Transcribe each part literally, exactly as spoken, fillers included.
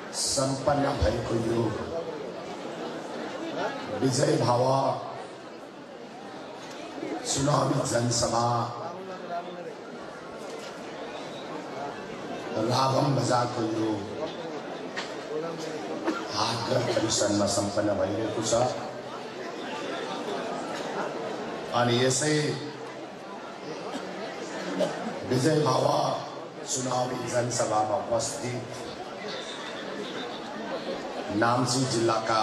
सम्पन्न भएको यो विजय भाव चुनावी जनसभा रावम बजारको यो हाटघर परिसरमा सम्पन्न भइरहेको छ। अनि यसै विजय भाव चुनावी जनसभामा उपस्थित नाम्ची जिल्लाका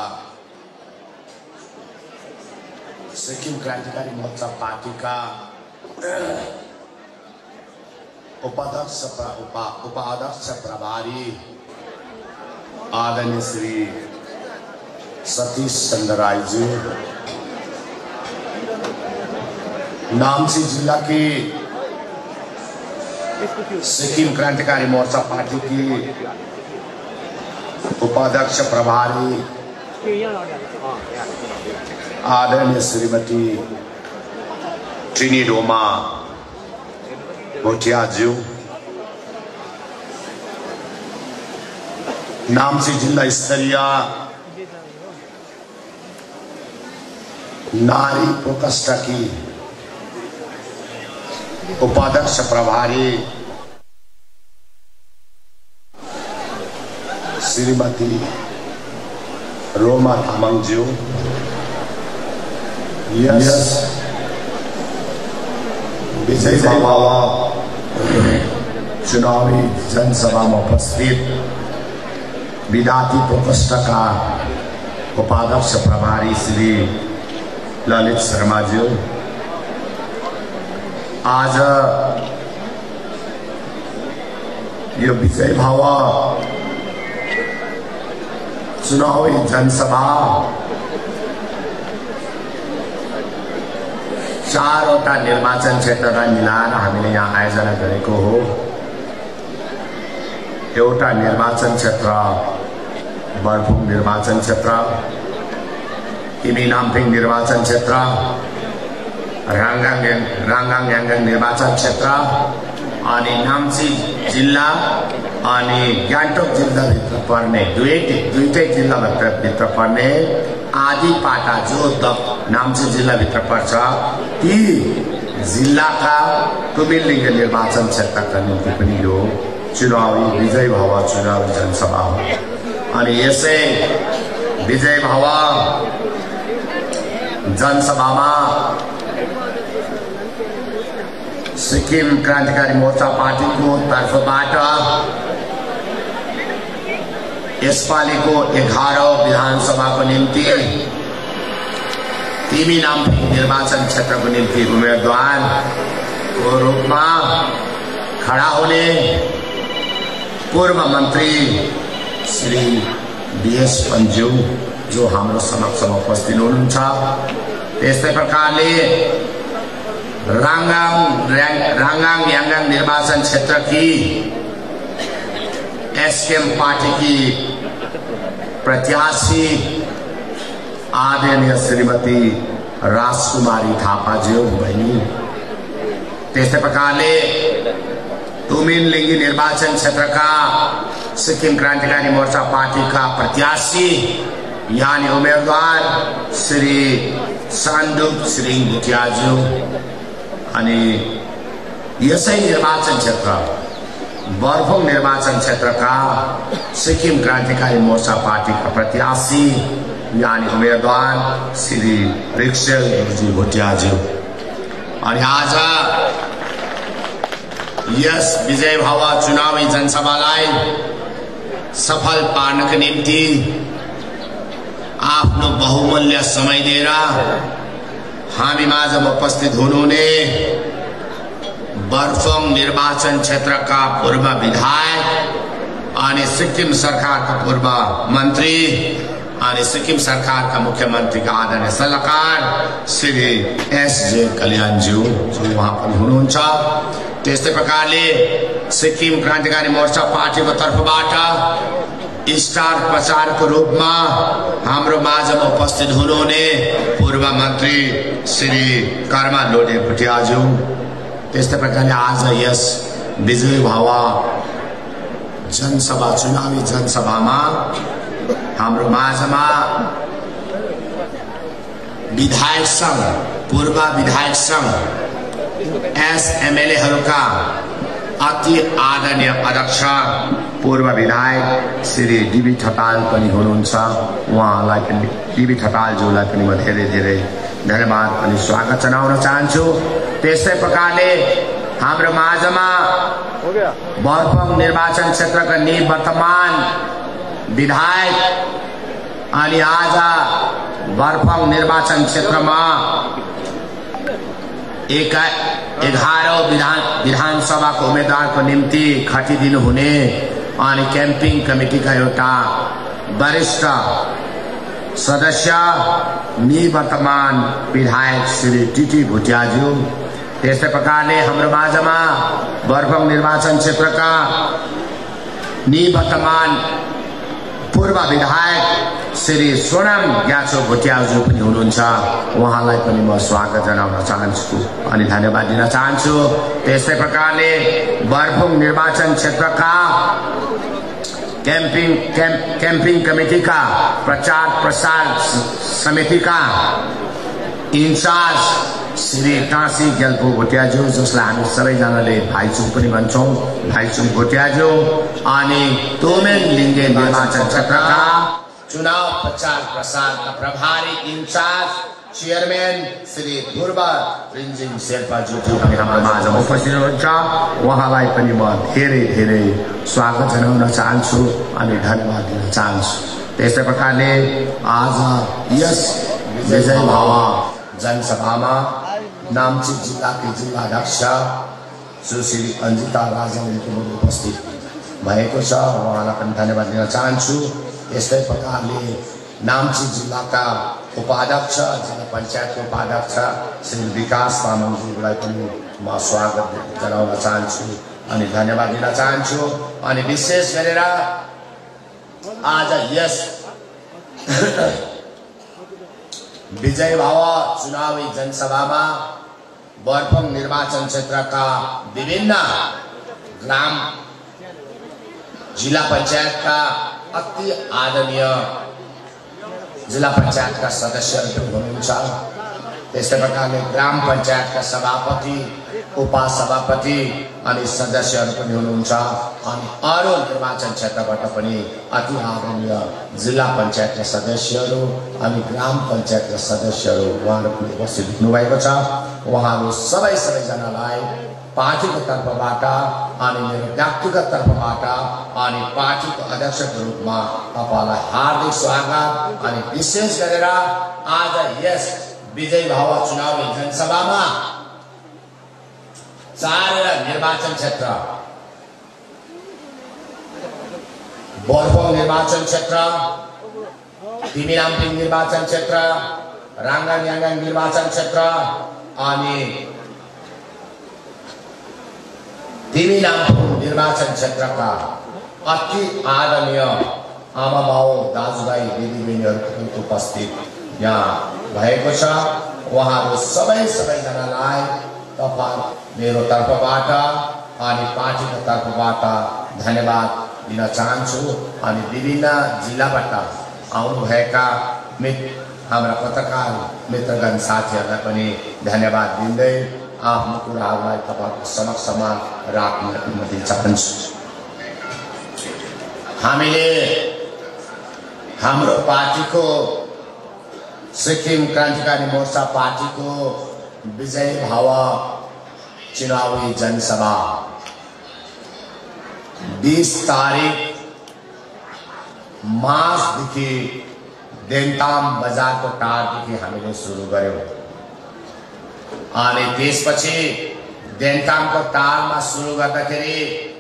सिक्किम क्रान्तिकारी मोर्चा पार्टीका उपाध्यक्ष उपा उपाध्यक्ष प्रभारी आदरणीय श्री सतीश चंद्र रायजी, नाम्ची जिला की सिक्किम क्रांतिकारी मोर्चा पार्टी की उपाध्यक्ष प्रभारी आदरणीय श्रीमती ट्रिनी डोमा भोटियाज्यू, नाम्ची जिला स्तरीय नारी प्रकोष्ठ की उपाध्यक्ष प्रभारी श्रीमती रोमा तामाङज्यू, यस विजय भाव चुनावी जनसभा में उपस्थित विद्यार्थी प्रकोष्ठ का उपाध्यक्ष प्रभारी श्री ललित शर्मा जी, आज ये विजय भाव चुनावी जनसभा चारवटा निर्वाचन क्षेत्रलाई मिलाएर हामीले यहाँ आयोजना गरेको हो। एउटा निर्वाचन क्षेत्र बर्फुङ निर्वाचन क्षेत्र, तिमी नाम्फिङ निर्वाचन क्षेत्र, राङगाङ राङगाङ याङगाङ निर्वाचन क्षेत्र, अनि नाम्ची जिल्ला अनि गान्तोक जिल्लाभित्र पर्ने दुईटै दुईटै जिल्लाभित्र भित्र पर्ने आदिपाटा जो द नाम्ची जिल्लाभित्र पर्छ ती जिल्लाका तुमिलिङ्ग निर्वाचन क्षेत्रका निम्ति पनि यो चुनावी विजय भाव चुनावी जनसभा हो। अनि यसै विजय भाव जनसभामा सिक्किम क्रान्तिकारी मोर्चा पार्टीको तर्फबाट यसपालिको एघारौं विधानसभाको निम्ति तिमी नाम्फिङ निर्वाचन क्षेत्रको निम्ति उम्मेदवारको रूपमा खडा हुने पूर्व मन्त्री श्री बीएस पन्ज्यू जो हाम्रो समक्षमा उपस्थित हुनुहुन्छ, त्यस्तै प्रकारले राङगाङ राङगाङ याङगाङ निर्वाचन क्षेत्र की एसकेएम पार्टी की प्रत्याशी आदरणीय श्रीमती राजकुमारी थापाज्यू बहिनी, त्यस्तै प्रकारले तुमिलिङ्गी निर्वाचन क्षेत्र का सिक्किम क्रान्तिकारी मोर्चा पार्टी का प्रत्याशी यानी उम्मेदवार श्री सान्दुप श्रीङ भुटियाज्यू, अनि यसै निर्वाचन क्षेत्र बर्फुङ निर्वाचन क्षेत्र का सिक्किम क्रान्तिकारी मोर्चा पार्टी का प्रत्याशी यानी उम्मेदवार श्री रिक्सेल गुरुजी भोटियाज्यू। अनि आज यस विजय भाव चुनावी जनसभालाई सफल पार्नका निम्ति आफ्नो बहुमूल्य समय दिएर हामी माझमा उपस्थित हुनुहुने बर्फुङ निर्वाचन क्षेत्र का पूर्व विधायक अनि सिक्किम सरकार का पूर्व मंत्री अनि सिक्किम सरकार का मुख्यमंत्री का आदरणीय सल्लाहकार श्री एस जे कल्याणज्यू जो वहाँ पनि हुनुहुन्छ, त्यस्तै प्रकारले सिक्किम क्रान्तिकारी मोर्चा पार्टीको तर्फबाट स्टार प्रचारको रूपमा हाम्रो माझमा उपस्थित हुनुहुने पूर्व मन्त्री श्री कर्मा लोडे भुटियाज्यू, त्यस्तै प्रकारले आज यस विजय भाव जनसभा चुनावी जनसभामा हाम्रो माझमा विधायक संघ पूर्व विधायक संघ एसएमएलएहरूका अति आदरणीय अध्यक्ष पूर्व विधायक श्री डीबी ठटाल पनि हुनुहुन्छ। उहाँलाई पनि डीबी ठटालज्यूलाई पनि म धेरै धेरै धन्यवाद अनि स्वागत जनाउन चाहन्छु। त्यस्तै प्रकारले हाम्रो माझमा बर्फङ निर्वाचन क्षेत्रका निवर्तमान विधायक अनि आज बर्फङ निर्वाचन क्षेत्रमा एक एघारौं विधान विधानसभाको उम्मेदवारको निम्ति खटिदिनु हुने अनि क्याम्पिङ कमिटीका एउटा वरिष्ठ सदस्य निवर्तमान विधायक श्री टीटी भुटियाज्यू, त्यस्तै प्रकारले हाम्रो माझमा बर्फङ निर्वाचन क्षेत्रका निवर्तमान पूर्व विधायक श्री सोनाम ग्याछो भुटियाज्यू पनि हुनुहुन्छ। उहाँलाई पनि म स्वागत जनाउन चाहन्छु अनि धन्यवाद दिन चाहन्छु। त्यस्तै प्रकारले बर्फङ निर्वाचन क्षेत्रका क्याम्पिङ क्याम्प क्याम्पिङ कमिटीका प्रचार प्रसार समितिका इन्चार्ज श्री टाँसी ग्याल्पो भुटियाज्यू, जसलाई हामी सबैजनाले भाइचुङ पनि भन्छौँ, भाइचुङ भुटियाज्यू अनि तोमेन लिङ्गे निर्वाचन क्षेत्रका चुनाव प्रचार प्रसारका प्रभारी इन्चार्ज चेयरमैन श्री पूर्व रिन्जिङ शेर्पाज्यू पनि हाम्रो माझमा उपस्थित हुनुहुन्छ। उहाँलाई पनि म धेरै धेरै स्वागत जनाउन चाहन्छु अनि धन्यवाद दिन चाहन्छु। त्यस्तै प्रकारले आज यस विजय भाव जनसभामा नाम्ची जिल्लाकी जिल्लाध्यक्ष सुश्री अन्जिता राजाले पनि उपस्थित भएको छ। उहाँलाई पनि धन्यवाद दिन चाहन्छु। यस्तै प्रकारले नाम्ची जिल्लाका उपाध्यक्ष जिल्ला पञ्चायतको उपाध्यक्ष श्री विकास तामाङज्यूलाई पनि म स्वागत जनाउन चाहन्छु अनि धन्यवाद दिन चाहन्छु। अनि विशेष गरेर आज यस विजय भाव चुनावी जनसभामा बर्फङ निर्वाचन क्षेत्रका विभिन्न ग्राम जिल्ला पञ्चायतका अति आदरणीय जिल्ला पञ्चायतका सदस्यहरू हुनुहुन्छ। त्यस्तै प्रकारले ग्राम पञ्चायतका सभापति उपसभापति अनि सदस्यहरू पनि हुनुहुन्छ अनि अरू निर्वाचन क्षेत्रबाट पनि अति आदरणीय जिल्ला पञ्चायतका सदस्यहरू अनि ग्राम पञ्चायतका सदस्यहरू उहाँहरू पनि उपस्थित हुनुभएको छ। उहाँहरू सबै सबैजनालाई पार्टीको तर्फबाट अनि मेरो व्यक्तिगत तर्फबाट अनि पार्टीको अध्यक्षको रूपमा तपाईँलाई हार्दिक स्वागत अनि विशेष गरेर आज यस विजय भाव चुनावी जनसभामा चारवटा निर्वाचन क्षेत्र बर्फङ निर्वाचन क्षेत्र, तिमीनाम्पिङ निर्वाचन क्षेत्र, राङ्गान्याङ्गाङ निर्वाचन क्षेत्र अनि तिमीनाम्पिङ निर्वाचन क्षेत्रका अति आदरणीय आमा बाउ दाजुभाइ दिदीबहिनीहरू उपस्थित यहाँ भएको छ। उहाँहरू सबै सबैजनालाई तपाईँ मेरो तर्फबाट अनि पार्टीको तर्फबाट धन्यवाद दिन चाहन्छु अनि विभिन्न जिल्लाबाट आउनुभएका मित्र हाम्रा पत्रकार मित्रगण साथीहरूलाई पनि धन्यवाद दिँदै आफ्नो कुराहरूलाई तपाईँको समक्षमा राख्न अनुमति चाहन्छु। हामीले हाम्रो पार्टीको सिक्किम क्रान्तिकारी मोर्चा पार्टीको विजय भाव चुनावी जनसभा बीस तारिख मार्चदेखि देन्ताम बजारको टारदेखि हामीले सुरु गर्यौं अनि त्यसपछि देन्तामको टारमा सुरु गर्दाखेरि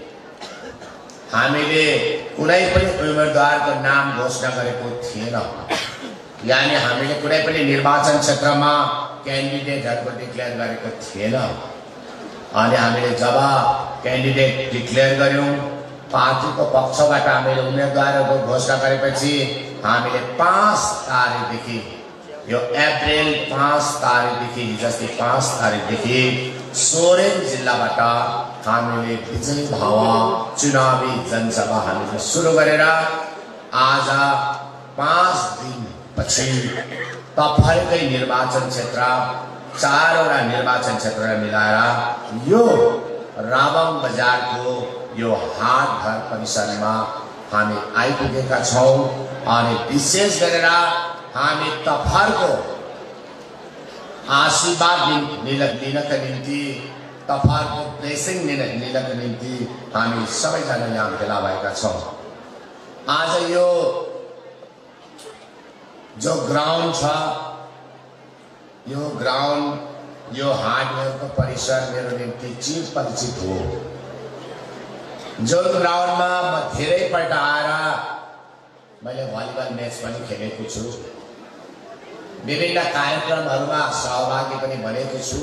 हामीले कुनै पनि उम्मेदवारको नाम घोषणा गरेको थिएन। यानी हामीले कुनै पनि निर्वाचन क्षेत्रमा क्यान्डिडेटहरुको डिक्लेयर गरेको थिएन अनि हामीले जब क्यान्डिडेट डिक्लेयर गर्यौं पार्टीको पक्षबाट हामीले उम्मेदवारको घोषणा गरेपछि हामीले पाँच तारिखदेखि यो अप्रिल पाँच तारिखदेखि हिजोस्ति पाँच तारिखदेखि सोरेङ जिल्लाबाट हामीले विजय भाव चुनावी जनसभा हामीले सुरु गरेर आज पाँच दिन पछि तफरकै निर्वाचन क्षेत्र चारवटा निर्वाचन क्षेत्रलाई मिलाएर यो रावम बजारको यो हाट घर परिसरमा हामी आइपुगेका छौं अनि विशेष गरेर हामी तफरको आशीर्वाद लिनका निम्ति तफरको ब्लेसिङ लिनका निम्ति हामी सबैजना यहाँ भेला भएका छौं। आज यो जो ग्राउन्ड छ यो ग्राउन्ड यो हार्डवेयरको परिसर मेरो निम्ति चिर परिचित हो। जो ग्राउन्डमा म धेरै पल्ट आएर मैले भलिबल म्याच पनि खेलेको छु, विभिन्न कार्यक्रमहरूमा सहभागी पनि बनेको छु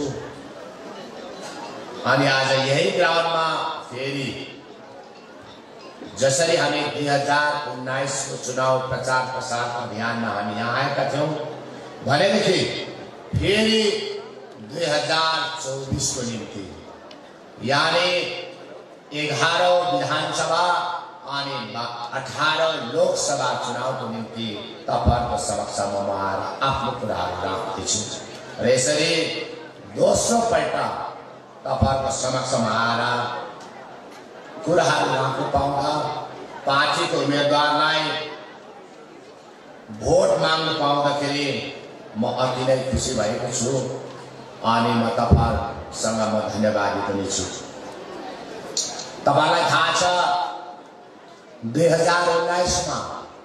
अनि आज यही ग्राउन्डमा फेरि जसरी हामी दुई हजार उन्नाइस को चुनाव प्रचार प्रसार अभियानमा हामी यहाँ आएका थियौं भनेदेखि फेरि दुई हजार चौबीस को निम्ति यानी एघारौं विधानसभा अनि अठारह लोकसभा चुनावको निम्ति तपाईहरुको समक्षमा म आएर आफ्नो कुराहरू राख्दैछु र यसरी दोस्रो पल्ट तपाईहरुको समक्षमा आएर कुराहरू राख्नु पाउँदा पार्टीको उम्मेदवारलाई भोट माग्नु पाउँदाखेरि म अति नै खुसी भएको छु अनि म तपाईहरुसँग म धन्यवादी पनि छु। तपाईलाई थाहा छ दुई हजार उन्नाइस मा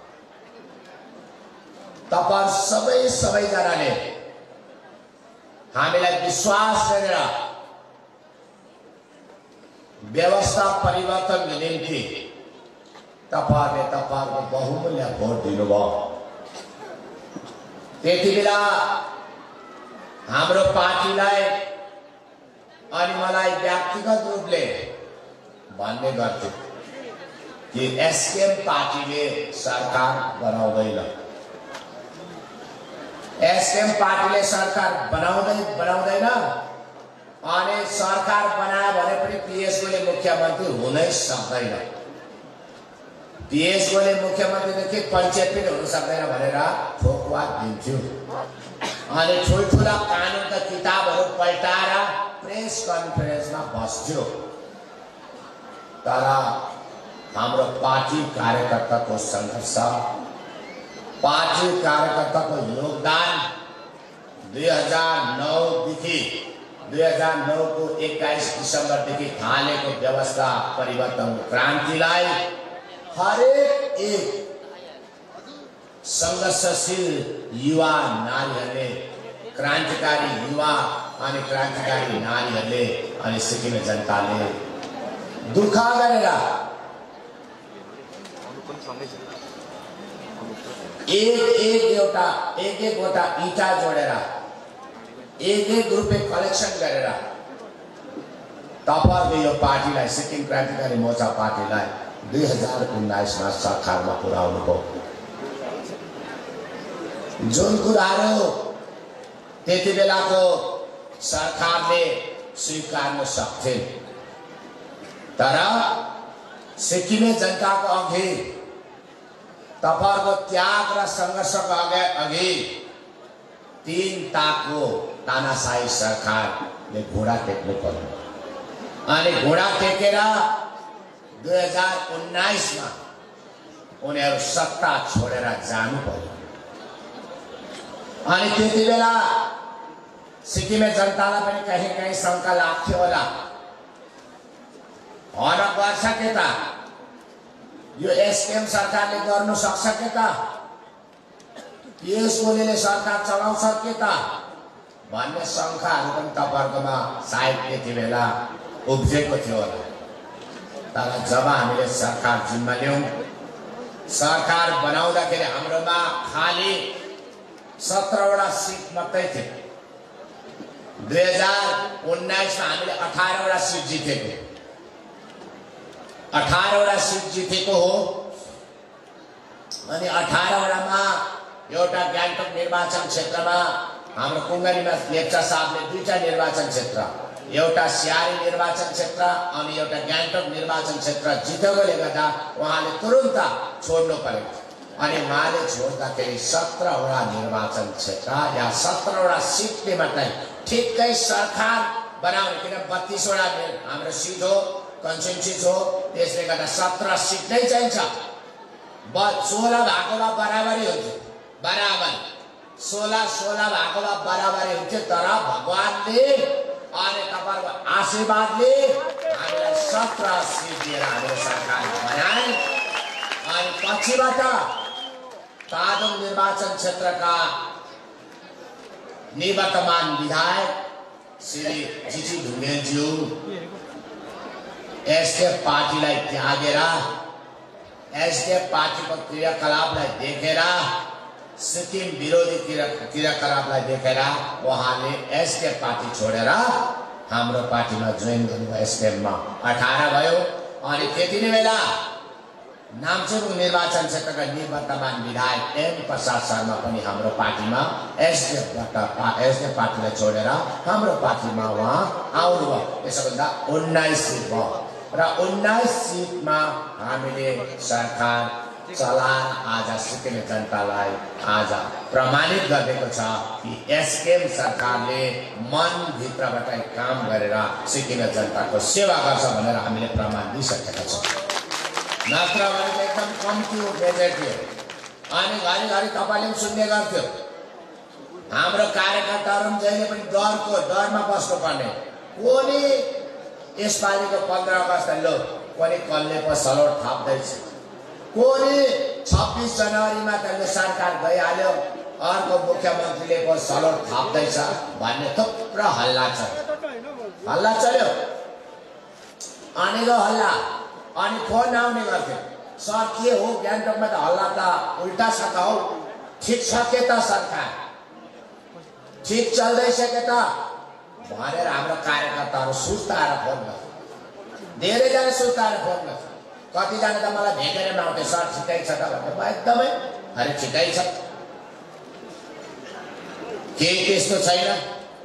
तपाईहरु सबै सबैजनाले हामीलाई विश्वास गरेर व्यवस्था परिवर्तनको निम्ति तपाईहरुले तपाईहरुको बहुमूल्य भोट दिनुभयो। त्यति बेला हाम्रो पार्टीलाई अनि मलाई व्यक्तिगत रूपले भन्ने गर्थे कि एसकेएम पार्टीले सरकार बनाउँदैन, एसकेएम पार्टीले सरकार बनाउँदै बनाउँदैन अनि सरकार बनायो भने पनि पीएसओले मुख्यमन्त्री हुनै सक्दैन, पीएसओले मुख्यमन्त्रीदेखि पञ्चायत पनि हुन सक्दैन भनेर ठोकवाद दिन्थ्यो अनि ठुल्ठुला कानुनका किताबहरू पल्टाएर प्रेस कन्फरेन्समा बस्थ्यो। तर हाम्रो पार्टी कार्यकर्ताको संघर्ष, पार्टी कार्यकर्ताको योगदान दुई हजार नौ देखि दुई हजार नौ को एक्काइस दिसम्बरदेखि थालेको व्यवस्था परिवर्तन क्रान्तिलाई हरेक एक संघर्षशील युवा नारीहरूले, क्रान्तिकारी युवा अनि क्रान्तिकारी नारीहरूले अनि सिक्किमे जनताले दुःख गरेर एक एक एउटा एक एक वटा इटा जोडेर एक एक रुपैयाँ कलेक्सन गरेर तपाईहरुले यो पार्टीलाई सिक्किम क्रान्तिकारी मोर्चा पार्टीलाई दुई हजार उन्नाइस मा सरकारमा पुर्याउनु भयो। जुन कुराहरू त्यति बेलाको सरकारले स्वीकार्न सक्थे तर सिक्किमे जनताको अघि तपाईहरुको त्याग र संघर्षको अघि तीन ताकको तानाशाही सरकारले घोडा टेक्नु पर्यो अनि घोडा टेकेर दुई हजार उन्नाइस मा उनीहरू सत्ता छोडेर जानु पर्यो अनि त्यति बेला सिक्किमे जनतालाई पनि कहीँ कहीँ शंका लाग्थ्यो होला, हन गर्छ के त यो एसकेएम सरकारले गर्नु सक्छ के त, पीएसओले सरकार चलाउँछ के त भन्ने शंकाहरू पनि तपाईहरुकोमा सायद त्यति बेला उब्जेको थियो होला। तर जब हामीले सरकार जिम्मा ल्यायौं, सरकार बनाउँदाखेरि हाम्रोमा खाली सत्रवटा सिट मात्रै थियो। दुई हजार उन्नाइस मा हामीले अठारवटा सिट जितेको, अठारवटा सिट जितेको हो अनि अठारवटामा एउटा गान्तोक निर्वाचन क्षेत्रमा हाम्रो कुंगरीमा लेप्चा साहबले दुईटा निर्वाचन क्षेत्र एउटा सियारी निर्वाचन क्षेत्र अनि एउटा गान्तोक निर्वाचन क्षेत्र जितेकोले गर्दा उहाँले तुरुन्त छोड्नु पर्यो अनि उहाँले छोड्दाखेरि सत्रवटा निर्वाचन क्षेत्र या सत्रवटा सिटले मात्रै ठिक्कै सरकार बनाउने किन बत्तीसवटा हाम्रो सिट हो कन्सेन्सस हो त्यसले गर्दा सत्र सिट नै चाहिन्छ सोह्र भएकोमा बराबरी हुन्थ्यो बराबर सोह्र सोह्र भएकोमा बराबरी हुन्थ्यो तर भगवानले अनि तपाईहरुको आशीर्वादले हामीलाई सत्र सिट दिएर हाम्रो सरकार बनाए अनि पछिबाट तादोङ निर्वाचन क्षेत्रका निवर्तमान विधायक श्री जीजी ढुङ्गेलज्यू एसडीएफ पार्टीलाई त्यागेर एसडीएफ पार्टीको क्रियाकलापलाई देखेर सिक्किम विरोधी क्रियाकलापलाई देखेर उहाँले एसडीएफ पार्टी छोडेर हाम्रो पार्टीमा जोइन गर्नुभयो एसडीएफमा अठारह भयो अनि त्यति नै बेला नाम्चेबुङ निर्वाचन क्षेत्रका निवर्तमान विधायक एम प्रसाद शर्मा पनि हाम्रो पार्टीमा एसडीएफबाट एसडीएफ पार्टीलाई छोडेर हाम्रो पार्टीमा उहाँ आउनुभयो यसो भन्दा उन्नाइस सिट भयो र उन्नाइस सिटमा हामीले सरकार चलाएर आज सिक्किम जनतालाई आज प्रमाणित गरेको छ कि एसकेएम सरकारले मनभित्रबाट काम गरेर सिक्किम जनताको सेवा गर्छ भनेर हामीले प्रमाण दिइसकेका छौँ नत्र भने एकदम कम्ती मेजर थियो अनि घरिघरि तपाईँले पनि सुन्ने गर्थ्यो हाम्रो कार्यकर्ताहरू पनि जहिले पनि डरको डरमा बस्नुपर्ने कोनी यसपालिको पन्ध्र अगस्त लो कोनी कल्ले पो सलोट थाप्दैछ कोनी छब्बीस जनवरीमा त्यसले सरकार गइहाल्यो अर्को मुख्यमन्त्रीले पो सलोट थाप्दैछ भन्ने थुप्रो हल्ला चल्यो हल्ला चल्यो अनेको हल्ला अनि फोन आउने गर्थ्यो सर के हो गान्तोकमा त हल्ला त उल्टा छ त हौ ठिक छ के त सरकार ठिक चल्दैछ के त भनेर हाम्रो कार्यकर्ताहरू सुस्ताएर फोन गर्छ धेरैजना सुस्ताएर फोन गर्छ कतिजना त मलाई भेटेर नआउँथे सर ठिकै छ त भन्दै एकदमै अरे ठिकै छ केही त्यस्तो छैन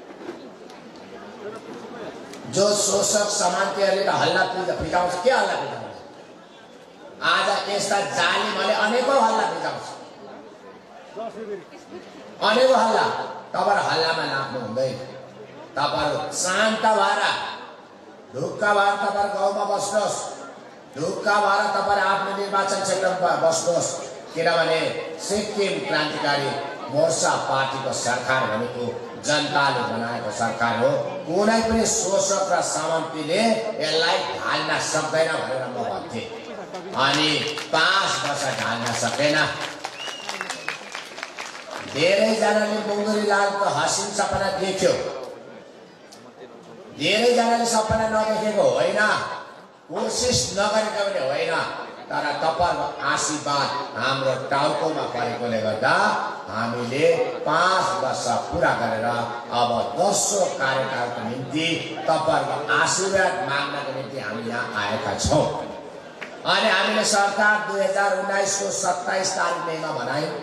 जो शोषक समान्तीहरूले त हल्ला फिजाउँछ के हल्ला फिजाउँछ आज यस्ता जालिमले अनेकौं हल्ला फिजाउँछ अनेकौं हल्ला तपाईहरु हल्लामा लाग्नु हुँदैन तपाईहरु शान्त भएर ढुक्क भएर तपाईहरु गाउँमा बस्नुहोस् ढुक्क भएर तपाईहरु आफ्नो निर्वाचन क्षेत्रमा बस्नुहोस् किनभने सिक्किम क्रान्तिकारी मोर्चा पार्टीको सरकार भनेको जनताले बनाएको सरकार हो कुनै पनि शोषक र सामन्तीले यसलाई ढाल्न सक्दैन भनेर म भन्थे अनि पाँच वर्ष ढाल्न सकेन धेरैजनाले मुङ्गुरी लालको हसिन सपना देख्यो धेरैजनाले सपना नदेखेको होइन कोसिस नगरेको पनि होइन तर तपाईहरुको आशीर्वाद हाम्रो टाउकोमा परेकोले गर्दा हामीले पाँच वर्ष पूरा गरेर अब दोस्रो कार्यकालको निम्ति तपाईहरुको आशीर्वाद माग्नको निम्ति हामी यहाँ आएका छौं अनि हामीले सरकार दुई हजार उन्नाइस को सत्ताइस तारिक मईमा बनायौं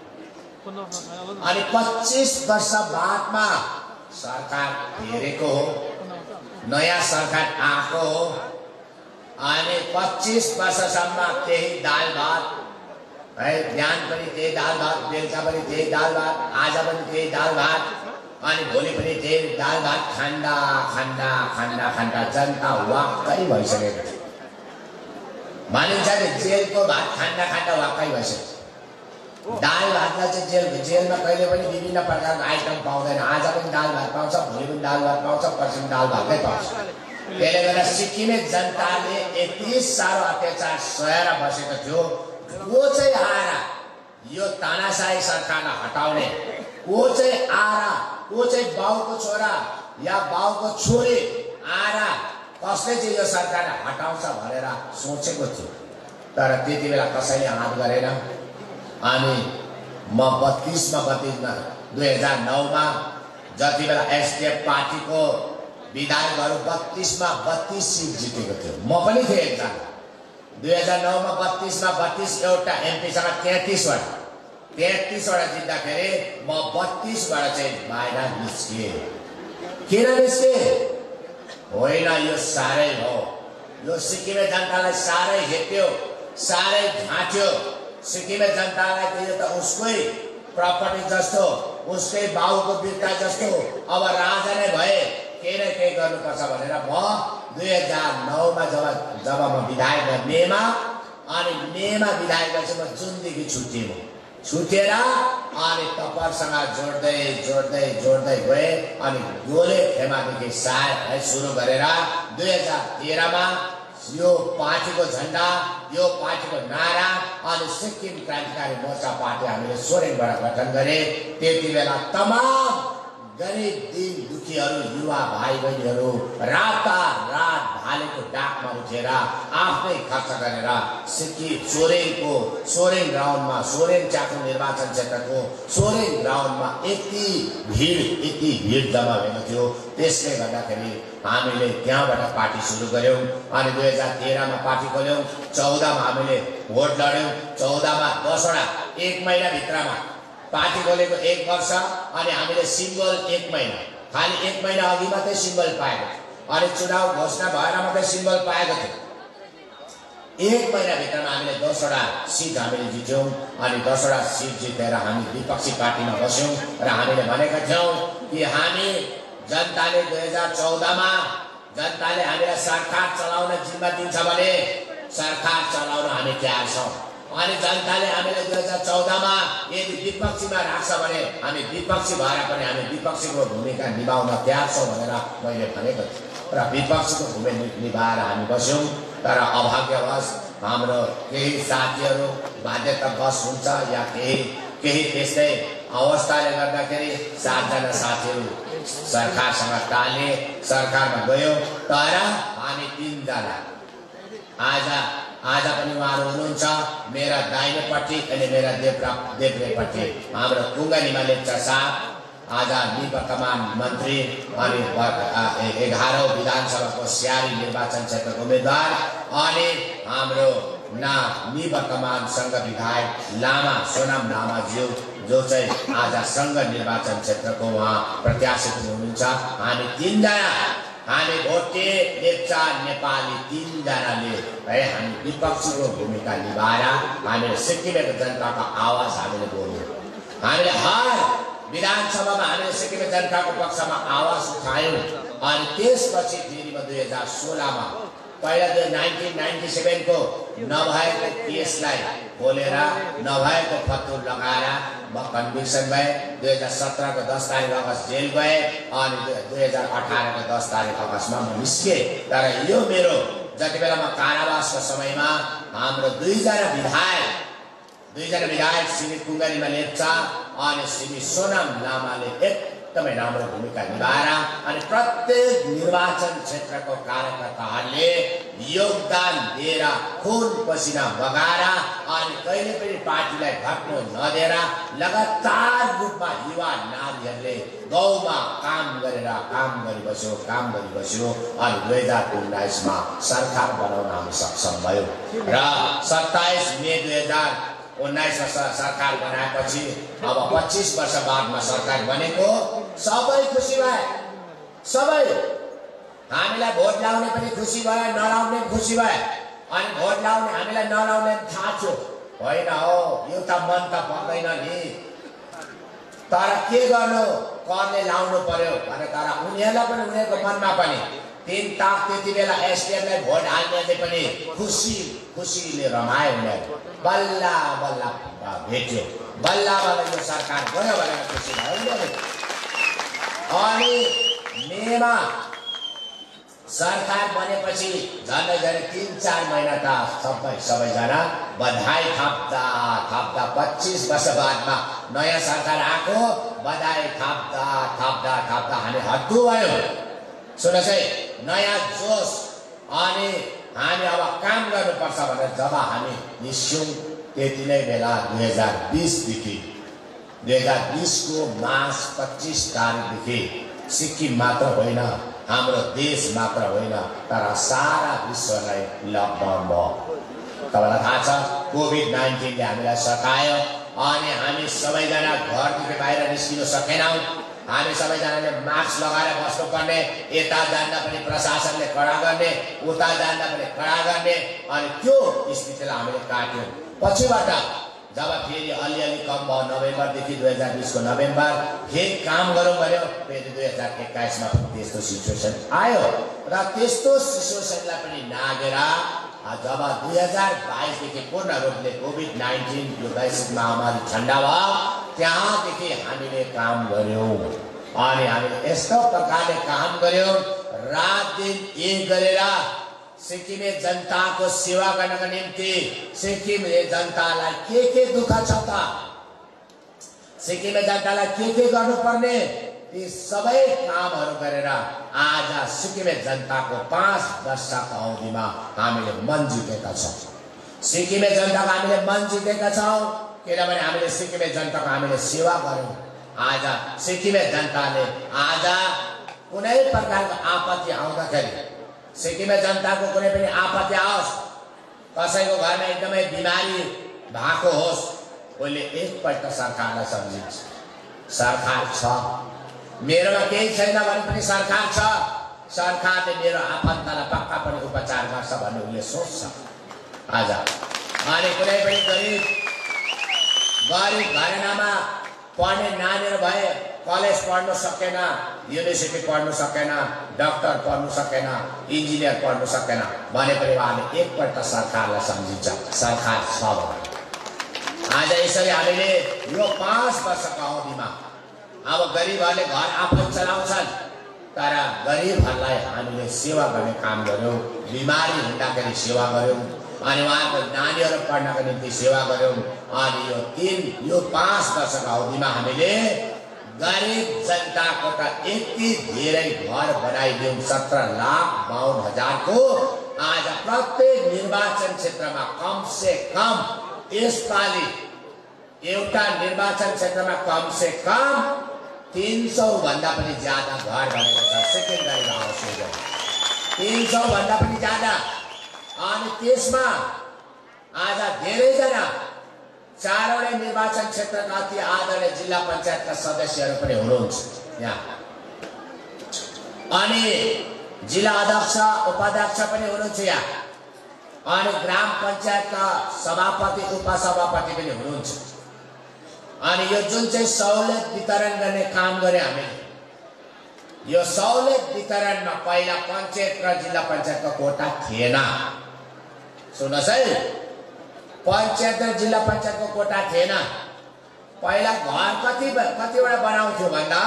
अनि पच्चीस वर्ष बादमा सरकार फेरेको हो नयाँ सरकार आएको हो अनि पच्चीस वर्षसम्म त्यही दाल भात है बिहान पनि त्यही दाल भात बेलुका पनि त्यही दाल भात आज पनि त्यही दाल भात अनि भोलि पनि त्यही दाल भात खान्दा खान्दा खान्दा खान्दा जनता वाक्कै भइसकेको छ मानिन्छ कि जेलको भात खान्दा खान्दा वाक्कै भइसक्यो दाल भातलाई चाहिँ जेल जेलमा कहिले पनि विभिन्न प्रकारको आइटम पाउँदैन आज पनि दाल भात पाउँछ भोलि पनि दाल भात पाउँछ पर्सि पनि दाल भातै पाउँछ त्यसले गर्दा सिक्किमे जनताले यति साह्रो अत्याचार सहेर बसेको थियो को चाहिँ आएर यो तानाशाही सरकारलाई हटाउने को चाहिँ आएर को चाहिँ बाउको छोरा या बाउको छोरी आएर कसले चाहिँ यो सरकारलाई हटाउँछ भनेर सोचेको थियो तर त्यति बेला कसैले हात गरेन अनि म बत्तीसमा बत्तीसमा दुई हजार नौमा जति बेला एसडीएफ पार्टीको विधायकहरू बत्तीसमा बत्तीस सिट जितेको थियो म पनि थिएँ एकजना दुई हजार नौमा बत्तीसमा बत्तीस एउटा एमपीसँग तेत्तीसवटा तेत्तीसवटा जित्दाखेरि म बत्तीसबाट चाहिँ बाहिर निस्किएँ किन निस्केँ होइन, यो साह्रै हो। यो सिक्किमे जनतालाई साह्रै हेप्यो, साह्रै झाँट्यो। सिक्किमे जनतालाई त यो त उसकै प्रपर्टी जस्तो, उसकै बाउको बिर्ता जस्तो अब राजा नै भए केही न केही गर्नुपर्छ भनेर म दुई हजार नौमा जब जब म विधायक भएँ मेमा, अनि मेमा विधायक भएपछि म जुनदेखि छुट्टिएँ। छुटेर अनि तपाईँहरूसँग जोड्दै जोड्दै जोड्दै गए अनि गोले खेमादेखि सायद सुरु गरेर दुई हजार तेह्रमा यो पार्टीको झन्डा, यो पार्टीको नारा अनि सिक्किम क्रान्तिकारी मोर्चा पार्टी हामीले सोरेङबाट गठन गरे। त्यति बेला तमाम गरिब दिन दुखीहरू, युवा भाइ बहिनीहरू रातारात भालेको डाकमा उठेर आफ्नै खर्च गरेर सिक्किम सोरेङको सोरेङ ग्राउन्डमा, सोरेङ च्याखुङ निर्वाचन क्षेत्रको सोरेङ ग्राउन्डमा यति भिड यति भिड जम्मा भएको थियो। त्यसले गर्दाखेरि हामीले त्यहाँबाट पार्टी सुरु गऱ्यौँ। अनि दुई हजार तेह्रमा पार्टी खोल्यौँ, चौधमा हामीले भोट लड्यौँ। चौधमा दसवटा एक महिनाभित्रमा पार्टी खोलेको एक वर्ष अनि हामीले सिम्बल एक महिना, खालि एक महिना अघि मात्रै सिम्बल पाएको थियो अनि चुनाव घोषणा भएर मात्रै सिम्बल पाएको थियो। एक महिनाभित्रमा हामीले दसवटा सिट हामीले जित्यौँ। अनि दसवटा सिट जितेर हामी विपक्षी पार्टीमा बस्यौँ र हामीले भनेका थियौँ कि हामी जनताले दुई हजार चौधमा जनताले हामीलाई सरकार चलाउन जिम्मा दिन्छ भने सरकार चलाउन हामी तयार छौँ। अनि जनताले हामीले दुई हजार चौधमा यदि विपक्षीमा राख्छ भने हामी विपक्षी भएर पनि हामी विपक्षीको भूमिका निभाउन तयार छौँ भनेर मैले भनेको थिएँ र विपक्षीको भूमिका निभाएर हामी बस्यौँ। तर अभाग्यवश हाम्रो केही साथीहरू बाध्यतावश हुन्छ या केही केही त्यस्तै अवस्थाले गर्दाखेरि सातजना साथीहरू सरकारसँग टाले, सरकारमा गयो। तर हामी तिनजना आज आज पनि उहाँहरू हुनुहुन्छ, मेरा दाहिनेपट्टि अनि मेरा देब्रा देब्रेपट्टि हाम्रो कुङ्गा निमा लेप्चा साहब आज निवर्तमान मन्त्री अनि एघारौँ विधानसभाको स्यारी निर्वाचन क्षेत्रको उम्मेद्वार अनि हाम्रो ना निवर्तमान सङ्घ विधायक लामा सोनाम लामाज्यू जो चाहिँ आज सङ्घ निर्वाचन क्षेत्रको उहाँ प्रत्याशी हुनुहुन्छ। हामी तिनजना हामी भोटे लेप्चा नेपाली तिनजनाले है हामी विपक्षीको भूमिका निभाएर हामीले सिक्किमेको जनताको आवाज हामीले बोल्यौँ। हामीले हर विधानसभामा हामीले सिक्किमे जनताको पक्षमा आवाज उठायौँ। अनि त्यसपछि फेरि म दुई हजार सोह्रमा पहिला त नाइन्टिन नाइन्टी सेभेनको नभएको केसलाई खोलेर नभएको फतुर लगाएर म कन्भिक्सन भएँ। दुई हजार सत्रको दस तारिक अगस्त जेल गएँ अनि दुई हजार अठारको दस तारिक अगस्तमा म निस्केँ। तर यो मेरो जति बेला म कारावासको समयमा हाम्रो दुईजना विधायक दुईजना विधायक श्री कुङ्गा निमा लेप्चा अनि श्री सोनाम लामाले एकदमै राम्रो भूमिका निभाएर अनि प्रत्येक निर्वाचन क्षेत्रको कार्यकर्ताहरूले योगदान दिएर खुन पसिना बगाएर अनि कहिले पनि पार्टीलाई घट्नु नदिएर लगातार रूपमा युवा नारीहरूले गाउँमा काम गरेर काम गरिबस्यो काम गरिबस्यो अनि दुई हजार उन्नाइसमा सरकार बनाउन हामी सक्षम भयो र सत्ताइस मे दुई हजार उन्नाइसमा सरकार बनाएपछि अब पच्चिस वर्ष बादमा सरकार बनेको सबै खुसी भए। सबै हामीलाई भोट लाउने पनि खुसी भए, नलाउने खुसी भए। अनि भोट लाउने हामीलाई नलाउने थाहा थियो होइन हो यो त मन त पर्दैन नि, तर के गर्नु करले लाउनु पर्यो भने। तर उनीहरूलाई पनि उनीहरूको मनमा पनि तीन ताक त्यति बेला एसडिएमलाई भोट हाल्नेले पनि खुसी खुसीले रमायो। उनीहरू बल्ल बल्ल भेट्यो, बल्ल बल्ल यो सरकार गयो भनेर खुसी भयो। अनि मेमा सरकार बनेपछि झन्डै झन्डै तिन चार महिना त सबै सबैजना बधाई थाप्दा थाप्दा पच्चिस वर्ष बादमा नयाँ सरकार आएको बधाई थाप्दा थाप्दा थाप्दा हामी हत्तु भयो। सुन्नुहोस् है, नयाँ जोस अनि हामी अब काम गर्नुपर्छ भनेर जब हामी निस्क्यौँ त्यति नै बेला दुई हजार बिसदेखि दुई हजार बिसको मार्च पच्चिस तारिकदेखि सिक्किम मात्र होइन हाम्रो देश मात्र होइन तर सारा विश्वलाई लकडाउन भयो। तपाईँलाई थाहा छ कोभिड नाइन्टिनले हामीलाई सतायो अनि हामी सबैजना घरदेखि बाहिर निस्किन सकेनौँ। हामी सबैजनाले मास्क लगाएर बस्नुपर्ने, यता जान्दा पनि प्रशासनले कडा गर्ने, उता जान्दा पनि कडा गर्ने। अनि त्यो स्थितिलाई हामीले काट्यौँ। पछिबाट जब फेरि अलिअलि कम भयो नोभेम्बरदेखि दुई हजार बिसको नोभेम्बर फेरि काम गरौँ भन्यो, फेरि दुई हजार एक्काइसमा त्यस्तो सिचुएसन आयो र त्यस्तो सिचुएसनलाई पनि नागेर जब दुई हजार बाइसदेखि पूर्ण रूपले कोभिड नाइन्टिन यो वैश्विक महामारी ठन्डा भयो, त्यहाँदेखि हामीले काम गऱ्यौँ। अनि हामीले यस्तो प्रकारले काम गऱ्यौँ, रात दिन एक गरेर सिक्किमे जनताको सेवा गर्नको निम्ति सिक्किमे जनतालाई के के दुःख छ त, सिक्किमे जनतालाई के के गर्नुपर्ने, यी सबै कामहरू गरेर आज सिक्किमे जनताको पाँच वर्षको अवधिमा हामीले मन जितेका छौँ। सिक्किमे जनताको हामीले मन जितेका छौँ किनभने हामीले सिक्किमे जनताको हामीले सेवा गर्यौँ। आज सिक्किमे जनताले आज कुनै प्रकारको आपत्ति आउँदाखेरि, सिक्किमे जनताको कुनै पनि आपत्ति आओस्, कसैको घरमा एकदमै बिमारी भएको होस्, उसले एकपल्ट सरकारलाई सम्झिन्छ। सरकार छ, मेरोमा केही छैन भने पनि सरकार छ, सरकारले मेरो आफन्तलाई पक्का पनि उपचार गर्छ भन्ने उसले सोच्छ। आज अनि कुनै पनि गरिब गरिब घरानामा पढ्ने नानीहरू भए, कलेज पढ्नु सकेन, युनिभर्सिटी पढ्नु सकेन, डाक्टर पढ्नु सकेन, इन्जिनियर पढ्नु सकेन भने पनि उहाँले एकपल्ट सरकारलाई सम्झिन्छ, सरकार छ भने। आज यसरी हामीले यो पाँच वर्षको अवधिमा अब गरिबहरूले घर आफै चलाउँछन्, तर गरिबहरूलाई हामीले सेवा गर्ने काम गऱ्यौँ। बिमारी हुँदाखेरि सेवा गऱ्यौँ, अनि उहाँको नानीहरू पढ्नको निम्ति सेवा गऱ्यौँ। अनि यो तीन यो पाँच वर्षको अवधिमा हामीले गरिब जनताको त यति धेरै घर बनाइदियौँ, सत्र लाख बाउन्न हजारको। आज प्रत्येक निर्वाचन क्षेत्रमा कम से कम यसपालि एउटा निर्वाचन क्षेत्रमा कम से कम तीन सौ भन्दा पनि ज्यादा घर बनेको छ सिक्किम गरिब आवास योजना, तीन सौ भन्दा पनि ज्यादा। अनि त्यसमा आज धेरैजना चारवटै निर्वाचन क्षेत्रका अति आदरणीय जिल्ला पञ्चायतका सदस्यहरू पनि हुनुहुन्छ यहाँ, अनि जिल्ला अध्यक्ष उपाध्यक्ष पनि हुनुहुन्छ यहाँ, अनि ग्राम पञ्चायतका सभापति उपसभापति पनि हुनुहुन्छ। अनि यो जुन चाहिँ सहुलियत वितरण गर्ने काम गरे हामीले, यो सहुलियत वितरणमा पहिला पञ्चायत र जिल्ला पञ्चायतको कोटा थिएन। सुन्नुहोस् है, पञ्चायत र जिल्ला पञ्चायतको कोटा थिएन। पहिला घर कति कतिवटा बनाउँथ्यो भन्दा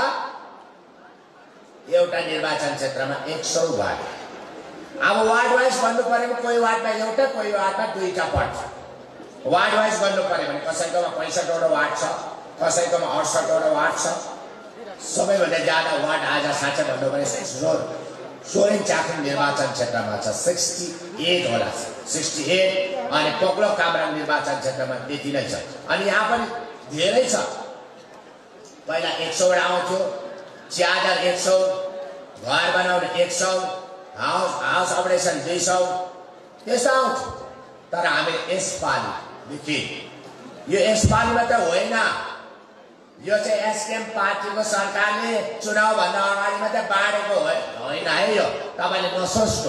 एउटा निर्वाचन क्षेत्रमा एक सौ घर। अब वार्ड वाइज भन्नु पर्यो, कोही वार्डमा एउटा कोही वार्डमा दुईटा पर्छ। वार्ड वाइज गर्नु पर्यो भने कसैकोमा पैँसठवटा वार्ड छ, कसैकोमा अडसठवटा वार्ड छ। सबैभन्दा ज्यादा वार्ड आज साँच्चै भन्नु पर्यो सोरेङ चाखुङ निर्वाचन क्षेत्रमा छ, सिक्सटी एट होला, सिक्सटी एट। अनि पोकलोक कामराङ निर्वाचन क्षेत्रमा त्यति नै छ। अनि यहाँ पनि धेरै छ। पहिला एक सौवटा आउँथ्यो, च्यादर एक सौ, घर बनाउने एक सौ, हाउस हाउस अपरेसन दुई सौ, त्यस्तो आउँथ्यो। तर हामीले यसपालिदेखि यो यसपालिमा त होइन, यो चाहिँ एसकेएम पार्टीको सरकारले चुनावभन्दा अगाडि मात्रै बाँडेको होइन है। यो तपाईँले नसोच्नु,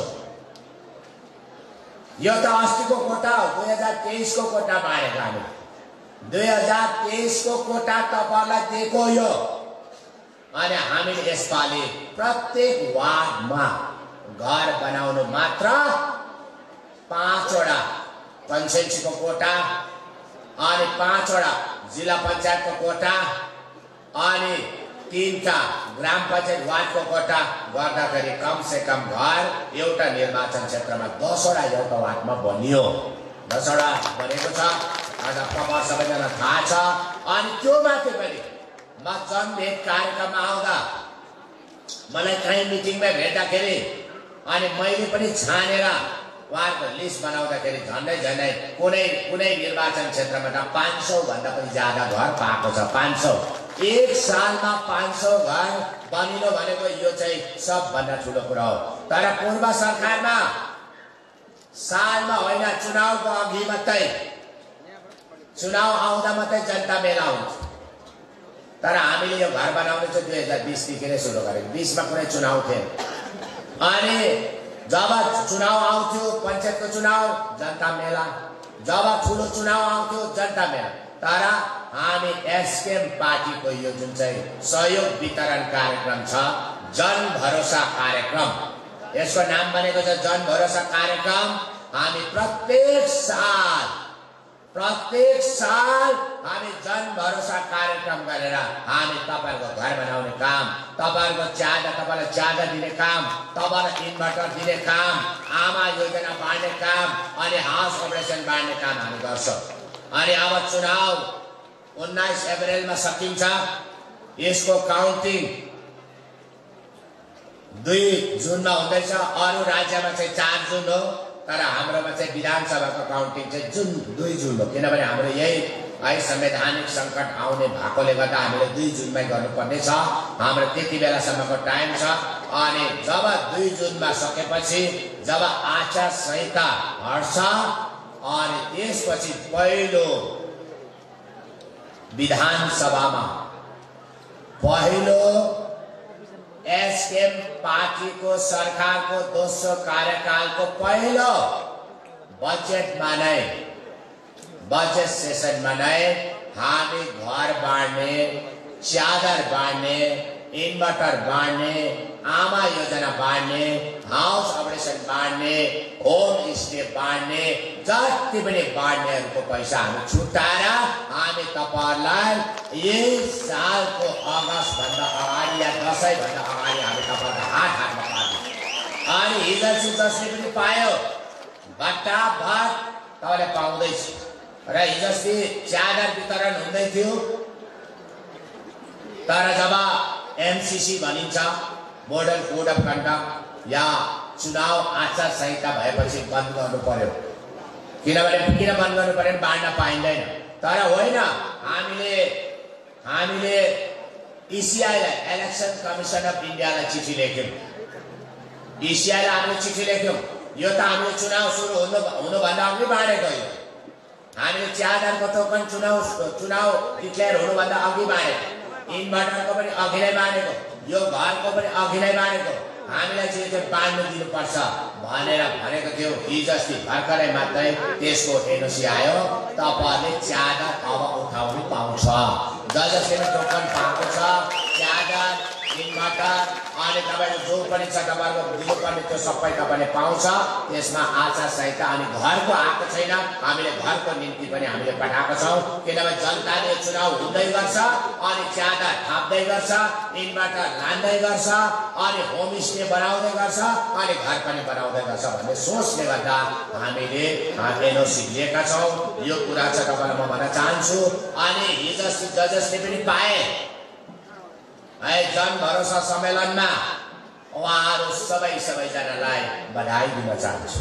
यो त अस्तिको कोटा हो, दुई हजार तेइसको कोटा बाँडेको हामीले। दुई हजार तेइसको कोटा तपाईँलाई दिएको यो। अनि हामीले यसपालि प्रत्येक वार्डमा घर बनाउनु मात्र पाँचवटा कन्सेन्सीको कोटा, अनि पाँचवटा जिल्ला पञ्चायतको कोटा, अनि तीनटा ग्राम पञ्चायत वार्डको कोटा गर्दाखेरि कम से कम घर एउटा निर्वाचन क्षेत्रमा दसवटा एउटा वार्डमा बनियो। दसवटा बनेको छ, आज प्रभाव सबैजना थाहा छ। अनि त्यो माथि पनि म जनभेट कार्यक्रममा आउँदा मलाई कहीँ मिटिङमा भेट्दाखेरि अनि मैले पनि छानेर उहाँहरूको लिस्ट बनाउँदाखेरि झन्डै झन्डै कुनै कुनै निर्वाचन क्षेत्रमा त पाँच सौ भन्दा पनि ज्यादा घर पाएको छ। पाँच सौ एक सालमा पाँच सौ घर बनिनु भनेको यो चाहिँ सबभन्दा ठुलो कुरा हो। तर पूर्व सरकारमा सालमा होइन, चुनावको अघि मात्रै, चुनाव आउँदा मात्रै जनता मेला हुन्छ। तर हामीले यो घर बनाउने चाहिँ दुई हजार बीस देखि नै सुरु गरेको। बीसमा कुनै चुनाव थिएन अनि जब चुनाव आउँथ्यो पञ्चायतको चुनाव जनता मेला, जब ठुलो चुनाव आउँथ्यो जनता मेला। तर हामी एसकेएम पार्टीको यो जुन चाहिँ सहयोग वितरण कार्यक्रम छ जन भरोसा कार्यक्रम, यसको नाम बनेको छ जन भरोसा कार्यक्रम। हामी प्रत्येक साल प्रत्येक साल हामी जन भरोसा कार्यक्रम गरेर हामी तपाईहरुको घर बनाउने काम, तपाईहरुको च्यादर तपाईलाई च्यादर दिने काम, तपाईलाई इन्भर्टर दिने काम, आमा योजना बाँड्ने काम अनि हाउस अपरेसन बाँड्ने काम हामी गर्छौं। अनि अब चुनाव उन्नाइस अप्रिलमा सकिन्छ। यसको काउन्टिङ दुई जुनमा हुँदैछ। अरु राज्यमा चाहिँ चार जुन हो, तर हाम्रोमा चाहिँ विधानसभाको काउन्टिङ चाहिँ जुन दुई जुन हो। किनभने हाम्रो यही है संवैधानिक संकट आउने भएकोले गर्दा हामीले दुई जुनमै गर्नुपर्ने छ। हाम्रो त्यति बेलासम्मको टाइम छ। अनि जब दुई जुनमा सकेपछि जब आचार संहिता हट्छ अनि त्यसपछि पहिलो विधानसभामा पहिलो एसकेएम पार्टीको सरकारको दोस्रो कार्यकालको पहिलो बजेटमा नै बजेट सेसनमा नै हामी घर बाँड्ने, च्यादर बाँड्ने, इन्भर्टर बाँड्ने, आमा योजना बाँड्ने, हाउस अपरेसन बाँड्ने, होम स्टे बाँड्ने, जति पनि बाँड्नेहरूको पैसा हामी छुट्याएर हामी तपाईहरुलाई यही सालको अगस्त भन्दा अगाडि या दशैं भन्दा अगाडि हामी तपाईहरुलाई हात हातमा पार्छौं। अनि हिजो जसले पनि पायो भट्टाभट तपाईले पाउँदैछ। र हिजो च्यादर वितरण हुँदै थियो, तर जब एमसीसी भनिन्छ मोडल कोड अफ कन्डक्ट या चुनाव आचार संहिता भएपछि बन्द गर्नु पर्यो। किनभने किन बन्द गर्नु पर्यो? बाँड्न पाइँदैन। तर होइन, हामीले हामीले इसीआईलाई इलेक्सन कमिसन अफ इन्डियालाई चिठी लेख्यौं। इसीआईलाई हामीले चिठी लेख्यौं। यो त हामीले चुनाव सुरु हुनु हुनुभन्दा अघि बाँडेको हो। हामीले च्यादरको टोकन चुनाव चुनाव डिक्लेयर हुनुभन्दा अघि बाँडेको, इन्भर्टरको पनि अघि नै बाँडेको, यो घरको पनि अघि नै बाँडेको। हामीलाई चाहिँ त्यो बाँड्नु दिनुपर्छ भनेर भनेको थियो। हिजोस्ति भर्खरै मात्रै त्यसको एनओसी आयो। तपाईहरुले च्यादर अब उठाउनु पाउँछ। ज जसले पनि टोकन पाएको छ च्यादर, इन्भर्टर अनि तपाईको जो पनि छ तपाईहरुको दिनुपर्ने त्यो सबै तपाईले पाउँछ। त्यसमा आचार संहिता अनि घरको आएको छैन। हामीले घरको निम्ति पनि हामीले पठाएको छौं। किनभने जनताले चुनाव हुँदै गर्छ अनि च्यादर थाप्दै गर्छ, इन्भर्टर लान्दै गर्छ अनि होमस्टे बनाउँदै गर्छ अनि घर पनि बनाउँदै गर्छ भन्ने सोचले गर्दा हामीले एनओसी लिएका छौं। यो कुरा चाहिँ तपाईलाई म भन्न चाहन्छु। अनि हिजो ज जसले पनि पाए है जन भरोसा सम्मेलनमा उहाँहरू सबै सबैजनालाई बधाई दिन चाहन्छु।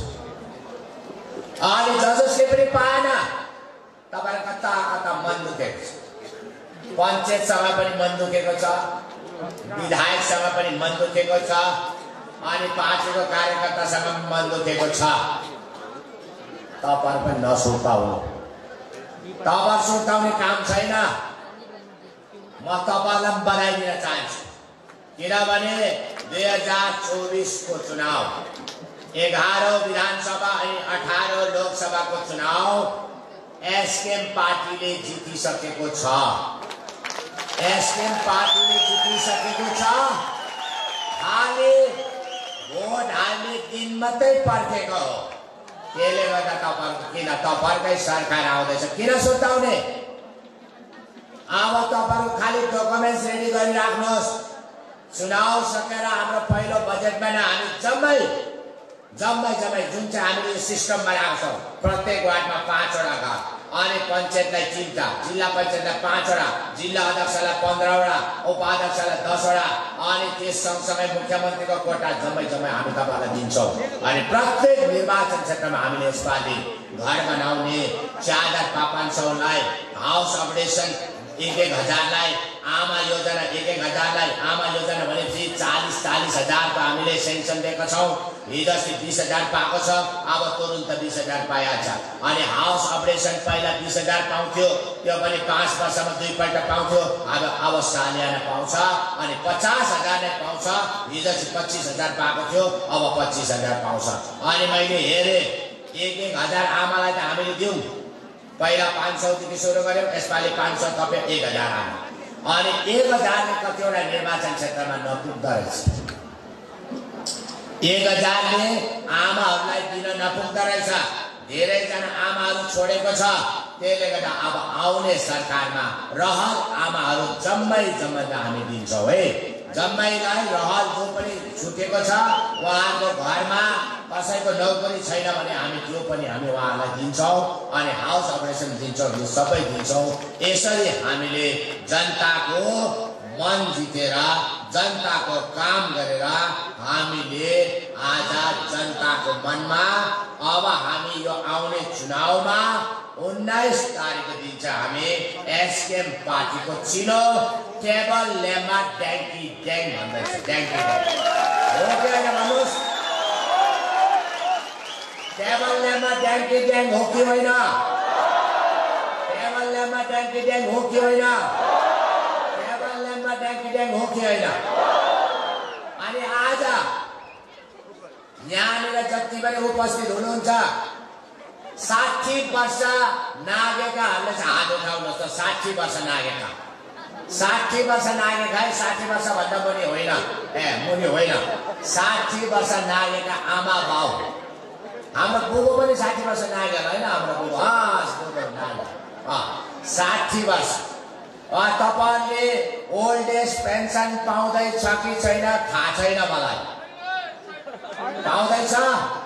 अनि ज जसले पनि पाएन तपाईहरु कता कता मन दुखेको छ। पञ्चायतसँग पनि मन दुखेको छ, विधायकसँग पनि मन दुखेको छ अनि पार्टीको कार्यकर्तासँग पनि मन दुखेको छ। तपाईहरु पनि नसुर्ताउनु। तपाईहरु सुर्ताउने काम छैन। म तपाईहरुलाई बधाई दिन चाहन्छु। किनभने दुई हजार चौबीस को चुनाव, एघारौं विधानसभा अनि अठारौं लोकसभाको चुनाव एसकेएम पार्टीले जितिसकेको छ। एसकेएम पार्टीले जितिसकेको छ। खाली भोट हाल्ने दिन मात्रै पर्खेको हो। त्यसले गर्दा तपाईहरु किन तपाईहरुकै सरकार आउँदैछ किन सुर्ताउने? अब तपाईहरु खाली डकुमेन्ट्स रेडी गरिराख्नुहोस्। चुनाव सकेर हाम्रो पहिलो बजेटमा नै हामी जम्मै जम्मै जम्मै जुन चाहिँ हामीले सिस्टम बनाएको छौं, प्रत्येक वार्डमा पाँचवटा घर अनि पञ्चायतलाई तीनटा, जिल्ला पञ्चायतलाई पाँचवटा, जिल्ला अध्यक्षलाई पन्ध्रवटा, उपाध्यक्षलाई दसवटा अनि त्यस सँगसँगै मुख्यमन्त्रीको कोटा जम्मै जम्मै हामी तपाईहरुलाई दिन्छौं। अनि प्रत्येक निर्वाचन क्षेत्रमा हामीले यसपालि घर बनाउने, च्यादर पाँच सौ लाई, हाउस अपरेसन एक एक हजारलाई आमा योजना एक एक हजारलाई आमा योजना भनेपछि चालीस चालीस हजारको हामीले सेङ्सन दिएका छौँ। हिजो अस्ति बिस हजार पाएको छ, अब तुरुन्त बिस हजार पाइहाल्छ। अनि हाउस अपरेसन पहिला बिस हजार पाउँथ्यो, त्यो पनि पाँच वर्षमा दुईपल्ट पाउँथ्यो, अब अब सालियाना पाउँछ। अनि पचास हजार नै पाउँछ, हिजो चाहिँ पच्चिस हजार पाएको थियो, अब पच्चिस हजार पाउँछ। अनि मैले हेरेँ एक एक हजार आमालाई त हामीले दिउँ, पहिला पाँच सौदेखि सुरु गऱ्यौँ, यसपालि पाँच सौ थप्यो एक हजार आमा। अनि एक हजारले कतिवटा निर्वाचन क्षेत्रमा नपुग्दो रहेछ, एक हजारले आमाहरूलाई दिन नपुग्दो रहेछ। धेरैजना आमाहरू छोडेको छ, त्यसले गर्दा अब आउने सरकारमा रहल आमाहरू जम्मै जम्मैलाई हामी दिन्छौँ है। जम्मैलाई रहल जो पनि छुटेको छ उहाँहरूको घरमा कसैको नौकरी छैन भने हामी त्यो पनि हामी उहाँहरूलाई दिन्छौँ। अनि हाउस अपरेसन दिन्छौँ, यो सबै दिन्छौँ। यसरी हामीले जनताको मन जितेर जनताको काम गरेर हामीले आज जनताको मनमा अब हामी यो आउने चुनावमा उन्नाइस तारिक दिन चाहिँ हामी एसकेएम पार्टीको चिनो टेबल ल्याम्बा ट्याङ्की ट्याङ भन्दैछ। ट्याङ्की हो कि होइन भन्नुहोस्? टेबल ल्याम्बा ट्याङ्की ट्याङ हो कि होइन? टेबल ल्याम्बा ट्याङ्की ट्याङ हो कि होइन? टेबल ल्याम्बा ट्याङ्की ट्याङ हो कि होइन? अनि आज यहाँनिर जति पनि उपस्थित हुनुहुन्छ साठी वर्ष नागेकाहरूले चाहिँ हात उठाउनुहोस् त। साठी वर्ष नागेका, साठी वर्ष नागेका है, साठी वर्ष भन्दा मुनि होइन, ए मुनि होइन, साठी वर्ष नागेका आमा बाउ। हाम्रो बुबो पनि साठी वर्ष नागेका होइन, हाम्रो बुबो साठी वर्ष। तपाईँहरूले ओल्ड एज पेन्सन पाउँदैछ कि छैन थाहा छैन मलाई, पाउँदैछ?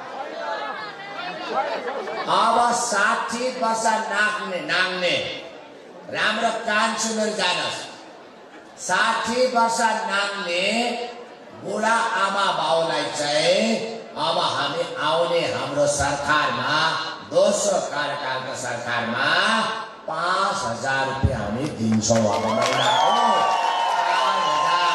अब साठी वर्ष नाग्ने नाग्ने राम्रो कान सुनेर जानुहोस्, साठी वर्ष नाग्ने बुढा आमा बाउलाई चाहिँ अब हामी आउने हाम्रो सरकारमा दोस्रो कार्यकालको सरकारमा पाँच हजार रुपियाँ हामी दिन्छौँ अब महिनाको पाँच हजार।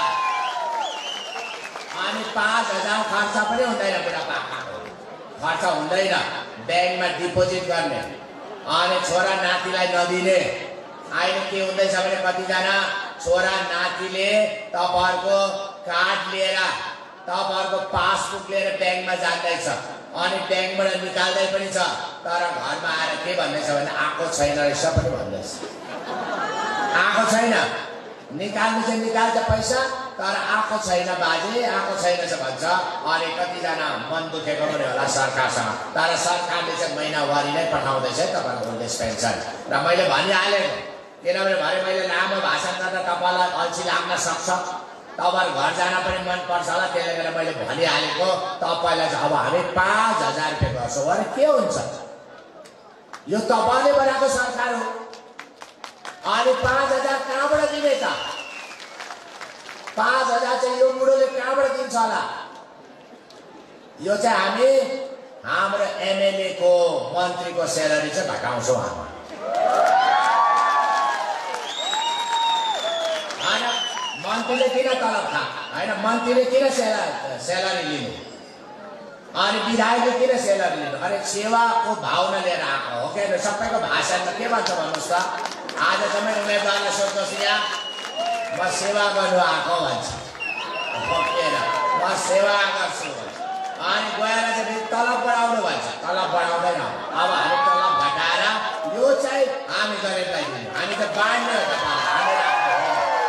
अनि पाँच हजार खर्च पनि हुँदैन, बुढापाकाको खर्च हुँदैन, ब्याङ्कमा डिपोजिट गर्ने। अनि छोरा नातिलाई नदिने। अहिले के हुँदैछ भने कतिजना छोरा नातिले तपाईँहरूको कार्ड लिएर तपाईँहरूको पासबुक लिएर ब्याङ्कमा जाँदैछ, अनि ब्याङ्कबाट निकाल्दै पनि छ, तर घरमा आएर के भन्दैछ भने आएको छैन रहेछ पनि भन्दैछ। आएको छैन, निकाल्नु चाहिँ निकाल्छ पैसा, तर आएको छैन बाजे, आएको छैन भन्छ। अनि कतिजना मन दुखेको पनि होला सरकारसँग, तर सरकारले चाहिँ महिनावारी नै पठाउँदैछ तपाईँको ओल्ड एज पेन्सन। र मैले भनिहालेको, किनभने भरे मैले लामो भाषण गर्दा तपाईँलाई अल्छी लाग्न सक्छ, तपाईँहरू घर जान पनि मन पर्छ होला, त्यसले गर्दा मैले भनिहालेको तपाईँलाई चाहिँ अब हामी पाँच हजार रुपियाँ गर्छौँ। अरे के हुन्छ, यो तपाईँले बनाएको सरकार हो। अनि पाँच हजार कहाँबाट दिने त? पाँच हजार चाहिँ यो बुढोले कहाँबाट दिन्छ होला? यो चाहिँ हामी हाम्रो एमएलए को मन्त्रीको सेलरी चाहिँ घटाउँछौँ हामी। होइन मन्त्रीले किन तलब खा, होइन मन्त्रीले किन सेलरी सेलरी लिनु, अनि विधायकले किन सेलरी लिनु? अरे सेवाको भावना लिएर आएको हो क्या। सबैको भाषणमा के भन्छ भन्नुहोस् त? आज तपाईँ उम्मेदवारलाई सोध्नुहोस्, यहाँ म सेवा गर्नु आएको भन्छ, म सेवा गर्छु भन्छ। अनि गएर चाहिँ तलब बढाउनु भन्छ, तलब बढाउँदैन। अब हामी तलब घटाएर यो चाहिँ हामी गरिबलाई दिनु, हामी त बाँड्ने हो तपाईँलाई, हामी राख्नु हो।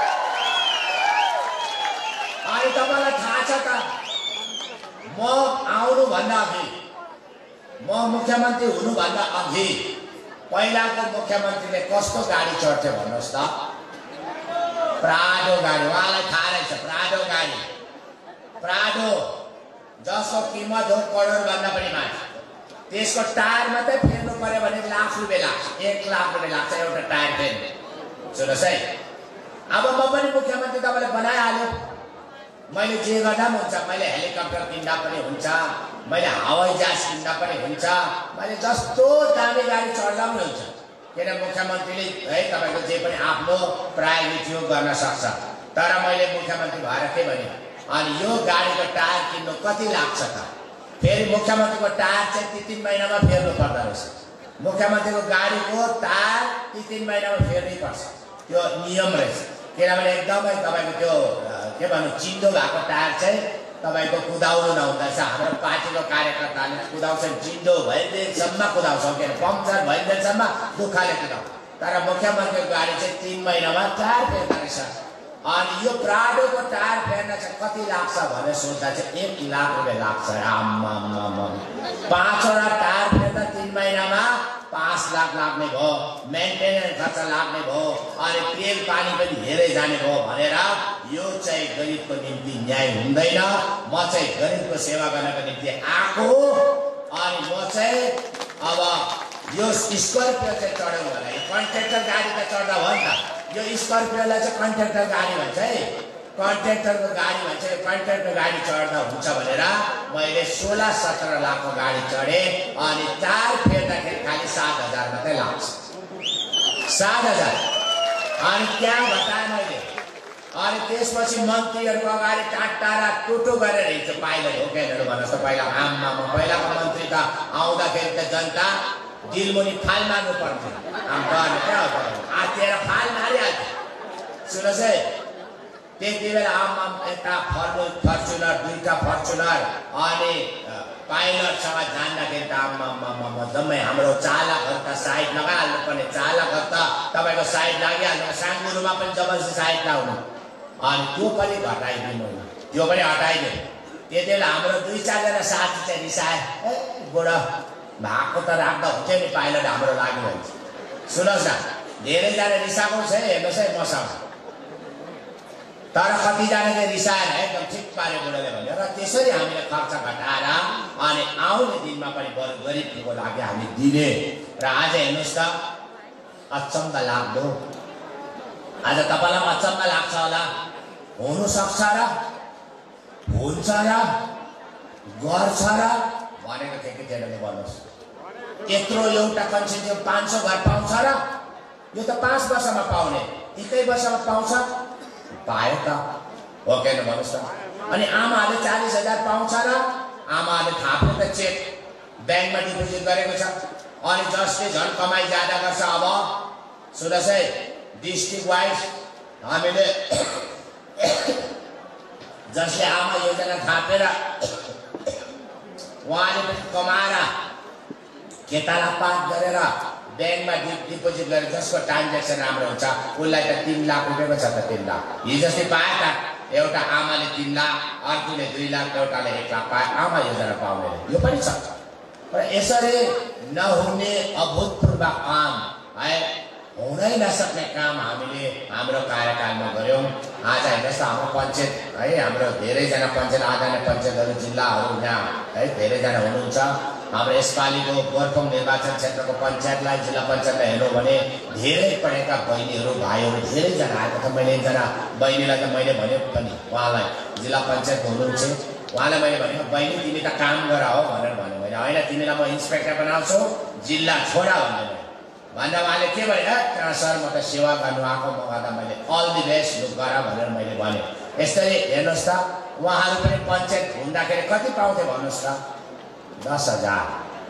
अनि तपाईँलाई थाहा छ त, म आउनुभन्दा अघि, म मुख्यमन्त्री हुनुभन्दा अघि पहिलाको मुख्यमन्त्रीले कस्तो गाडी चढ्थ्यो भन्नुहोस् त? प्राडो गाडी, उहाँलाई थाहा रहेछ। प्राडो गाडी, प्राडो जसको किमत हो करोड भन्दा पनि माथि। त्यसको टायर मात्रै फेर्नु पर्यो भने लाख रुपियाँ लाग्छ, एक लाख रुपियाँ लाग्छ एउटा टायर फेर्नु। सुन्नुहोस् है, अब म पनि मुख्यमन्त्री तपाईँले बनाइहाल्यो, मैले जे गर्दा पनि हुन्छ, मैले हेलिकप्टर किन्दा पनि हुन्छ, मैले हवाई जहाज किन्दा पनि हुन्छ, मैले जस्तो दामी गाडी चढ्दा पनि हुन्छ। किन मुख्यमन्त्रीले है तपाईको जे पनि आफ्नो प्रायोरिटी गर्न सक्छ। तर मैले मुख्यमन्त्री भएर के भने अनि यो गाडीको टायर किन्नु कति लाग्छ त? फेरि मुख्यमन्त्रीको टायर चाहिँ ती तीन महिनामा फेर्नु पर्दो रहेछ। मुख्यमन्त्रीको गाडीको टायर ती तीन महिनामा फेर्नै पर्छ, त्यो नियम रहेछ। किनभने एकदमै तपाईको त्यो के भन्नु चिन्डो भएको टायर चाहिँ तपाईको कुदाउनु नहुँदैछ। हाम्रो पार्टीको कार्यकर्ताले कुदाउँछन्, चिन्डो भइदिएसम्म कुदाउँछौँ, के अरे पम्चर भइदिएसम्म दुःखले कुदाउँछ। तर मुख्यमन्त्रीको गाडी चाहिँ तीन महिनामा टायर फेर्दो रहेछ। अनि यो प्राडोको टायर फेर्न चाहिँ कति लाग्छ भनेर सोच्दा चाहिँ एक लाख रुपियाँ लाग्छ। आम्मामा पाँचवटा टायर फेर्दा तीन महिनामा पाँच लाख लाग्ने भयो, मेन्टेनेन्स खर्च लाग्ने भयो, अनि तेल पानी पनि धेरै जाने भयो भनेर यो चाहिँ गरिबको निम्ति न्याय हुँदैन। म चाहिँ गरिबको सेवा गर्नको निम्ति आएको हो। अनि म चाहिँ अब यो स्कर्पियो चाहिँ चढाउँ होला, यो कन्ट्र्याक्टर गाडी त चढ्दा भयो नि त। यो स्कर्पियोलाई चाहिँ कन्ट्र्याक्टर गाडी भन्छ है, कन्ट्र्याक्टरको गाडी भन्छ। यो कन्ट्र्याक्टर गाडी चढ्दा हुन्छ भनेर मैले सोह्र सत्र लाखको गाडी चढेँ। अनि टायर फेर्दाखेरि खालि सात हजार मात्रै लाग्छ, सात हजार। अनि त्यहाँ घटाएँ मैले। अनि त्यसपछि मन्त्रीहरूको अगाडि टाढा टुटो गरेर हिँड्छ पाइलट हो क्या भन्नुहोस् त। पहिला आममा पहिलाको मन्त्री त आउँदाखेरि त जनता दिलमुनि फाल मार्नु पर्थ्यो, आत्तिएर फाल मारिहाल्थ्यो। सुन्नुहोस् है, त्यति बेला आम एउटा फर्मु फर्चुनर दुईवटा फर्चुनर अनि पाइलटसँग जान्दाखेरि त आम्मा जम्मै हाम्रो चालकहरू त साइड लगाइहाल्नु पर्ने। चालकहरू त तपाईँको साइड लागिहाल्नु, साङ्गुरोमा पनि जबरजस्ती साइड लाउनु। अनि त्यो पनि घटाइदिनु, त्यो पनि हटाइदिनु। त्यति बेला हाम्रो दुई चारजना साथी चाहिँ रिसाए, ए बुढा भएको त राख्दा हुन्थ्यो नि पाइलट हाम्रो लागि भन्छ। सुन्नुहोस् न, धेरैजना रिसाएको छ हेर्नुहोस् है मसँग। तर कतिजना चाहिँ रिसाएर एकदम ठिक पारे बुढाले भन्यो। र त्यसरी हामीले खर्च घटाएर अनि आउने दिनमा पनि बरु गरिबको लागि हामी दिने। र आज हेर्नुहोस् त अचम्म लाग्दो, आज तपाईँलाई पनि अचम्म लाग्छ होला, हुनसक्छ र हुन्छ र गर्छ र भनेको थियो कि थिएन भन्नुहोस्। यत्रो एउटा कन्सेन्ट्रेट पाँच सौ घर पाउँछ र? यो त पाँच वर्षमा पाउने, एकै वर्षमा पाउँछ, पायो त हो कि भन्नुहोस् त। अनि आमाहरूले चालिस हजार पाउँछ र? आमाहरूले थाप्ने त चेक ब्याङ्कमा डिपोजिट गरेको छ। अनि जसले झन् कमाइ ज्यादा गर्छ, अब सुन्नुहोस् है, डिस्ट्रिक्ट वाइज हामीले जसले आमा योजना थापेर उहाँले पनि कमाएर खेताला पाठ गरेर ब्याङ्कमा डिपोजिट गरेर जसको ट्रान्जेक्सन राम्रो हुन्छ उसलाई त तीन लाख रुपियाँको छ त। तीन लाख हिजो अस्ति पाए त एउटा आमाले तीन लाख, अर्कोले दुई लाख, एउटाले एक लाख पाए। आमा योजना पाउने यो पनि छ। र यसरी नहुने अभूतपूर्व काम है, हुनै नसक्ने काम हामीले हाम्रो कार्यकालमा गऱ्यौँ। आज हेर्नुहोस् त हाम्रो पञ्चायत है, हाम्रो धेरैजना पञ्चायत आदरणीय पञ्चायतहरू जिल्लाहरू यहाँ है धेरैजना हुनुहुन्छ। हाम्रो यसपालिको गोरफोङ निर्वाचन क्षेत्रको पञ्चायतलाई जिल्ला पञ्चायतलाई हेर्नु भने धेरै पढेका बहिनीहरू भाइहरू धेरैजना आएको छ। मैले एकजना बहिनीलाई त मैले भने पनि उहाँलाई जिल्ला पञ्चायतको हुनुहुन्छ, उहाँलाई मैले भने बहिनी तिमी त काम गर हो भनेर भने मैले होइन तिमीलाई म इन्सपेक्टर बनाउँछु जिल्ला छोडा भनेर भन्दा उहाँले के भने सर म त सेवा गर्नु आएको म गर्दा मैले अल दि बेस्ट लुक गर भनेर मैले भने। यसरी हेर्नुहोस् त उहाँहरू पनि पञ्चायत हुँदाखेरि कति पाउँथे भन्नुहोस् त? दस हजार।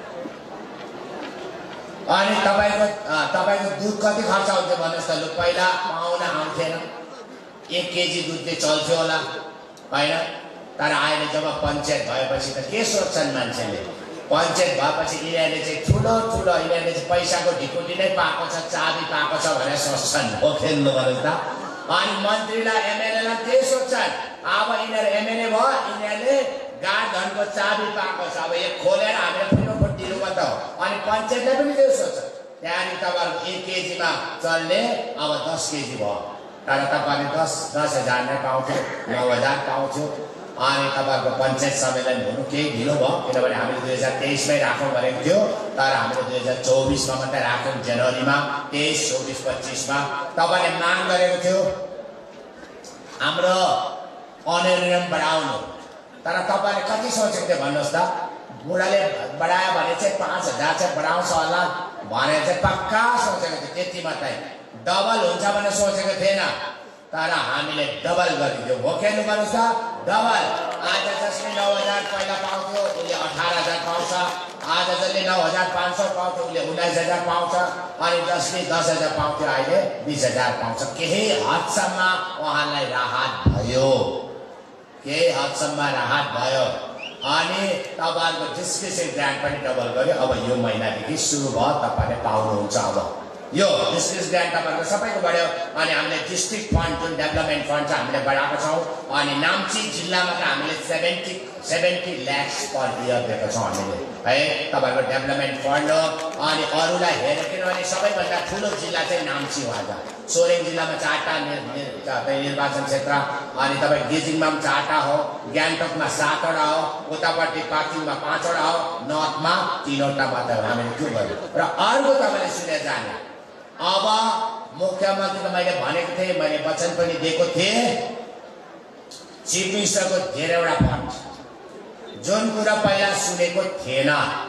अनि तपाईँको तपाईँको दुध कति खर्च हुन्थ्यो भन्नुहोस् त? लु पहिला पाउन आउँथेन, एक केजी दुधले चल्थ्यो होला होइन। तर अहिले जब पञ्चायत भएपछि त के सोच्छन् मान्छेले? पञ्चायत भएपछि यिनीहरूले चाहिँ ठुलो ठुलो यिनीहरूले चाहिँ पैसाको ढिकुटी नै पाएको छ, चाबी पाएको छ भनेर सोच्छन् हो खेल्नु गर्नु त। अनि मन्त्रीलाई एमएलएलाई त्यही सोच्छन्, अब यिनीहरू एमएलए भयो, यिनीहरूले गाड धनको चाबी पाएको छ, अब यो खोलेर हामीले फुटो फुट दिनु पर्छ हो। अनि पञ्चायतले पनि त्यो सोच्छ। त्यहाँनिर तपाईँहरूको एक केजीमा चल्ने अब दस केजी भयो, तर तपाईँले दस दस हजार नै पाउँथ्यो, नौ हजार पाउँथ्यो। अनि तपाईँहरूको पञ्चायत सम्मेलन हुनु केही ढिलो भयो, किनभने हामीले दुई हजार तेइसमै राखौँ भनेको थियो, तर हामीले दुई हजार चौबिसमा मात्रै राख्यौँ, जनवरीमा। तेइस चौबिस पच्चिसमा तपाईँले माग गरेको थियो हाम्रो अनरियम बढाउनु, तर तपाईँले कति सोचेको थियो भन्नुहोस् त? बुढाले बढायो भने चाहिँ पाँच हजार चाहिँ बढाउँछ होला, भने चाहिँ पक्का सोचेको थियो त्यति मात्रै डबल हुन्छ भनेर सोचेको थिएन तर हामीले डबल गरिदियो हो के भन्नुहोस् त डबल आज जसले नौ हजार पहिला पाउँथ्यो उसले अठार हजार पाउँछ आज जसले नौ हजार पाँच सौ पाउँथ्यो उसले उन्नाइस हजार पाउँछ अनि जसले दस हजार पाउँथ्यो अहिले बिस हजार पाउँछ केही हदसम्म उहाँलाई राहत भयो केही हदसम्म राहत भयो अनि तपाईहरुको डिस्क्रिप्सन ग्रान्ट पनि डबल गर्यो अब यो महिनादेखि सुरु भयो तपाईले पाउनुहुन्छ अब यो डिस्ट्रिक्ट ग्रान्ट तपाईहरुको सबैको बढ्यो अनि हामीले डिस्ट्रिक्ट फन्ड जुन डेभलपमेन्ट फन्ड छ हामीले बढाएको छौं अनि नाम्ची जिल्लामा त हामीले सत्तर सत्तर लाख पर इयर दिएको छौं हामीले है तपाईहरुको डेभलपमेन्ट फन्ड हो अनि अरुलाई हेरेर किनभने सबैभन्दा ठूलो जिल्ला चाहिँ नाम्ची हो आज सोरेङ जिल्लामा चारटा निर्वाचन क्षेत्र अनि तपाई गेजिङमा पनि चारटा हो ग्यान्टोकमा सातवटा हो उतापट्टि पाक्किङमा पाँचवटा हो नर्थमा तीनवटा मात्र हामीले त्यो गर्यो र अर्को तपाईले सुने जाने अब मुख्यमन्त्रीको मैले भनेको थिएँ मैले वचन पनि दिएको थिएँ चीफ मिनिस्टरको धेरैवटा फन्ड जुन कुरा पहिला सुनेको थिएन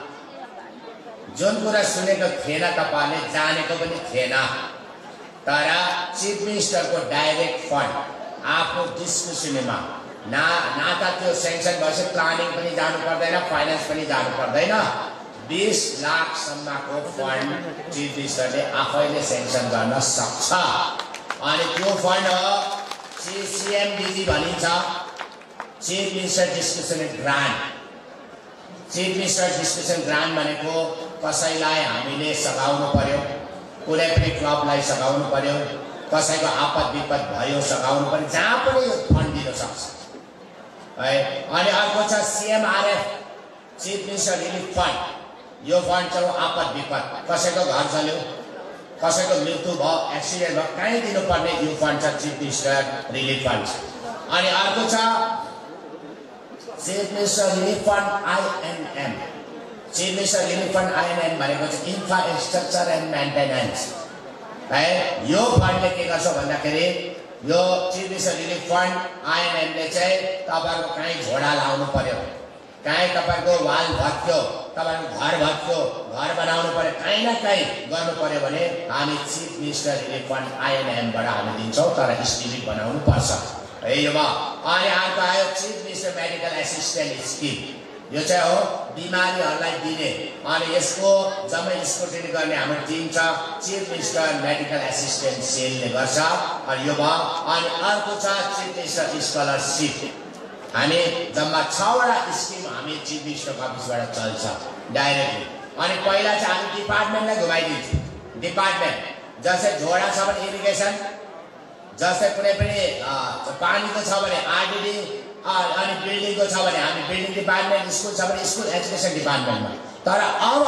जुन कुरा सुनेको थिएन तपाईले जानेको पनि थिएन तर चीफ मिनिस्टरको डाइरेक्ट फन्ड आफ्नो डिस्कसनमा ना ना त त्यो सेंक्सन भएपछि प्लानिङ पनि जानु पर्दैन फाइनान्स पनि जानु पर्दैन बीस लाख सम्मको फन्ड चीफ मिनिस्टरले आफैले सेंक्सन गर्न सक्छ अनि त्यो फन्ड हो सीएमडीजी भनिन्छ chief minister discussion grant chief minister discussion grant भनेको कसैलाई हामीले सघाउनु पर्यो कुनै पनि क्लबलाई सघाउनु पर्यो कसैको आपद विपद भयो सघाउनु पर्यो जहाँ पनि यो फन्ड दिन सक्छ है अनि अर्को छ CMRF chief minister relief fund यो फन्ड चाहिँ आपद विपद कसैको घर जल्यो कसैको मृत्यु भयो एक्सिडेन्ट भयो कहीँ दिनुपर्ने यो फन्ड छ चीफ मिनिस्टर रिलिफ फन्ड अनि अर्को छ chief minister relief fund INM chief minister relief fund INM भनेको चाहिँ इन्फ्रास्ट्रक्चर एन्ड मेन्टेनेन्स है यो फन्डले के गर्छ भन्दाखेरि यो चीफ मिनिस्टर रिलिफ फन्ड आईएनएमले चाहिँ तपाईहरुको कहीँ झोडा लाउनु पर्यो कहीँ तपाईको वाल भत्क्यो तपाईको घर भत्क्यो घर बनाउनु पर्यो कहीँ न कहीँ गर्नु पर्यो भने हामी chief minister relief fund INM बाट हामी दिन्छौं तर एस्टिमेट बनाउनु पर्छ है यो भयो अनि अर्को आयो chief minister medical assistant scheme यो चाहिँ हो बिमारीहरुलाई दिने अनि यसको जम्मै स्क्रुटिनी गर्ने हाम्रो टिम छ चीफ मिनिस्टर मेडिकल एसिस्टेन्ट सेलले गर्छ अनि यो भयो अनि अर्को छ चीफ मिनिस्टर स्कलरशिप हामी जम्मा छ वटा स्किम हामी चीफ मिनिस्टर अफिसबाट चल्छ डाइरेक्टली अनि पहिला चाहिँ हामी डिपार्टमेन्टलाई घुमाइदिन्छौँ डिपार्टमेन्ट जस्तै झोडा छ भने इरिगेसन जस्तै कुनै पनि पानीको छ भने आरडीडी अनि बिल्डिङको छ भने हामी बिल्डिङ डिपार्टमेन्ट स्कुल छ भने स्कुल एजुकेसन डिपार्टमेन्टमा तर अब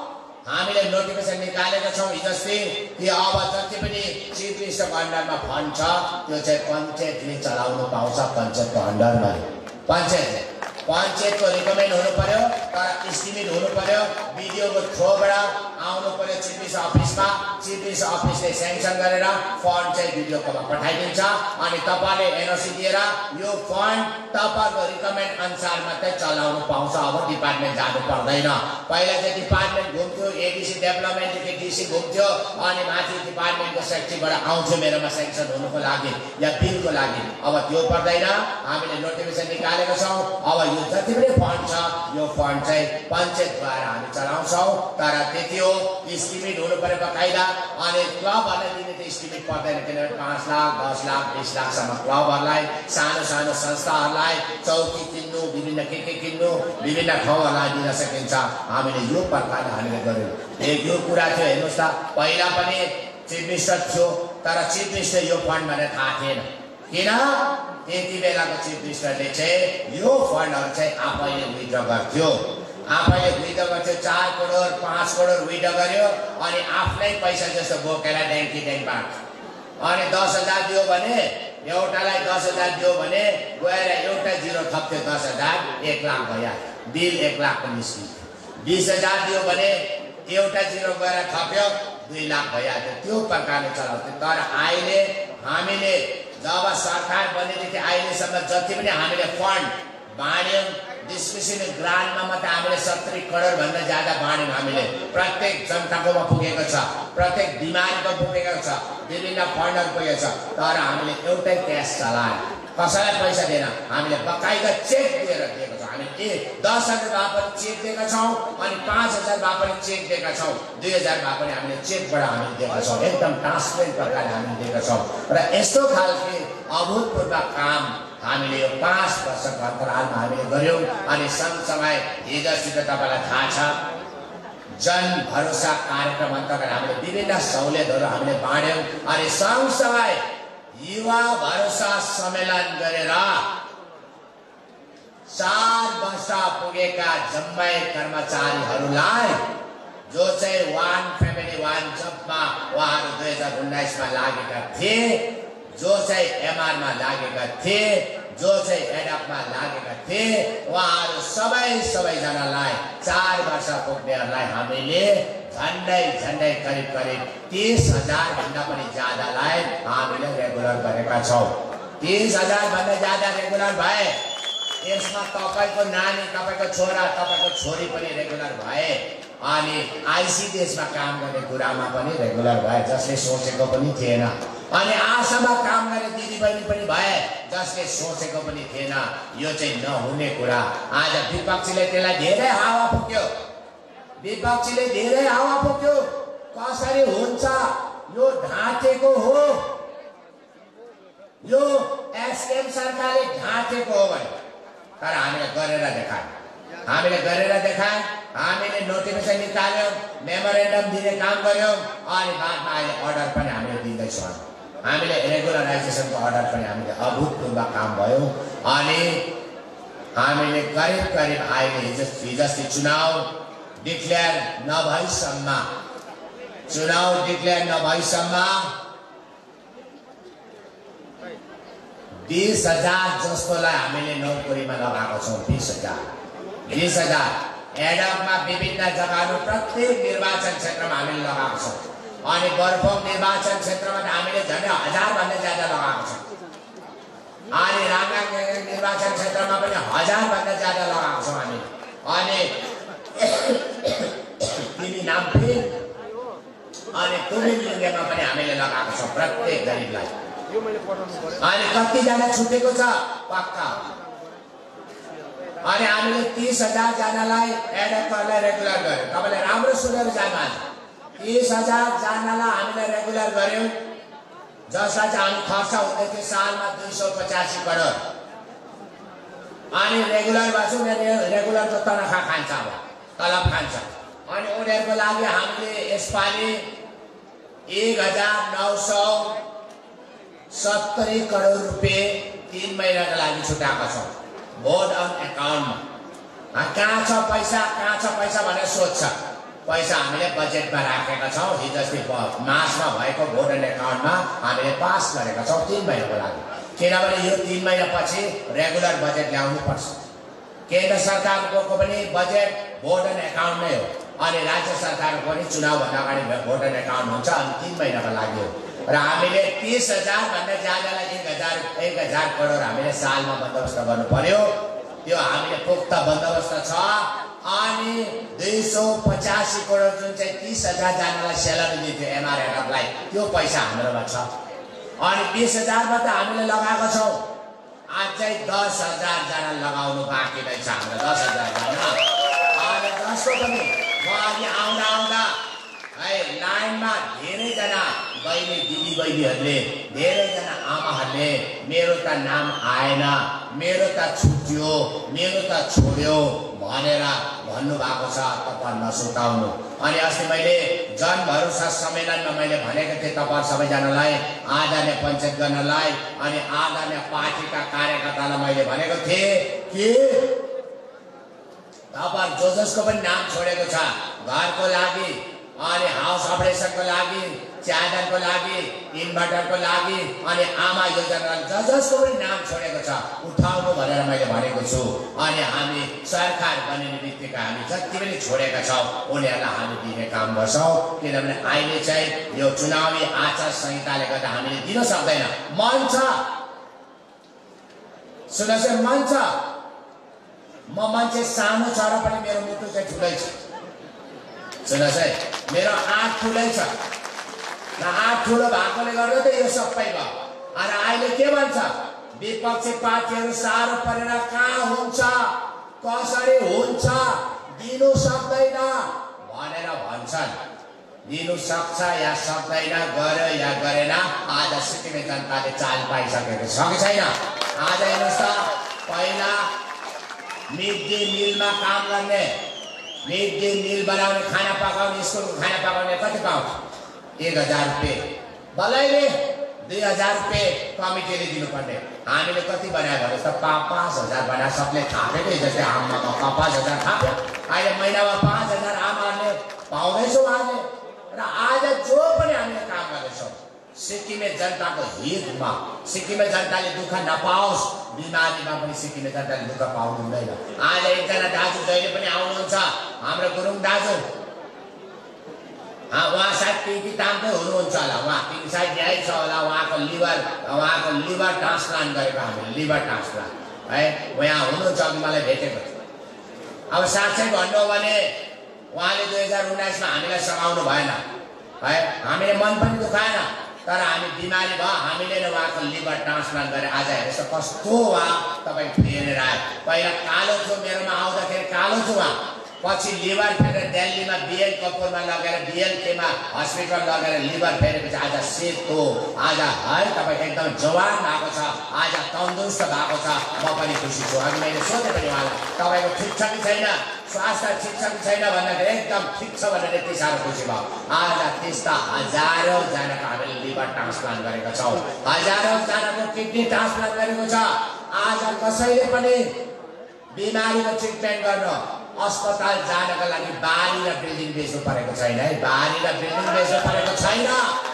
हामीले नोटिफिकेसन निकालेका छौं हिजोस्ति कि अब जति पनि चीफ मिनिस्टरको अन्डरमा फन्ड छ त्यो चाहिँ पञ्चायतले चलाउनु पाउँछ पञ्चायतको अन्डरमा पञ्चायतले पञ्चायतको रिकमेन्ड हुनु पर्यो तर एस्टिमेट हुनु पर्यो बिडिओको थ्रोबाट आउनु पर्यो चिफ मिनिस्टर अफिसमा चिफ मिनिस्टर अफिसले स्याङ्सन गरेर फन्ड चाहिँ बिडिओकोमा पठाइदिन्छ अनि तपाईले एनओसी दिएर यो फन्ड तपाईको रिकमेन्ड अनुसार मात्रै चलाउनु पाउँछ अब डिपार्टमेन्ट जानु पर्दैन पहिला चाहिँ डिपार्टमेन्ट घुम्थ्यो एडीसी डेभलपमेन्टदेखि डीसी घुम्थ्यो अनि माथि डिपार्टमेन्टको सेक्रेटरीबाट आउँथ्यो मेरोमा स्याङ्सन हुनुको लागि या बिलको लागि अब त्यो पर्दैन हामीले नोटिफिकेसन निकालेका छौं अब यो जति पनि फन्ड छ यो फन्ड चाहिँ पञ्चायतद्वारा हामी चलाउँछौं तर त्यति हो एस्टिमेट हुनु पर्यो बकाइदा अनि क्लबहरुलाई दिने त एस्टिमेट पर्दैन किनभने पाँच लाख दस लाख बीस लाख सम्म क्लबहरुलाई सानो सानो संस्थाहरुलाई चौकी किन्नु विभिन्न के के किन्नु विभिन्न ठाउँहरुलाई दिन सकिन्छ हामीले यो प्रकारले हामीले गर्यौं एक यो कुरा थियो हेर्नुस् त पहिला पनि चीफ मिनिस्टर थियो तर चीफ मिनिस्टर यो फन्ड भनेर थाहा थिएन किन त्यति बेलाको चीफ मिनिस्टरले चाहिँ यो फन्डहरु चाहिँ आफैले विथड्र गर्थ्यो आफैले विथड्र गर्थ्यो चार करोड पाँच करोड विथड्र गर्यो अनि आफ्नै पैसा जस्तो बोकेर ड्याङ्की ड्याङ बाँड्थ्यो अनि दस हजार दियो भने एउटालाई दस हजार दियो भने गएर एउटा जिरो थप्थ्यो दस हजार एक लाख भयो बिल एक लाखको निस्कियो बीस हजार दियो भने एउटा जिरो गएर थप्यो दुई लाख भइहाल्यो त्यो प्रकारले चलाउँथ्यो तर अहिले हामीले जब सरकार बनेदेखि अहिलेसम्म जति पनि हामीले फन्ड बाँड्यौं डिस्क्रिप्सन ग्रान्टमा मात्र हामीले सत्तरी करोड भन्दा ज्यादा बाँड्यौँ हामीले प्रत्येक जनताकोमा पुगेको छ प्रत्येक बिमारीको पुगेको छ विभिन्न फन्डहरू पुगेको छ तर हामीले एउटै क्यास चलायौँ कसैलाई पैसा दिएन हामीले बकाइदा चेक दिएर दिएको छौँ हामी ए दस हजार भए पनि चेक दिएका छौँ अनि पाँच हजार भए पनि चेक दिएका छौँ दुई हजार भए पनि हामीले चेकबाट हामीले दिएका छौँ एकदम ट्रान्सपेरेन्ट प्रकारले हामीले दिएका छौँ र यस्तो खालको अभूतपूर्व काम हामीले यो पाँच वर्षको अन्तरालमा हामीले गर्यौँ अनि सँगसँगै हिजोसित तपाईँलाई थाहा छ जन भरोसा कार्यक्रम अन्तर्गत हामीले विभिन्न सहुलियतहरू हामीले बाँड्यौँ अनि सँगसँगै युवा भरोसा सम्मेलन गरेर चार वर्ष पुगेका जम्मै कर्मचारीहरूलाई जो चाहिँ वान फ्यामिली वान जबमा उहाँहरू दुई हजार उन्नाइसमा लागेका थिए जो चाहिँ एमआरमा लागेका थिए जो चाहिँ एडअपमा लागेका थिए उहाँहरू सबै सबैजनालाई चार वर्ष पुग्नेहरूलाई हामीले झन्डै झन्डै करिब करिब तीस हजार भन्दा पनि ज्यादालाई हामीले रेगुलर गरेका छौँ तीस हजार भन्दा ज्यादा रेगुलर भए यसमा तपाईँको नानी तपाईँको छोरा तपाईँको छोरी पनि रेगुलर भए अनि आइसिडिएसमा काम गर्ने कुरामा पनि रेगुलर भए जसले सोचेको पनि थिएन अनि आशामा काम गर्ने दिदीबहिनी पनि भए जसले सोचेको पनि थिएन यो चाहिँ नहुने कुरा आज विपक्षीले त्यसलाई धेरै हावा फुक्यो विपक्षीले धेरै हावा फुक्यो कसरी हुन्छ यो ढाँटेको हो यो एसकेएम सरकारले ढाँटेको हो भने तर हामीले गरेर देखायौँ हामीले गरेर देखायौँ हामीले नोटिफिकेसन निकाल्यौँ मेमोरेन्डम दिने काम गर्यौँ अनि बादमा अहिले अर्डर पनि हामीले दिँदैछौँ हामीले रेगुलराइजेसनको अर्डर पनि हामीले अभूतपूर्व काम भयो अनि हामीले करिब करिब अहिले हिजो हिजोस्ति चुनाव डिक्लेयर नभएसम्म चुनाव डिक्लेयर नभएसम्म बीस हजार जस्तोलाई हामीले नौकरीमा लगाएको छौँ बीस हजार बीस हजार एडअपमा विभिन्न जग्गाहरू प्रत्येक निर्वाचन क्षेत्रमा हामीले लगाएको छौँ अनि बर्फोङ निर्वाचन क्षेत्रमा हामीले झन्डै हजारभन्दा ज्यादा लगाएको छौँ अनि राङा निर्वाचन क्षेत्रमा पनि हजारभन्दा ज्यादा लगाएको छौँ हामी अनि तिमी नाम्फी अनि तुमिनलिङ्गेमा पनि हामीले लगाएको छौँ प्रत्येक गरिबलाई अनि कतिजना छुटेको छ पक्का अनि हामीले तीस हजार जनालाई एडअपलाई रेगुलर गर्यौँ तपाईँले राम्रो सुनेर जानुहोस् तीस हजार जनालाई हामीले रेगुलर गर्यौँ जसलाई चाहिँ हामी खर्च हुँदै थियो सालमा दुई सौ पचासी करोड अनि रेगुलर भएको रेगुलरको तनखा खान्छ अब तलब खान्छ अनि उनीहरूको लागि हामीले यसपालि एक हजार नौ सौ सत्तरी करोड रुपियाँ तीन महिनाको लागि छुट्याएको छौँ बोर्ड अन एकाउन्टमा कहाँ छ पैसा कहाँ छ पैसा भनेर सोध्छ पैसा हामीले बजेटमा राखेका छौँ हिजोस्ति मार्चमा भएको बोर्ड एन एकाउन्टमा हामीले पास गरेका छौँ तीन महिनाको लागि किनभने यो तीन महिनापछि रेगुलर बजेट ल्याउनु पर्छ केन्द्र सरकारको पनि बजेट बोर्ड एन एकाउन्ट नै हो अनि राज्य सरकारको पनि चुनावभन्दा अगाडि बोर्ड एन एकाउन्ट हुन्छ अनि तीन महिनाको लागि हो र हामीले तीस हजार भन्दा ज्यादालाई एक हजार एक हजार करोड हामीले सालमा बन्दोबस्त गर्नु पर्यो त्यो हामीले पुख्ता बन्दोबस्त छ अनि दुई सौ पचासी करोड जुन चाहिँ तीस हजार जनालाई सेलरी दिन्थ्यो एमआरएफलाई त्यो पैसा हाम्रोमा छ अनि बिस हजारमा त हामीले लगाएको छौँ आज चाहिँ दस हजार जना लगाउनु बाँकी नै छ हाम्रो दस हजार जना अनि जसको पनि म अघि आउँदा आउँदा है लाइनमा धेरैजना बहिनी दिदी बहिनीहरूले धेरैजना आमाहरूले मेरो त नाम आएन मेरो त छुट्यो मेरो त छोड्यो भनेर भन्नुभएको छ तपाईँ नसुताउनु अनि अस्ति मैले जन भरोसा सम्मेलनमा मैले भनेको थिएँ तपाईँ सबैजनालाई आदरणीय पञ्चायत गर्नलाई अनि आदरणीय पार्टीका कार्यकर्तालाई मैले भनेको थिएँ कि तपाईँ जो जसको पनि नाम छोडेको छ घरको लागि अनि हाउस अपरेसनको लागि च्यादरको लागि इन्भर्टरको लागि अनि आमा योजना ज जसको पनि नाम छोडेको छ उठाउनु भनेर मैले भनेको छु अनि हामी सरकार बनिने बित्तिकै हामी जति पनि छोडेका छौँ उनीहरूलाई हामी दिने काम गर्छौँ किनभने अहिले चाहिँ यो चुनावी आचार संहिताले गर्दा हामीले दिन सक्दैन मन छ सुन्नुहोस् मन छ म मान्छे सानो छ र पनि मेरो मुटु चाहिँ ठुलै छ। सुन्नुहोस् है, मेरो आँट ठुलै छ र आँट ठुलो भएकोले गर्दा त यो सबै भयो। अनि अहिले के भन्छ विपक्षी पार्टीहरू साह्रो परेर कहाँ हुन्छ कसरी हुन्छ दिनु सक्दैन भनेर भन्छन्। दिनु सक्छ या सक्दैन, गर्यो या गरेन, आज सिक्किमे जनताले चाल पाइसकेको छ कि छैन? आज हेर्नुहोस् त, पहिला मिड डे मिलमा काम गर्ने, मिड डे मिल बनाउने, खाना पकाउने, स्कुलको खाना पकाउने कति पाउँछ? एक हजार रुपियाँ। बल्लैले दुई हजार रुपियाँ कमिटीले दिनुपर्ने। हामीले कति बनायो भन्नुहोस् त? पाँच पाँच हजार बनायो, सबले थापेकै जस्तै आमामा पाँच हजार थाप्यो। अहिले महिनामा पाँच हजार आमाले पाउँदैछौँ हामीले र आज जो पनि हामीले काम गर्दैछौँ सिक्किमे जनताको हितमा। सिक्किमे जनताले दुःख नपाओस्, बिमारीमा पनि सिक्किमे जनताले दुःख पाउनु हुँदैन। आज एकजना दाजु जहिले पनि आउनुहुन्छ, हाम्रो गुरुङ दाजु, उहाँ सायद पिपी तामकै हुनुहुन्छ होला, उहाँ पिपी सायद यही छ होला। उहाँको लिभर उहाँको लिभर ट्रान्सप्लान्ट गरेको हामीले, लिभर ट्रान्सप्लान्ट है, उहाँ हुनुहुन्छ, अघि मलाई भेटेको थियो। अब साँच्चै भन्नु हो भने उहाँले दुई हजार उन्नाइसमा हामीलाई सघाउनु भएन है, हामीले मन पनि दुखाएन, तर हामी बिमारी भयो, हामीले नै उहाँको लिभर ट्रान्सप्लान्ट गरेर आज हेर्नुहोस् त कस्तो उहाँ तपाईँ फेरेर आयो। पहिला कालो थियो, मेरोमा आउँदाखेरि कालो थियो उहाँ, पछि लिभर फेरेर दिल्लीमा बिएल कपुरमा लगेर बिएलकेमा हस्पिटल लगेर लिभर फेरेपछि आज सेतो, आज है तपाईँ एकदम जवान भएको छ, आज तन्दुरुस्त भएको छ। म पनि खुसी छु। अघि मैले सोधेँ पनि उहाँलाई, तपाईँको ठिक छ कि छैन, स्वास्थ्य ठिक छ कि छैन भन्दाखेरि एकदम ठिक छ भनेर यति साह्रो खुसी भयो। आज त्यस्ता हजारौँ जनाको हामीले लिभर ट्रान्सप्लान्ट गरेका छौँ, हजारौँ जनाको किडनी ट्रान्सप्लान्ट गरेको छ। आज कसैले पनि बिमारीको ट्रिटमेन्ट गर्नु अस्पताल जानको लागि बारी र बिल्डिङ बेच्नु परेको छैन है, बारी र बिल्डिङ बेच्नु परेको छैन,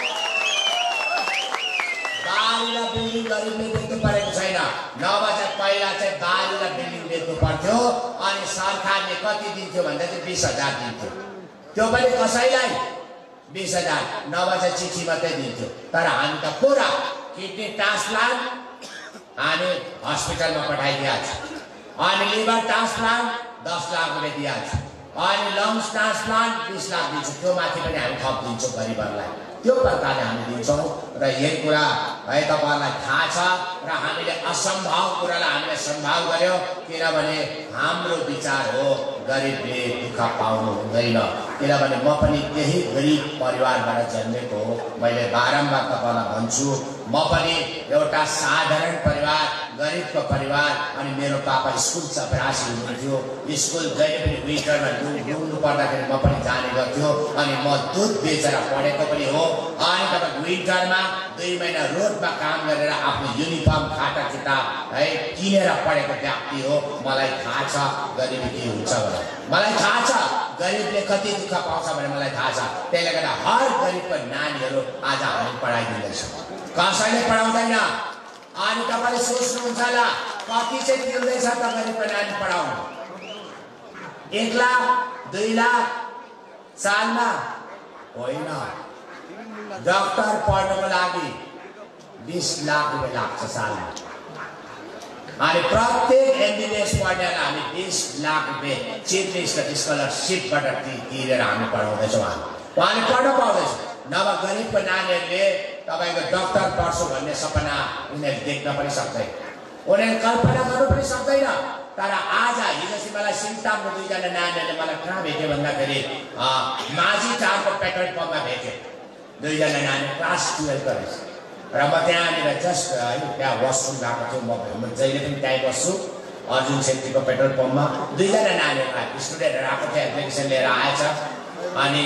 बारी र बिल्डिङ गरिबले बेच्नु परेको छैन। नभए चाहिँ पहिला चाहिँ बारी र बिल्डिङ बेच्नु पर्थ्यो अनि सरकारले कति दिन्थ्यो भन्दा चाहिँ बिस हजार दिन्थ्यो, त्यो पनि कसैलाई बिस हजार, नभए चाहिँ चिठी मात्रै दिन्थ्यो। तर हामी त पुरा किडनी ट्रान्सप्लान्ट हामी हस्पिटलमा पठाइदिइहाल्छ, अनि लिभर ट्रान्सप्लान्ट दस लाख रुपियाँ दिइहाल्छ, अनि लङ्स ट्रान्सप्लान्ट बिस लाख दिन्छौँ, त्यो माथि पनि हामी थप दिन्छौँ गरिबहरूलाई। त्यो प्रकारले हामी दिन्छौँ र यही कुरा है तपाईँहरूलाई थाहा छ र हामीले असम्भव कुरालाई हामीले सम्भव गर्यो, किनभने हाम्रो विचार हो गरिबले दुःख पाउनु हुँदैन। किनभने म पनि त्यही गरिब परिवारबाट जन्मेको हो। मैले बारम्बार तपाईँलाई भन्छु, म पनि एउटा साधारण परिवार, गरिबको परिवार। अनि मेरो पापा स्कुल चपरासी हुनुहुन्थ्यो, स्कुल जहिले पनि विन्टरमा डुब्नु पर्दाखेरि म पनि जाने गर्थ्यो, अनि म दुध बेचेर पढेको पनि हो। अनि तपाईँ विन्टरमा दुई महिना रोडमा काम गरेर आफ्नो युनिफर्म खाता किताब है किनेर पढेको व्यक्ति हो। मलाई थाहा छ गरिबी के हुन्छ भनेर, मलाई थाहा छ गरिबले कति दुःख पाउँछ भनेर मलाई थाहा छ। त्यसले गर्दा हर गरिबको नानीहरू आज हामी पढाइदिँदैछौँ, कसैले पढाउँदैन। अनि तपाईँले सोच्नुहुन्छ होला कति चाहिँ तिर्दैछ त गरिबको नानी पढाउनु? एक लाख दुई लाख सालमा होइन, डाक्टर पढ्नको लागि बीस लाख रुपियाँ लाग्छ सालमा। अनि प्रत्येक एमबिबिएस पढ्नेलाई हामी बीस लाख रुपियाँ चिफ स्कलरसिपबाट तिरेर हामी पढाउँदैछौँ। हामी उहाँले पढ्न पाउँदैछ। नभए गरिबको नानीहरूले तपाईँको डाक्टर पढ्छु भन्ने सपना उनीहरूले देख्न पनि सक्दैन, उनीहरूले कल्पना गर्नु पनि सक्दैन। तर आज हिजोसम्म मलाई सिमतामको दुईजना नानीहरूले मलाई कहाँ भेट्यो भन्दाखेरि माझी टारको पेट्रोल पम्पमा भेट्यो। दुईजना नानी क्लास टुवेल्भ गरेछ र म त्यहाँनिर जस्ट है त्यहाँ वासरुम गएको थियो। म जहिले पनि त्यहीँ बस्छु अर्जुन छेत्रीको पेट्रोल पम्पमा। दुईजना नानीहरू स्टुडेन्टहरू आएको थियो, एप्लिकेसन लिएर आएछ। अनि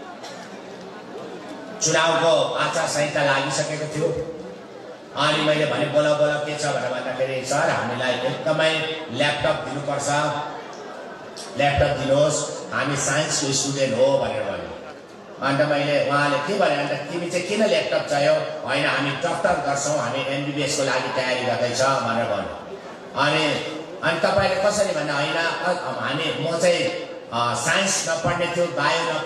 चुनावको आचार संहिता लागिसकेको थियो। अनि मैले भने बोला बोला के छ भनेर भन्दाखेरि सर हामीलाई एकदमै ल्यापटप दिनुपर्छ, ल्यापटप दिनुहोस्, हामी साइन्सको स्टुडेन्ट हो भनेर भन्यो। अन्त मैले उहाँले के भने अन्त तिमी चाहिँ किन ल्यापटप चाहियो? होइन हामी डक्टर गर्छौँ, हामी एमबिबिएसको लागि तयारी गर्दैछ भनेर भन्यो। अनि अनि तपाईँले कसरी भन्दा होइन हामी म चाहिँ साइन्स नपढ्ने थियो, बायो नपढ्ने थियो,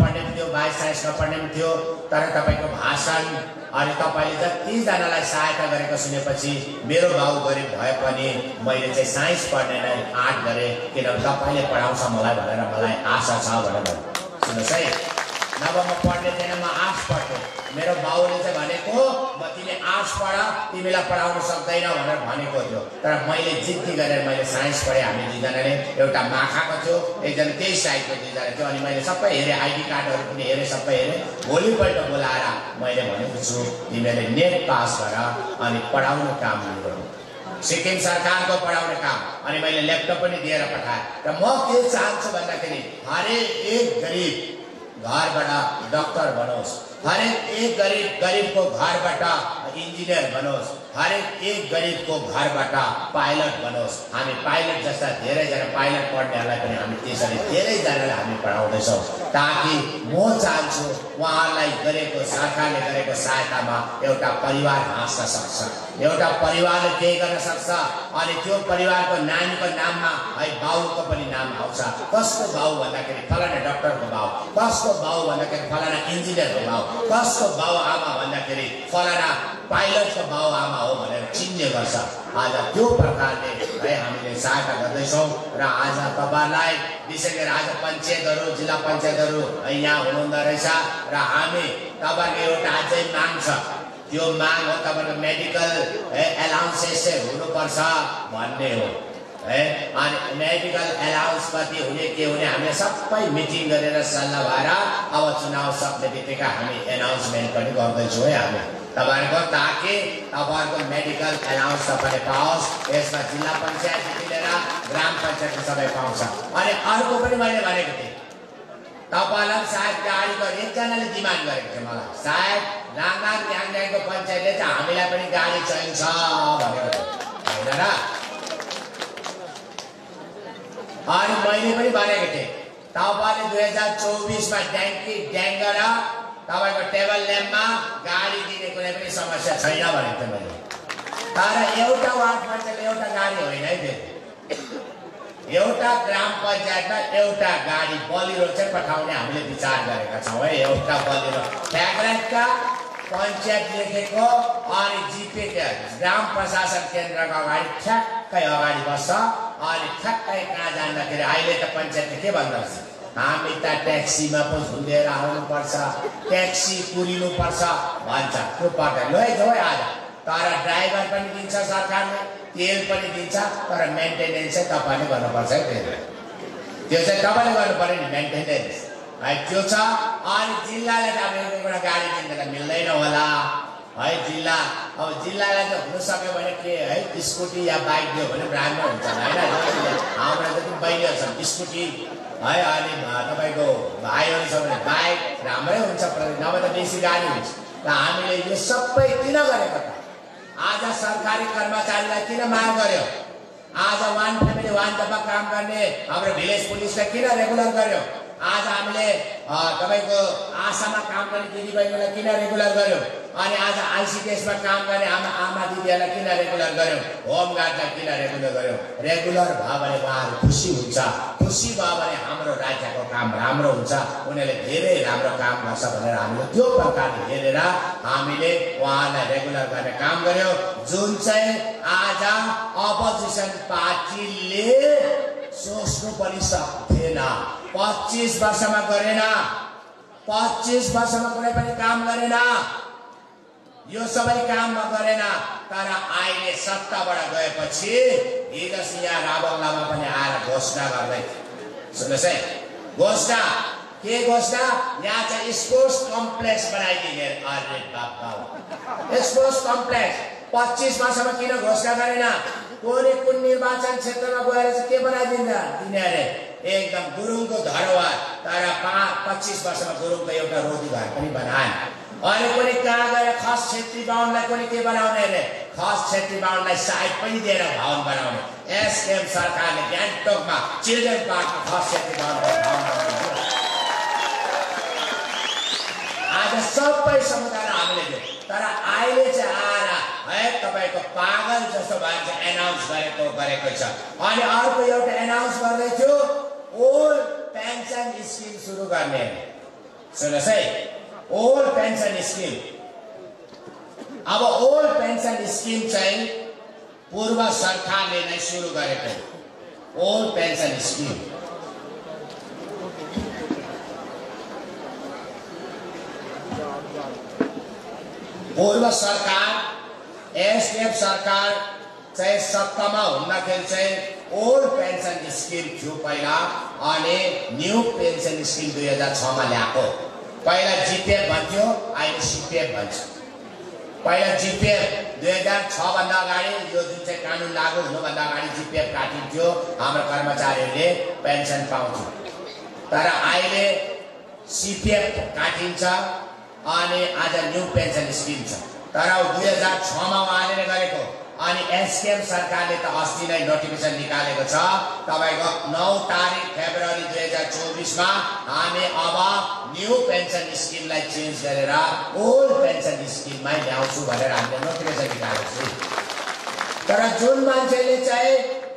थियो, बायो साइन्स नपढ्ने पनि थियो, तर तपाईको भाषण अनि तपाईले जतिजनालाई सहायता गरेको सुनेपछि मेरो बाउ गरिब भए पनि मैले चाहिँ साइन्स पढ्ने नै आर्ट गरेँ, किनभने तपाईले पढाउँछ मलाई भनेर मलाई आशा छ भनेर। सुन्नुहोस् है, नभए म पढ्ने थिएन, म आर्ट्स पढ्थेँ। मेरो बाउले चाहिँ भनेको म तिमी आर्ट्स पढ, तिमीलाई पढाउन सक्दैन भनेर भनेको थियो, तर मैले जिद्दी गरेर मैले साइन्स पढेँ। हामी दुईजनाले एउटा माखाको थियो, एकजना त्यही साइडको दुईजना थियो, अनि मैले सबै हेरेँ, आइडी कार्डहरू पनि हेरेँ, सबै हेरेँ। भोलिपल्ट बोलाएर मैले भनेको छु तिमीले नेट पास गर अनि पढाउने काम गर, सिक्किम सरकारको पढाउने काम। अनि मैले ल्यापटप पनि दिएर पठाएँ। र म के चाहन्छु भन्दाखेरि हरेक एक गरिब घरबाट डक्टर बनोस्, हरेक एक गरिब गरिबको घरबाट इन्जिनियर बनोस्, हरेक एक गरिबको घरबाट पाइलट बनोस्। हामी पाइलट जस्ता धेरैजना पाइलट पढ्नेहरूलाई पनि हामी त्यसरी धेरैजनालाई हामी पढाउँदैछौँ, ताकि म चाहन्छु उहाँहरूलाई गरेको सरकारले गरेको सहायतामा एउटा परिवार हाँस्न सक्छ, एउटा परिवारले केही गर्न सक्छ। अनि त्यो परिवारको नानीको नाममा है बाउको पनि नाम आउँछ। कसको बाउ भन्दाखेरि फलाना डक्टरको बाउ, कसको बाउ भन्दाखेरि फलाना इन्जिनियरको बाउ, कसको बाउ आमा भन्दाखेरि फलाना पाइलटको बाउ आमा हो भनेर चिन्ने गर्छ। आज त्यो प्रकारले है हामीले सहायता गर्दैछौँ। र आज तपाईँलाई विशेष गरी आज पञ्चायतहरू, जिल्ला पञ्चायतहरू यहाँ हुनुहुँदो रहेछ, र हामी तपाईँको एउटा अझै माग छ। त्यो माग हो तपाईँको मेडिकल एलाउन्सेस चाहिँ हुनुपर्छ भन्ने हो है। अनि मेडिकल एलाउन्स कति हुने के हुने हामीले सबै मिटिङ गरेर सल्लाह भएर अब चुनाव सक्ने बित्तिकै हामी एनाउन्समेन्ट पनि गर्दैछौँ है हामी तपाईँहरूको, ताकि तपाईँहरूको मेडिकल एलाउन्स तपाईँले पाओस्। यसमा जिल्ला पञ्चायतदेखि लिएर ग्राम पञ्चायतको सबै पाउँछ। अनि अर्को पनि मैले भनेको थिएँ तपाईँलाई सायद गाडीको एकजनाले डिमान्ड गरेको थियो मलाई, सायद राङगाङ ल्याङल्याङको पञ्चायतले चाहिँ हामीलाई पनि गाडी चाहिन्छ भनेको थियो होइन र। अनि मैले पनि भनेको थिएँ तपाईँले दुई हजार चौबिसमा ट्याङ्की ड्याङ्गर तपाईँको टेबल ल्याम्पमा गाडी दिने कुनै पनि समस्या छैन भनेको थिएँ मैले। तर एउटा वार्ड पञ्चायतले एउटा गाडी होइन है, फेरि एउटा ग्राम पञ्चायतमा एउटा गाडी बलिरो चाहिँ पठाउने हामीले विचार गरेका छौँ है। एउटा बलिरो फ्याग्रेटका पञ्चायत लेखेको अनि जिपे ग्राम प्रशासन केन्द्रको अगाडि ठ्याक्कै अगाडि बस्छ। अनि ठ्याक्कै कहाँ जाँदाखेरि अहिले त पञ्चायतले के भन्दो रहेछ, हामी त ट्याक्सीमा पो झुन्डेर आउनुपर्छ, ट्याक्सी कुरिनुपर्छ भन्छ। त्यो पर्दैन लैजाऊ है आज। तर ड्राइभर पनि दिन्छ सरकारले, तेल पनि दिन्छ, तर मेन्टेनेन्स चाहिँ तपाईँले गर्नुपर्छ है। फेरि त्यो चाहिँ तपाईँले गर्नु पऱ्यो नि मेन्टेनेन्स है, त्यो छ। अनि जिल्लाले त अब एउटा गाडी दिन्छ त मिल्दैन होला है। जिल्ला अब जिल्लालाई त हुनसक्यो भने के है, स्कुटी या बाइक दियो भने राम्रो हुन्छ होइन। हाम्रो जति बहिनीहरू छन् स्कुटी है, अनि तपाईँको भाइहरू छ भने बाइक राम्रै हुन्छ, नभए त बेसी गाडी हुन्छ। र हामीले यो सबै किन गरेको त, आज सरकारी कर्मचारीलाई किन माग गर्यो, आज वान फ्यामिली वान डब्बा काम गर्ने हाम्रो भिलेज पुलिसलाई किन रेगुलर गर्यो, आज हामीले तपाईँको आशामा काम गर्ने दिदीबहिनीलाई किन रेगुलर गर्यो, अनि आज आइसिडिएसमा काम गर्ने आमा आमा दिदीहरूलाई किन रेगुलर गर्यो, होमगार्डलाई किन रेगुलर गर्यो। रेगुलर भयो भने उहाँहरू खुसी हुन्छ, खुसी भयो भने हाम्रो राज्यको काम राम्रो हुन्छ, उनीहरूले धेरै राम्रो काम गर्छ भनेर हामीले त्यो प्रकारले हेरेर हामीले उहाँलाई रेगुलर गर्ने काम गर्यो। जुन चाहिँ आज अपोजिसन पार्टीले सोच्नु पनि सक्थेन, पच्चिस वर्षमा गरेन, पच्चिस वर्षमा कुनै पनि काम गरेन, यो सबै काम गरेन। तर अहिले सत्ताबाट गएपछि हिजो यहाँ राबङ्लामा पनि आएर घोषणा गर्दै सुन्नुहोस् है, घोषणा के घोषणा, यहाँ चाहिँ स्पोर्ट्स कम्प्लेक्स बनाइदिने। अरे बाबा, स्पोर्ट्स कम्प्लेक्स पच्चिस वर्षमा किन घोषणा गरेन, कुनै कुन निर्वाचन क्षेत्रमा गएर चाहिँ के बनाइदिन्छ तिनीहरूले, एकदम गुरुङको धरोहर। तर पाँच पच्चिस वर्षमा गुरुङको एउटा रोटी घर पनि बनाए। अनि कुनै कहाँ गएर खस छेत्री बाहुनलाई कुनै के बनाउने अरे, खस छेत्री बाहुनलाई साइड पनि दिएर भवन बनाउने। एसकेएम सरकारले गान्तोकमा चिल्ड्रेन पार्कमा खस छेत्री बाहुनको भवन बनाउने। आज सबै समुदाय हामीले दियो, तर अहिले चाहिँ आएर है तपाईँको पागल जस्तो भएर चाहिँ एनाउन्स गरेको गरेको छ। अनि अर्को एउटा एनाउन्स गर्दै थियो ओल्ड पेन्सन स्किम सुरु गर्ने। सुन्नुहोस् है, ओल्ड पेन्सन स्किम, अब ओल्ड पेन्सन स्किम चाहिँ पूर्व सरकारले नै सुरु गरेको ओल्ड पेन्सन स्किम। पूर्व सरकार एसडीएफ सरकार चाहिँ सत्तामा हुँदाखेरि चाहिँ ओल्ड पेन्सन स्किम थियो पहिला, अनि न्यू पेन्सन स्किम दुई हजार छ मा ल्याएको। पहिला जीपीएफ भन्थ्यो, अहिले सीपीएफ भन्छ। पहिला जीपीएफ दुई हजार छ भन्दा अगाडि यो जुन चाहिँ कानुन लागू हुनुभन्दा अगाडि जीपीएफ काटिन्थ्यो, हाम्रो कर्मचारीहरूले पेन्सन पाउँथ्यो। तर अहिले सीपीएफ काटिन्छ अनि आज न्यू पेन्सन स्किम छ। तर दुई हजार छ मा उहाँले गरेको, अनि एसकेएम सरकारले त अस्ति नै नोटिफिकेसन निकालेको छ, तपाईको नौ तारिक फेब्रुअरी दुई हजार चौबीस मा हामी अब न्यू पेन्सन स्किमलाई चेन्ज गरेर ओल्ड पेन्सन स्किममै ल्याउँछु भनेर हामीले नोटिफिकेसन निकालेको छु। तर जुन मान्छेले चाहिँ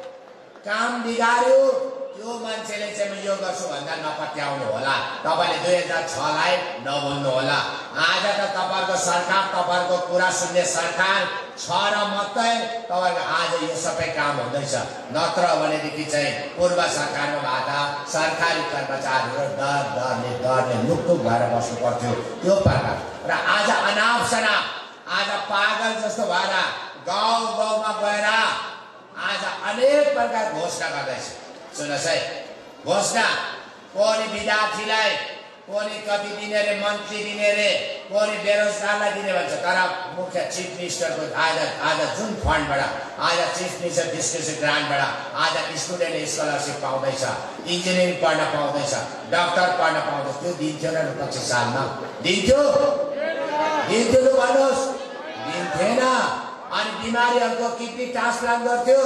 काम बिगार्यो त्यो मान्छेले चाहिँ म यो गर्छु भन्दा नपत्याउनु होला। तपाईले दुई हजार छ लाई नभुल्नु होला। आज त तपाईको सरकार, तपाईको कुरा सुन्ने सरकार छ र मात्रै तपाईको आज यो सबै काम हुँदैछ। नत्र भनेदेखि चाहिँ पूर्व सरकारमा भएका सरकारी कर्मचारीहरू डर डरले डरले लुकटुक भएर बस्नु पर्थ्यो त्यो प्रकार। र आज अनाप शनाप, आज पागल जस्तो भएर गाउँ गाउँमा गएर आज अनेक प्रकार घोषणा गर्दैछ। सुन्नुहोस् है, घोषणा कोनी विद्यार्थीलाई कोनी कति दिने रे, मन्त्री दिने रे, कोनी बेरोजगारलाई दिने भन्छ। तर मुख्य चिफ मिनिस्टरको आज आज जुन फन्डबाट, आज चिफ मिनिस्टर डिस्क्रिप्सन ग्रान्टबाट आज स्टुडेन्ट स्कलरसिप पाउँदैछ, इन्जिनियरिङ पढ्न पाउँदैछ, डाक्टर पढ्न पाउँदैछ, त्यो दिन्थ्यो न पच्चिस सालमा? दिन्थ्यो दिन्थ्यो त भन्नुहोस्? दिन्थेन। अनि बिमारीहरूको किडनी ट्रान्सप्लान्ट गर्थ्यो,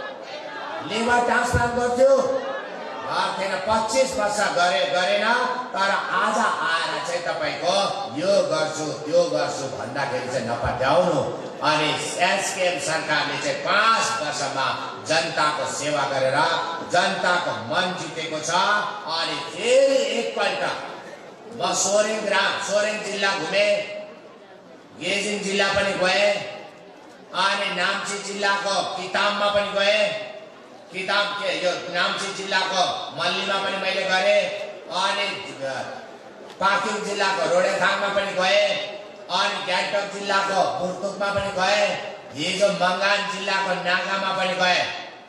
लिभर ट्रान्सप्लान्ट गर्थ्यो, गर्थेन। पच्चिस वर्ष गरे गरेन। तर आज आएर चाहिँ तपाईँको यो गर्छु त्यो गर्छु भन्दाखेरि चाहिँ नपत्याउनु। अनि एसकेएम सरकारले चाहिँ पाँच वर्षमा जनताको सेवा गरेर जनताको मन जितेको छ। अनि फेरि एकपल्ट म सोरेङ ग्राम सोरेङ जिल्ला घुमेँ, गेजिङ जिल्ला पनि गएँ, अनि नाम्ची जिल्लाको किताममा पनि गएँ, किताब के यो नाम्ची जिल्लाको मल्लीमा पनि मैले गरेँ, अनि पाक्योङ जिल्लाको रोडेथाङमा पनि गएँ, अनि गान्तोक जिल्लाको बुर्तुकमा पनि गएँ, हिजो मङ्गान जिल्लाको नागामा पनि गएँ।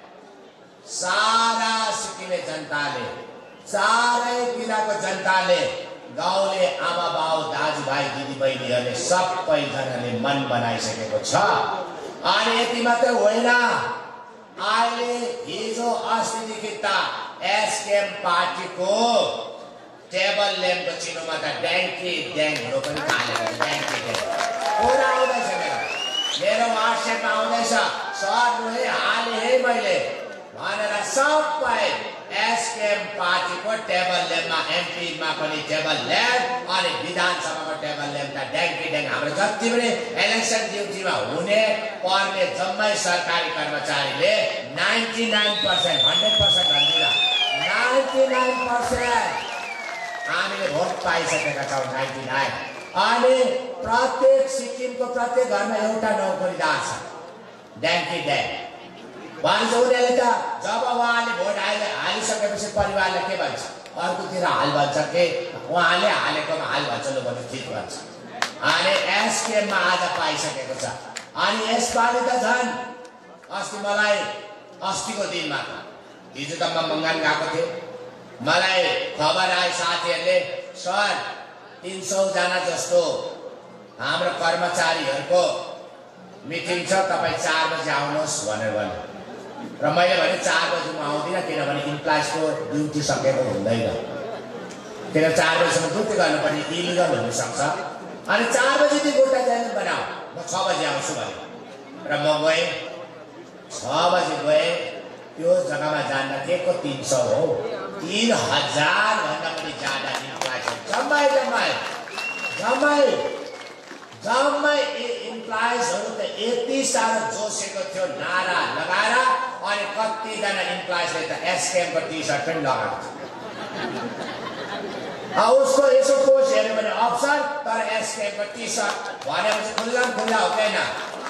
सारा सिक्किमे जनताले, चारैतिरको जनताले, गाउँले आमा बाउ दाजुभाइ दिदीबहिनीहरूले सबैजनाले मन बनाइसकेको छ। अनि यति मात्रै होइन, अहिले हिजो अस्तिदेखि त एसकेएम पार्टीको टेबल ल्याम्पको चिनोमा त ड्याङ्की ड्याङहरू पनि थालेको छ। ड्याङ्की ड्याङ पुरा आउँदैछ, मेरो मेरो वाट्सएपमा आउँदैछ, सर है हाले है मैले भनेर सबै एसकेएम पार्टीको टेबल ल्याम्पमा, एमपीमा पनि टेबल ल्याम्प, अनि विधानसभाको टेबल ल्याम्प त ड्याङ्की ड्याङ। हाम्रो जति पनि इलेक्सन ड्युटीमा हुने पर्ने जम्मै सरकारी कर्मचारीले ninety nine percent hundred percent भन्दिनँ नाइन्टी नाइन पर्सेन्ट हामीले भोट पाइसकेका छौँ। Ninety nine. अनि प्रत्येक सिक्किमको प्रत्येक घरमा एउटा नोकरीदार छ, ड्याङ्की ड्याङ भन्छ। उनीहरूले त जब उहाँले भोट हाले हालिसकेपछि परिवारले के भन्छ, अर्कोतिर हाल भन्छ कि उहाँले हालेकोमा हाल भन्छ लु भने ठिक भन्छ। अनि एसकेएममा आज पाइसकेको छ। अनि यसपालि त झन् अस्ति मलाई अस्तिको दिनमा, हिजो त म मङ्गान गएको थिएँ, मलाई खबर आयो साथीहरूले, सर तिन सौजना जस्तो हाम्रो कर्मचारीहरूको मिटिङ छ, तपाईँ चार बजी आउनुहोस् भनेर भन्यो। र मैले भने चार बजी म आउँदिनँ, किनभने इम्प्लाइजको ड्युटी सकेको हुँदैन, किन चार बजीसम्म ड्युटी गर्नुपर्ने इलिगल हुनसक्छ। अनि चार बजीदेखि गोटा जाने बनाऊ, म छ बजी आउँछु भने। र म गएँ, छ बजी गएँ, त्यो जग्गामा जाँदाखेरिको तिन सौ हो, तिन हजार भन्दा पनि ज्यादा इम्प्लाइज जम्मै जम्मै जम्मै जम्मै इम्प्लाइजहरू त यति साह्रो जोसेको थियो नारा लगाएर। अनि कतिजना इम्प्लाइजले त एसकेएमको टी सर्ट पनि लगाएको थियो। उसको यसो कोच हेर्यो भने अप्सन, तर एसकेएमको टी सर्ट भनेपछि खुल्ला खुल्ला हुँदैन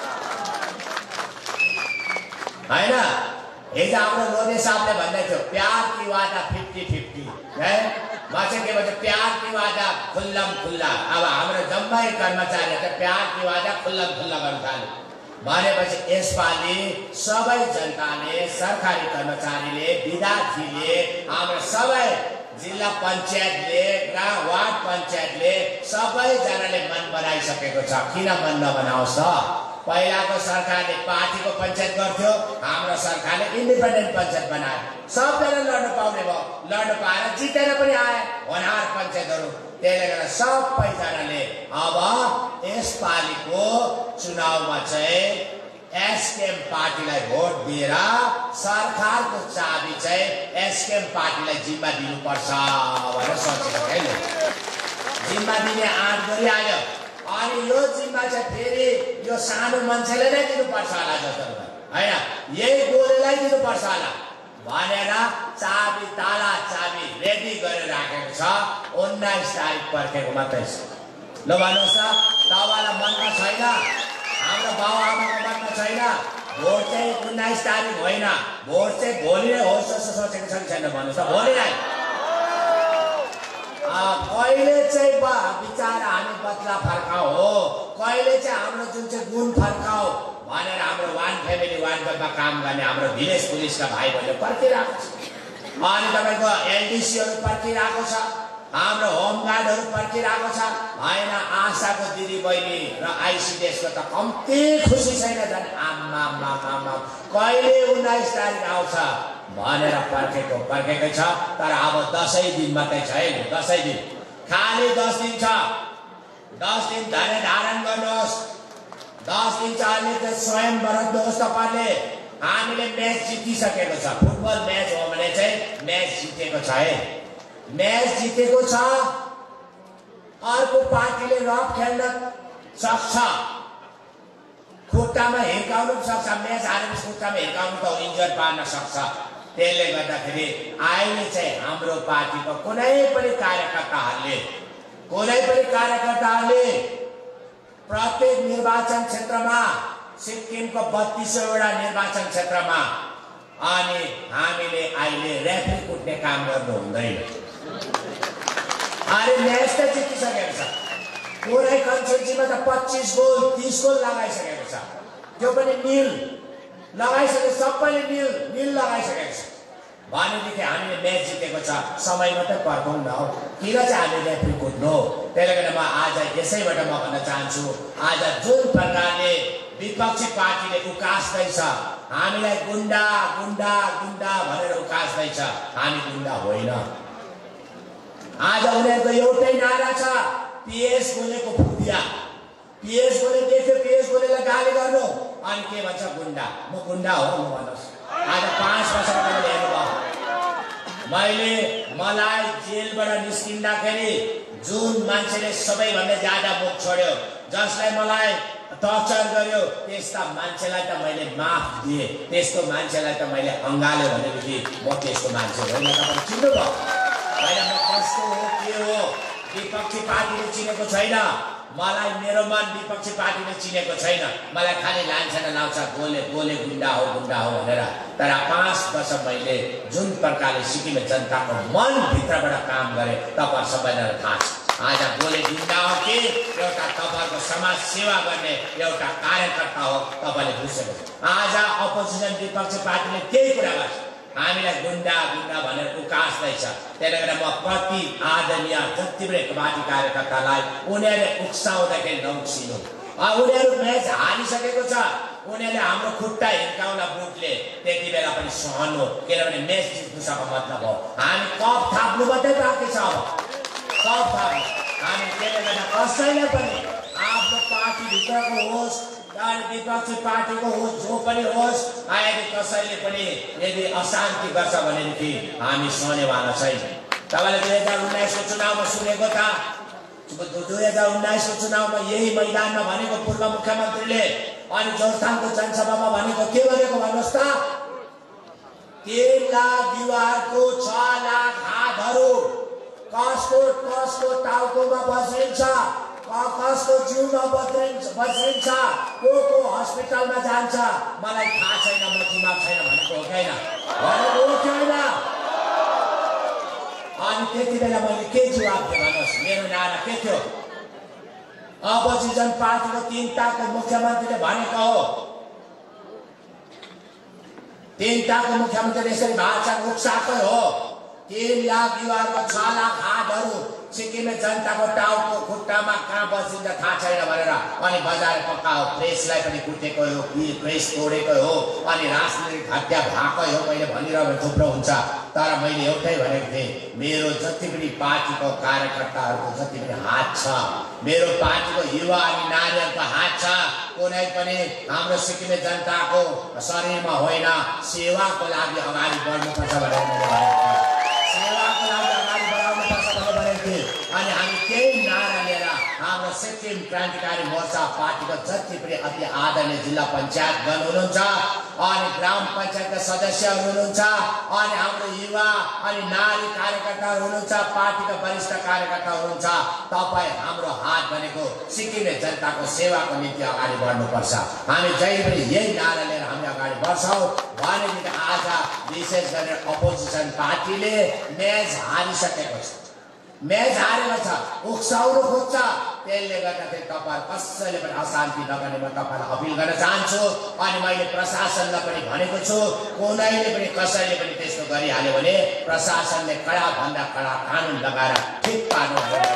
हैन। हिजो हाम्रो लोधे साहबले भन्दै थियो प्यार की वादा फिफ्टी फिफ्टी है। म चाहिँ के भन्छ प्यार की वादा खुल्लम खुल्ला। अब हाम्रो जम्मै कर्मचारीहरूले प्यार की वादा खुल्लम खुल्ला गर्न थाल्यो भनेपछि यसपालि सबै जनताले, सरकारी कर्मचारीले, विद्यार्थीले, हाम्रो सबै जिल्ला पञ्चायतले, वार्ड पञ्चायतले सबैजनाले मन बनाइसकेको छ। किन मन नबनाओस् त? पहिलाको सरकारले पार्टीको पञ्चायत गर्थ्यो, हाम्रो सरकारले इन्डिपेन्डेन्ट पञ्चायत बनायो। सबैजना लड्न पाउने भयो, लड्न पाएर जितेर पनि आए होनार पञ्चायतहरू। त्यसले गर्दा सबैजनाले अब यसपालिको चुनावमा चाहिँ एसकेएम पार्टीलाई भोट दिएर सरकारको चाबी चाहिँ एसकेएम पार्टीलाई जिम्मा दिनुपर्छ भनेर सोचेको छैन। जिम्मा दिने आँट गरिहाल्यो। अनि यो जिम्मा चाहिँ फेरि यो सानो मान्छेले नै दिनुपर्छ होला जस्तो होइन, यही गोलेलाई दिनुपर्छ होला भनेर चाबी, ताला चाबी रेडी गरेर राखेको छ। उन्नाइस तारिक पर्खेको मात्रै छ। ल भन्नुहोस् त, तपाईँलाई मनमा छैन? हाम्रो बाबुआमाको मनमा छैन? भोट चाहिँ उन्नाइस तारिक होइन, भोट चाहिँ भोलि नै होस् जस्तो सोचेको छ कि छैन भन्नुहोस् त? भोलि नै कहिले चाहिँ विचार हामी बदला फर्काउ हो, कहिले चाहिँ हाम्रो जुन चाहिँ गुण फर्काउ भनेर हाम्रो वान फ्यामिली वान क्लबमा काम गर्ने हाम्रो भिलेज पुलिसका भाइ बहिनीले पर्खिरहेको छ। अनि तपाईँको एलडिसीहरू पर्खिरहेको छ, हाम्रो होमगार्डहरू पर्खिरहेको छ होइन। आशाको दिदी बहिनी र आइसिडिएसको त कम्ती खुसी छैन झन्। आम्मा आम्मा कहिले उन्नाइस तारिक आउँछ भनेर पर्खेको पर्खेकै छ। तर अब दसैँ दिन मात्रै छ है, दसैँ दिन खालि दस दिन छ। दस दिन धैर्य धारण गर्नुहोस्। दस दिन चाहिँ अहिले त स्वयं बरद्नुहोस् तपाईँले। हामीले म्याच जितिसकेको छ। फुटबल म्याच हो भने चाहिँ म्याच जितेको छ है, म्याच जितेको छ। अर्को पार्टीले रफ खेल्न सक्छ, खुट्टामा हिर्काउनु पनि सक्छ। म्याच हारेपछि खुट्टामा हिर्काउनु त इन्जर पार्न सक्छ। त्यसले गर्दाखेरि अहिले चाहिँ हाम्रो पार्टीको कुनै पनि कार्यकर्ताहरूले कुनै पनि कार्यकर्ताहरूले प्रत्येक निर्वाचन क्षेत्रमा, सिक्किमको बत्तीसवटा निर्वाचन क्षेत्रमा अनि हामीले अहिले रेफ्री कुट्ने काम गर्नु हुँदैन। अरे म्याच त जितिसकेको छ। कुनै कन्स्टिट्युन्सीमा त पच्चिस गोल तीस गोल लगाइसकेको छ, त्यो पनि निल लगाइसके, सबैले निल निल लगाइसकेको छ भनेदेखि हामीले म्याच जितेको छ। समय मात्रै पर्खौँ न हो, किन चाहिँ हामीले रेफ्री कुट्नु? त्यसले गर्दा म आज यसैबाट म भन्न चाहन्छु, आज जुन प्रकारले विपक्षी पार्टीले उकास्दैछ हामीलाई गुन्डा गुन्डा गुन्डा भनेर उकास्दैछ, हामी गुन्डा होइन। आज उनीहरूको एउटै नारा छ, पिएस गोलेको फुटिया। पिएस गोले देख्यो, पिएस गोलेलाई गाली गर्नु अनि के भन्छ गुन्डा। म गुन्डा हो म भन्नुहोस्। आज पाँच वर्ष मैले हेर्नुभयो, मैले मलाई जेलबाट निस्किँदाखेरि जुन मान्छेले सबैभन्दा ज्यादा मुख छोड्यो, जसलाई मलाई टर्चर गर्यो, त्यस्ता मान्छेलाई त मैले माफ दिएँ, त्यस्तो मान्छेलाई त मैले अँगाल्यो भनेदेखि म त्यस्तो मान्छे होइन। तपाईँले चिन्नुभयो होइन म कस्तो हो के हो? विपक्षी पार्टीले चिनेको छैन मलाई, मेरो मन विपक्षी पार्टीले चिनेको छैन। मलाई खालि लान्छना लाउँछ गोले गोले गुन्डा हो गुन्डा हो भनेर। तर पाँच वर्ष मैले जुन प्रकारले सिक्किम जनताको मनभित्रबाट काम गरेँ तपाईँ सबैलाई थाहा छ। आज गोले गुन्डा हो कि एउटा तपाईँको समाज सेवा गर्ने एउटा कार्यकर्ता हो तपाईँले बुझेको छ। आज अपोजिसन विपक्षी पार्टीले त्यही कुरा गर्छ, हामीलाई गुन्डा गुन्डा भनेर उकास्दैछ। त्यसले गर्दा म प्रति आदरणीय जति पनि पार्टी कार्यकर्तालाई उनीहरूले उक्साउँदाखेरि नउक्सिनु। उनीहरू म्याच हारिसकेको छ, उनीहरूले हाम्रो खुट्टा हिर्काउन बुटले त्यति बेला पनि सहनु, किनभने म्याच जित्नुसँग मतलब हो। हामी कप थाप्नु मात्रै बाँकी छ, अब कप थाप्नु हामी। त्यसले गर्दा कसैले पनि आफ्नो पार्टीभित्रको होस् विपक्षी पार्टीको होस् जो पनि होस्, आएर कसैले पनि यदि अशान्ति गर्छ भनेदेखि हामी सहनेवाला छैन। तपाईँले दुई हजार उन्नाइसको चुनावमा सुनेको था, दुई हजार उन्नाइसको चुनावमा यही मैदानमा भनेको पूर्व मुख्यमन्त्रीले अनि जोरथाङको जनसभामा भनेको के भनेको भन्नुहोस् त? तीन लाख युवाहरूको छ लाख हातहरू कसको कसको टाउकोमा बस्रिन्छ, कसको जिउमा बस्रिन्छ बस्रिन्छ को को हस्पिटलमा जान्छ मलाई थाहा छैन, म दिमाग छैन भनेको हो कि होइन? भनेको हो कि होइन? अनि त्यति बेला मैले के जवाब दिएँ भन्नुहोस्? मेरो नारा के थियो? अपोजिसन पार्टीको तीनटाको मुख्यमन्त्रीले भनेको हो, तीनटाको मुख्यमन्त्रीले यसरी भाषा उक्साकै हो, तीन लाख युवाहरूको छ लाख हातहरू सिक्किमे जनताको टाउको खुट्टामा कहाँ बसिन्छ थाहा छैन भनेर अनि बजारे पक्कायो, प्रेसलाई पनि कुटेको हो, प्रेस तोडेको हो, अनि राजनीतिक हत्या भएकै हो। मैले भनिरहेको थुप्रो हुन्छ, तर मैले एउटै भनेको थिएँ, मेरो जति पनि पार्टीको कार्यकर्ताहरूको जति पनि हात छ, मेरो पार्टीको युवा अनि नारीहरूको हात छ, कुनै पनि हाम्रो सिक्किमे जनताको शरीरमा होइन, सेवाको लागि अगाडि बढ्नुपर्छ भनेर मैले भनेको थिएँ, सेवाको लागि अगाडि बढाउनुपर्छ भनेर भनेको थिएँ। अनि हामी केही नारा लिएर हाम्रो सिक्किम क्रान्तिकारी मोर्चा पार्टीको जति पनि अति आदरणीय जिल्ला पञ्चायतगण हुनुहुन्छ अनि ग्राम पञ्चायतका सदस्यहरू हुनुहुन्छ अनि हाम्रो युवा अनि नारी कार्यकर्ताहरू हुनुहुन्छ, पार्टीका वरिष्ठ कार्यकर्ताहरू हुनुहुन्छ, तपाईँ हाम्रो हात भनेको सिक्किमे जनताको सेवाको निम्ति अगाडि बढ्नुपर्छ। हामी जहिले पनि यही नारा लिएर हामी अगाडि बढ्छौँ भनेदेखि आज विशेष गरेर अपोजिसन पार्टीले म्याच हारिसकेको छ, म्याच हारेको छ, उक्साउनु खोज्छ। त्यसले गर्दाखेरि तपाईँ कसैले पनि अशान्ति नगर्ने म तपाईँलाई अपिल गर्न चाहन्छु। अनि मैले प्रशासनलाई पनि भनेको छु, कुनैले पनि कसैले पनि त्यस्तो गरिहाल्यो भने प्रशासनले कडा भन्दा कडा कानुन लगाएर ठिक पार्नु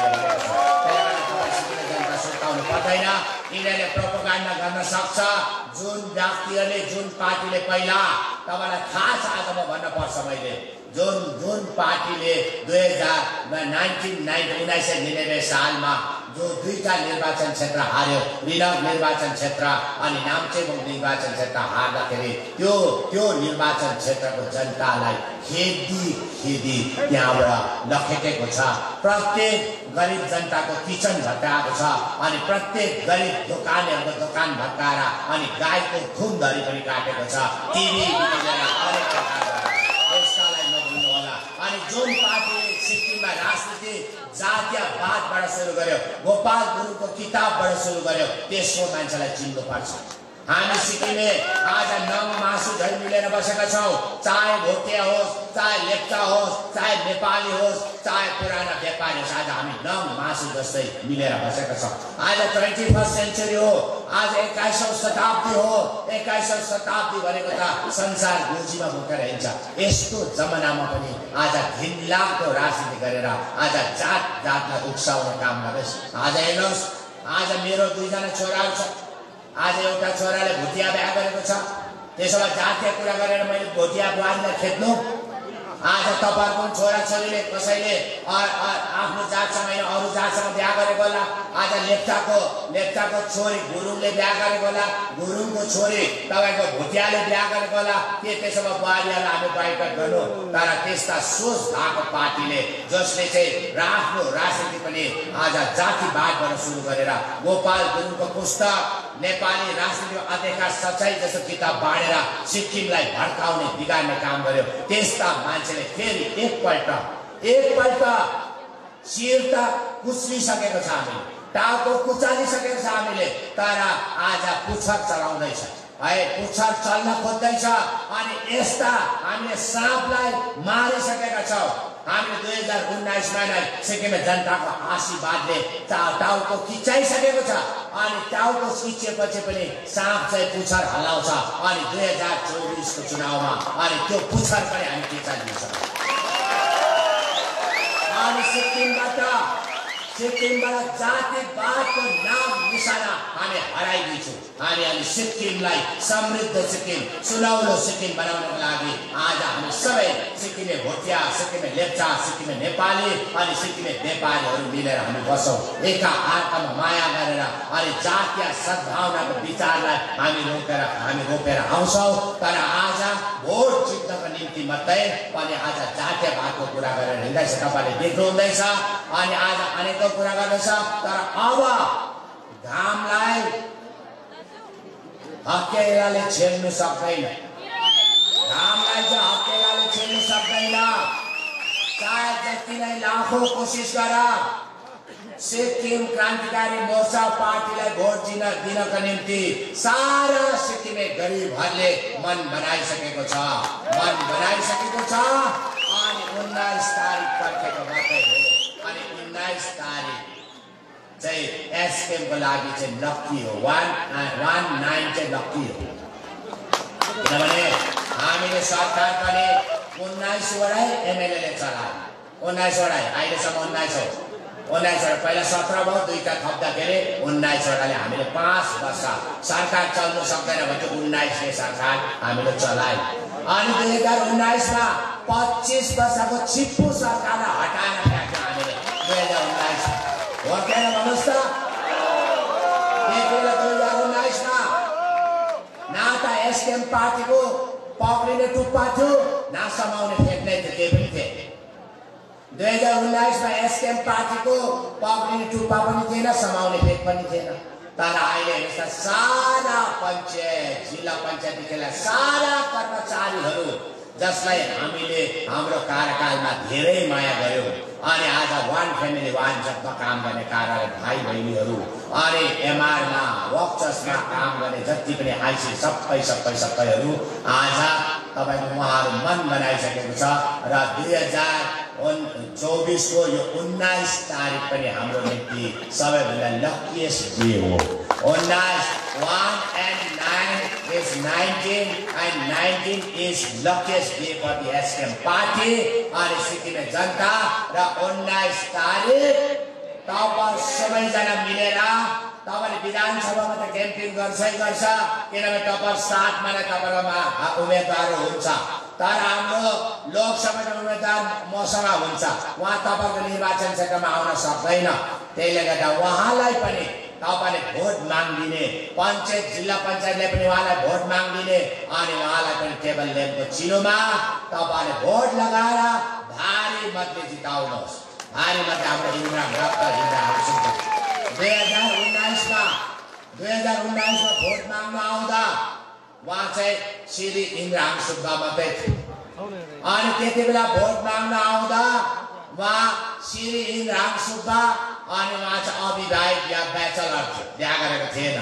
सुर्ताउनु पर्दैन। यिनीहरूले प्रोपोगन्डा गर्न सक्छ, जुन व्यक्तिहरूले जुन पार्टीले पहिला तपाईँलाई थाहा छ, आज म भन्न पर्छ, मैले जुन जुन पार्टीले दुई हजार नाइन्टिन नाइन्टी उन्नाइस सय निनानब्बे सालमा जो दुईटा निर्वाचन क्षेत्र हार्यो, रिनक निर्वाचन क्षेत्र अनि नाम्चेबुङ निर्वाचन क्षेत्र हार्दाखेरि त्यो त्यो निर्वाचन क्षेत्रको जनतालाई खेदी खेदी त्यहाँबाट लखेटेको छ। प्रत्येक गरिब जनताको किचन भत्काएको छ अनि प्रत्येक गरिब दोकानेहरूको दोकान भत्काएर अनि गाईको खुनधरी पनि काटेको छ, टिभी अनेक प्रकारका। यसलाई नभुल्नु होला। अनि जुन पार्टीले सिक्किममा राजनीति जातीयवादबाट सुरु गर्यो, गोपाल गुरुङको किताबबाट सुरु गर्यो, त्यसको मान्छेलाई चिन्नुपर्छ। हामी सिक्किमे आज नङ मासु झै मिलेर बसेका छौँ, चाहे भोटिया होस्, चाहे लेप्चा होस्, चाहे नेपाली होस्, चाहे पुराना व्यापारी होस्, आज हामी नङ मासु जस्तै मिलेर बसेका छौँ। आज ट्वेन्टी फर्स्ट सेन्चुरी हो, आज एक्काइसौँ शताब्दी हो। एक्काइसौँ शताब्दी भनेको त संसार गोजीमा बोकेर हिँड्छ। यस्तो जमानामा पनि आज घिनलाग्दो राजनीति गरेर आज जात जातलाई उक्साउने काम गर्दैछ। आज हेर्नुहोस्, आज मेरो दुईजना छोराहरू छ, आज एउटा छोराले भुटिया बिहा गरेको छ, त्यसो भए जातीय कुरा गरेर मैले भुटिया बुहारीलाई खेद्नु? आज तपाईँहरूको छोराछोरीले कसैले आफ्नो जातसँग होइन अरू जातसँग बिहा गरेको होला। आज लेप्चाको लेप्चाको छोरी गुरुङले बिहा गरेको होला, गुरुङको छोरी तपाईँको भुटियाले बिहा गरेको होला। के त्यसो भए बुहारीहरूलाई हामी बाइकट गर्नु? तर त्यस्ता सोच भएको पार्टीले जसले चाहिँ आफ्नो राजनीति पनि आज जातिवादबाट सुरु गरेर गोपाल गुरुङको पुस्तक नेपाली राजनीतिको अधिकार सच्चाइ जस्तो किताब बाँडेर सिक्किमलाई भड्काउने बिगार्ने काम गर्यो। त्यस्ता मान्छेले फेरि एकपल्ट एकपल्ट शिर त कुच्लिसकेको छ, हामी टाउको कुचालिसकेको छ हामीले, तर आज पुच्छर चलाउँदैछ है, पुच्छर चल्न खोज्दैछ। अनि यस्ता हामीले साँपलाई मारिसकेका छौँ। हामीले दुई हजार उन्नाइसमा नै सिक्किमे जनताको आशीर्वादले टाउको किचाइसकेको छ अनि टाउको किचिएपछि पनि साँप चाहिँ पुच्छर हल्लाउँछ। अनि दुई हजार चौबिसको चुनावमा अनि त्यो पुच्छर पनि हामी किचाइदिन्छौँ। अनि सिक्किमबाट सिक्किमबाट जातिवादको नाम निशाना हामी हराइदिन्छौँ। हामी अनि सिक्किमलाई समृद्ध सिक्किम, सुनौलो सिक्किम बनाउनको लागि आज हामी सबै सिक्किमे भोटिया, सिक्किमे लेप्चा, सिक्किमे नेपाली अनि सिक्किमे नेपालीहरू मिलेर हामी बसौँ, एका अर्कामा माया गरेर अनि जातीय सद्भावनाको विचारलाई हामी रोकेर हामी रोपेर आउँछौँ। तर आज भोट जित्नको निम्ति मात्रै अनि आज जातीयवादको कुरा गरेर हिँड्दैछ, तपाईँले देख्नु हुँदैछ। अनि आज अनेकौँ कुरा गर्दैछ, तर अब घामलाई हत्केलाले छेल्नु सक्दैन, घामलाई चाहिँ हत्केलाले छेल्नु सक्दैन। सायद जति नै लाखौं कोसिस गर सिक्किम क्रान्तिकारी मोर्चा पार्टीलाई भोट दिन दिनका निम्ति सारा सिक्किमे गरिबहरूले मन बनाइसकेको छ मन बनाइसकेको छ अनि उन्नाइस तारिक पर्खेको मात्रै हो अनि उन्नाइस तारिक चाहिँ एसकेएम को लागि चाहिँ लक्की हो वन वन नाइन चाहिँ लक्की हो किनभने हामीले सरकार पनि उन्नाइस वटै एमएलए चलायो उन्नाइस वटा अहिलेसम्म उन्नाइस हो उन्नाइस वटा पहिला सत्र भयो दुईटा थप्दाखेरि उन्नाइस वटाले हामीले पाँच वर्ष सरकार चल्नु सक्दैन भने उन्नाइसले सरकार हामीले चलायो अनि दुई हजार उन्नाइसमा पच्चीस वर्षको छिप्पु सरकारलाई हटाएर फ्याँक्यो हामीले दुई हजार उन्नाइस हो क्या भन्नुहोस् त दुई हजार उन्नाइसमा न त एसकेएम पार्टीको पक्रिने टुप्पा थियो न समाउने फेक्ने थियो केही पनि थिए दुई हजार उन्नाइसमा एसकेएम पार्टीको पक्रिने टुप्पा पनि थिएन समाउने फेक पनि थिएन तर अहिले हेर्नुहोस् सारा पञ्चायत जिल्ला पञ्चायतदेखि सारा कर्मचारीहरू जसलाई हामीले हाम्रो कार्यकालमा धेरै माया गर्यौं अनि आज वान फ्यामिली वान जबमा काम गर्ने कार्यालय भाइ बहिनीहरू अनि एमआरमा वर्कचर्समा काम गर्ने जति पनि आइसी सबै सबै सबैहरू आज तपाईको उहाँहरू मन बनाइसकेको छ र दुई हजार चौबीस को यो उन्नाइस तारिक पनि हाम्रो निम्ति सबैभन्दा लकिएस्ट डे हो उन्नाइस one and nine is nineteen and nineteen is luckiest day for the SKM party अनि सिक्किमे जनता र उन्नाइस तारिक तपाईं सबैजना मिलेर तपाईले विधानसभामा त क्याम्पेन गर्छै गर्छ किनभने तपाईं सातमा नै तपाईहरुमा उम्मेदवार हुन्छ तर हाम्रो लोकसभाको उम्मेदवार मसँग हुन्छ उहाँ तपाईको निर्वाचन क्षेत्रमा आउन सक्दैन त्यसले गर्दा उहाँलाई पनि तपाईले भोट माग्दिने पञ्चायत जिल्ला पञ्चायतले पनि उहाँलाई भोट माग्दिने अनि उहाँलाई पनि टेबल ल्याम्पको चिनोमा तपाईले भोट लगाएर भारी मतले जिताउनुहोस् भारी मतले हाम्रो इन्द्रा डाक्टर इन्द्रा सुब्बा दुई हजार उन्नाइसमा दुई हजार उन्नाइसमा भोट माग्न आउँदा उहाँ चाहिँ श्री इन्द्रहाङ सुब्बा मात्रै थियो अनि त्यति बेला भोट माग्न आउँदा उहाँ श्री इन्द्रहाङ सुब्बा अनि उहाँ चाहिँ अविवाहित या ब्याचलर थियो बिहा गरेको थिएन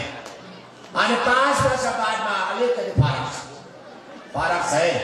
अनि पाँच वर्ष बादमा अलिकति फरक छ फरक छ है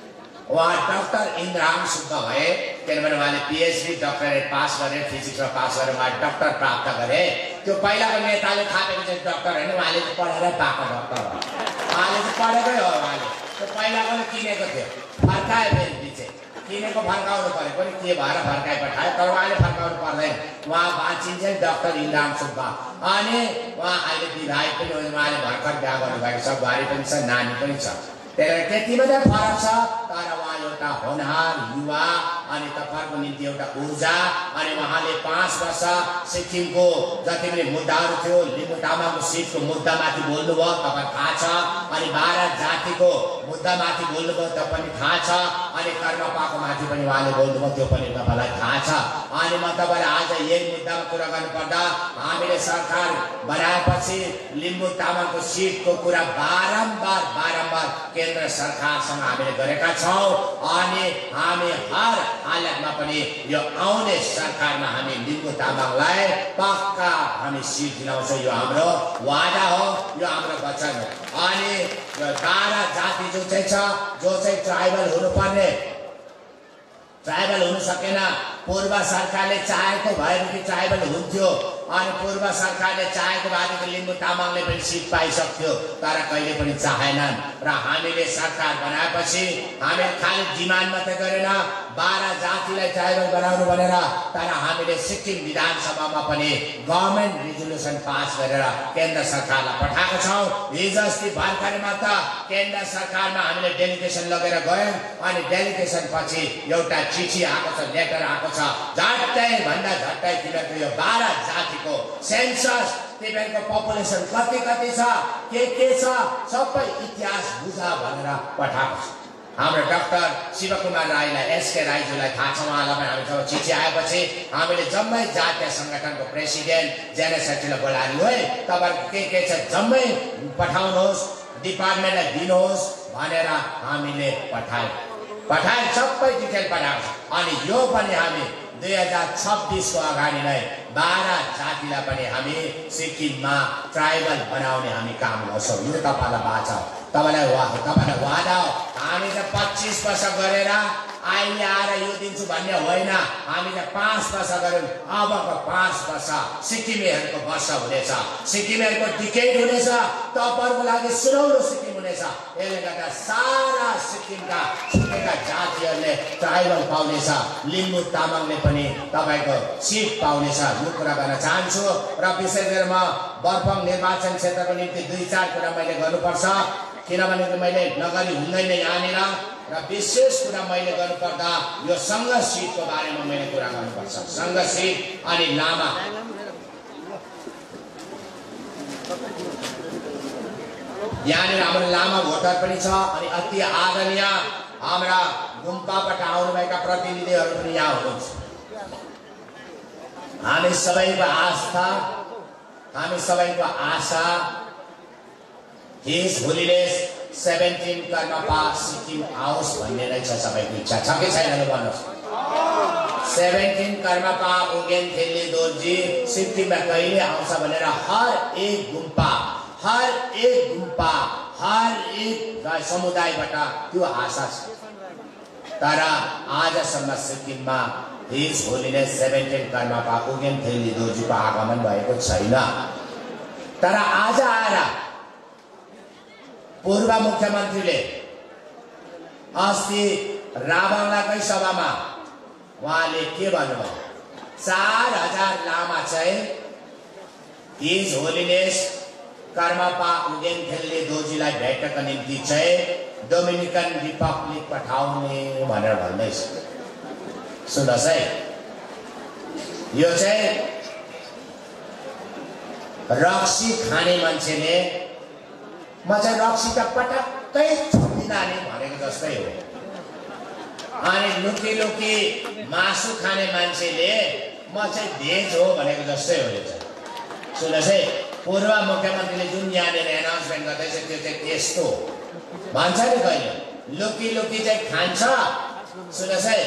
उहाँ डाक्टर इन्द्रहाङ सुब्बा भए किनभने उहाँले पिएचडी डक्टरेट पास गरे फिजिक्समा पास गरेर उहाँ डाक्टर प्राप्त गरे त्यो पहिलाको नेताले थापेको चाहिँ डाक्टर होइन उहाँले चाहिँ पढेरै पाएको डाक्टर हो उहाँले चाहिँ पढेकै हो उहाँले त्यो पहिलाकोले किनेको थियो फर्कायो फेरि पछि किनेको फर्काउनु पऱ्यो पनि के भएर फर्काइ पठायो तर उहाँले फर्काउनु पर्दैन उहाँ बाँचिन्छ डाक्टर इन्द्रहाङ सुब्बा अनि उहाँ अहिले विवाहित पनि हो उहाँले भर्खर बिहा गर्नुभएको छ बुहारी पनि छ नानी पनि छ त्यति मात्रै फरक छ तर उहाँ एउटा होनहार युवा अनि तपाईहरुको निम्ति एउटा ऊर्जा अनि उहाँले पाँच वर्ष सिक्किमको जति पनि मुद्दाहरू थियो लिम्बू तामाङको सिटको मुद्दामाथि बोल्नुभयो तपाईलाई थाहा छ अनि बाह्र जातिको मुद्दामाथि बोल्नुभयो त्यो पनि थाहा छ अनि कर्मपाको माथि पनि उहाँले बोल्नुभयो त्यो पनि तपाईलाई थाहा छ अनि म तपाईलाई आज यही मुद्दामा कुरा गर्नुपर्दा हामीले सरकार बनाएपछि लिम्बू तामाङको सिटको कुरा बारम्बार बारम्बार केन्द्र सरकारसँग हामीले गरेका छौं अनि हामी हर हालतमा पनि यो आउने सरकारमा हामी लिम्बू तामाङलाई पक्का हामी सिट दिलाउँछौं यो हाम्रो वादा हो यो हाम्रो वचन हो अनि यो बाह्र जाति जो चाहिँ छ जो चाहिँ ट्राइबल हुनुपर्ने ट्राइबल हुन सकेन पूर्व सरकारले चाहेको भएदेखि ट्राइबल हुन्थ्यो अनि पूर्व सरकारले चाहेको भएदेखि लिम्बू तामाङले पनि सिट पाइसक्थ्यो तर कहिले पनि चाहेनन् र हामीले सरकार बनाएपछि हामीले खाली डिमान्ड मात्रै गरेन बाह्र जातिलाई ट्राइबल बनाउनु भनेर तर हामीले सिक्किम विधानसभामा पनि गभर्नमेन्ट रिजोल्युसन पास गरेर केन्द्र सरकारलाई पठाएको छौं हिजो अस्ति भर्खरमा त केन्द्र सरकारमा हामीले डेलिगेसन लगेर गयौं अनि डेलिगेसन पछि एउटा चिठी आएको छ लेटर आएको छ झट्टै भन्दा झट्टै तिनीहरूको यो बाह्र जातिको सेन्सस तिनीहरूको पपुलेसन कति कति छ के के छ सबै इतिहास बुझा भनेर पठाएको छ हाम्रो डाक्टर शिवकुमार राईलाई एसके राईज्यूलाई थाहा छ उहाँलाई पनि हामीसँग चिठी आएपछि हामीले जम्मै जातीय संगठनको प्रेसिडेन्ट जेनरल सेक्रेटरीलाई बोलायो है तपाईहरु के के छ जम्मै पठाउनुहोस् डिपार्टमेन्टलाई दिनुहोस् भनेर हामीले पठायौं पठाए सबै डिटेल पठाउँछ अनि यो पनि हामी दुई हजार छब्बीस को अगाडि नै बाह्र जातिलाई पनि हामी सिक्किममा ट्राइबल बनाउने हामी काम गर्छौँ यो तपाईलाई बाचा तपाईलाई वा तपाईलाई वादा हो हामी चाहिँ पच्चीस वर्ष गरेर अहिले आएर यो दिन्छु भन्ने होइन हामीले पाँच वर्ष गर्यौं अबको पाँच वर्ष सिक्किमेहरूको वर्ष हुनेछ सिक्किमेहरूको डिकेड हुनेछ तपाईहरुको लागि सुनौलो सिक्किम हुनेछ यसले गर्दा सारा सिक्किमका छुटेका जातिहरूले ट्राइबल पाउनेछ लिम्बू तामाङले पनि तपाईको सिट पाउनेछ यो कुरा गर्न चाहन्छु र विशेष गरेर म बर्फङ निर्वाचन क्षेत्रको निम्ति दुई चार कुरा मैले गर्नुपर्छ किनभने मैले नगरी हुँदैन यहाँनिर र विशेष कुरा मैले गर्नुपर्दा यो संघ सीटको बारेमा मैले कुरा गर्नुपर्छ संघ सीट अनि लामा यहाँनिर हाम्रो लामा भोटर पनि छ अनि अति आदरणीय हाम्रा गुम्पाबाट आउनुभएका प्रतिनिधिहरू पनि यहाँ हुनुहुन्छ हामी सबैको आस्था हामी सबैको आशा his holiness seventeen Karmapa Sikkim आओस् भन्ने नै छ सबैको इच्छा छ कि छैन भन्नुहोस् सेभेन्टीन कर्मपा उगेन थेली दोर्जी सिक्किममा कहिले आउँछ भनेर हर एक गुम्पा हर एक गुम्पा हर एक समुदायबाट त्यो आशा छ तर आजसम्म सिक्किममा his holiness seventeen Karmapa Ugyen Thinley दोर्जीको आगमन भएको छैन तर आज आएर पूर्व मुख्यमन्त्रीले अस्ति राभाङलाकै सभामा उहाँले के भन्नुभयो चार हजार लामा चाहिँ हिज होलिनेस कर्मपा उगेन थेली दोर्जीलाई भेट्नका निम्ति चाहिँ डोमिनिकन रिपब्लिक पठाउने भनेर भन्दैछ सुन्नुहोस् है यो चाहिँ रक्सी खाने मान्छेले म चाहिँ रक्सी त पटक्कै छुदिनँ नि भनेको जस्तै हो अनि लुकी लुकी मासु खाने मान्छेले म चाहिँ भेज हो भनेको जस्तै हो यो चाहिँ सुन्नुहोस् है पूर्व मुख्यमन्त्रीले जुन यहाँनिर एनाउन्समेन्ट गर्दैछ त्यो चाहिँ त्यस्तो भन्छ नि कहिले लुकी लुकी चाहिँ खान्छ सुन्नुहोस् है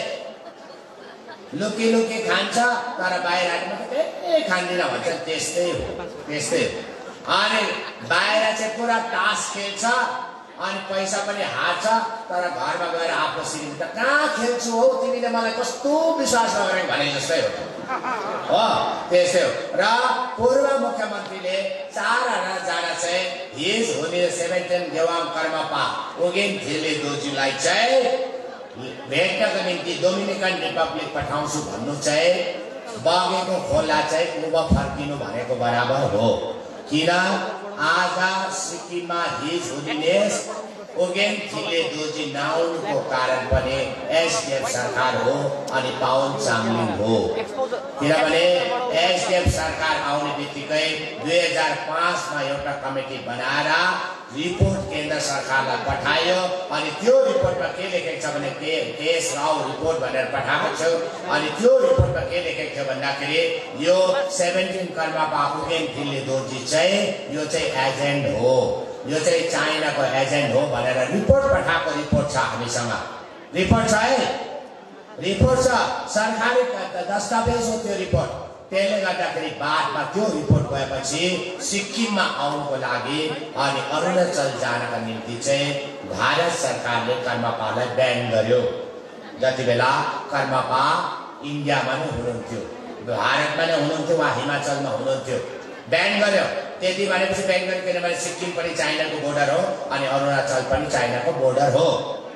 लुकी लुकी खान्छ तर बाहिर आएर त ए खान्दिनँ भन्छ त्यस्तै हो त्यस्तै हो अनि बाहिर चाहिँ पुरा तास खेल्छ अनि पैसा पनि हार्छ तर घरमा गएर आफ्नो श्रीमती त कहाँ खेल्छु हौ तिमीले मलाई कस्तो विश्वास नगरेको भने जस्तै हो हो त्यस्तै हो र पूर्व मुख्यमन्त्रीले चार हजार जना चाहिँ हिज होली सेभेन्टीन देवाङ कर्मपा उगेन थेली दोर्जीलाई चाहिँ भेट्नको निम्ति डोमिनिकन रिपब्लिक पठाउँछु भन्नु चाहिँ बगेको खोला चाहिँ उभ फर्किनु भनेको बराबर हो किन आज सिक्किममा हिज होलिनेस उगेन थेली दोर्जी नआउनुको कारण पनि एसडीएफ सरकार हो अनि पावन चामलिङ हो किनभने एसडीएफ सरकार आउने बित्तिकै दुई हजार पाँचमा एउटा कमिटी बनाएर रिपोर्ट केन्द्र सरकारलाई पठायो अनि त्यो रिपोर्टमा के लेखेको छ भने के केएस राव रिपोर्ट भनेर पठाएको छ अनि त्यो रिपोर्टमा के लेखेको छ भन्दाखेरि यो सेभेन्टीन कर्मपा उगेन थेली दोर्जी चाहिँ यो चाहिँ एजेन्ट हो यो चाहिँ चाइनाको एजेन्ट हो भनेर रिपोर्ट पठाएको रिपोर्ट छ हामीसँग रिपोर्ट छ है रिपोर्ट छ सरकारी दस्तावेज हो त्यो रिपोर्ट त्यसले गर्दाखेरि बादमा त्यो रिपोर्ट गएपछि सिक्किममा आउनुको लागि अनि अरुणाचल जानका निम्ति चाहिँ भारत सरकारले कर्मपालाई ब्यान गर्यो जति बेला कर्मपा इन्डियामा नै हुनुहुन्थ्यो भारतमा नै हुनुहुन्थ्यो वा हिमाचलमा हुनुहुन्थ्यो ब्यान गर्यो त्यति भनेपछि ब्यान गर्यो किनभने सिक्किम पनि चाइनाको बोर्डर हो अनि अरुणाचल पनि चाइनाको बोर्डर हो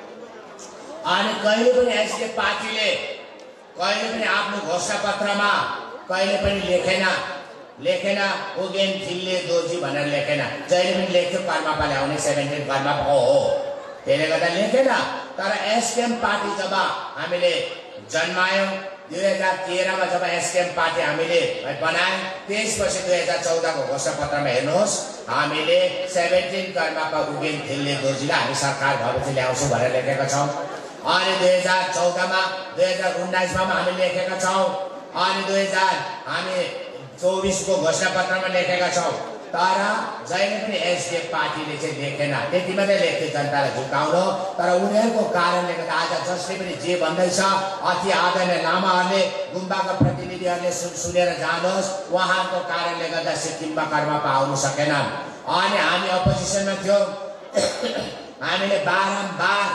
अनि कहिले पनि एसडीएफ पार्टीले कहिले पनि आफ्नो घोषणा पत्रमा कहिले पनि लेखेन लेखेन उगेन थेली दोर्जी भनेर लेखेन जहिले पनि लेख्थ्यो कर्मपाले आउने सेभेन्टीन कर्मपा हो हो त्यसले गर्दा लेखेन तर एसकेएम पार्टी जब हामीले जन्मायौँ दुई हजार तेह्रमा जब एसकेएम पार्टी हामीले बनायौँ त्यसपछि दुई हजार चौधको घोषणा पत्रमा हेर्नुहोस् हामीले सेभेन्टीन कर्मपा उगेन थेली दोर्जीलाई हामी सरकार भएपछि ल्याउँछौँ भनेर लेखेका छौँ अनि दुई हजार चौधमा दुई हजार उन्नाइसमा हामी लेखेका छौँ अनि दुई हजार हामी चौबिसको घोषणा पत्रमा लेखेका छौँ तर जहिले पनि एसडिएफ पार्टीले चाहिँ लेखेन, त्यति मात्रै लेख्थ्यो जनतालाई झुकाउन। तर उनीहरूको कारणले गर्दा आज जसले पनि जे भन्दैछ अति आदरणीय लामाहरूले गुम्बाका प्रतिनिधिहरूले सुनेर जानुहोस्, उहाँहरूको कारणले गर्दा सिक्किममा कर्मपा आउनु सकेनन्। अनि हामी अपोजिसनमा थियौँ, हामीले बारम्बार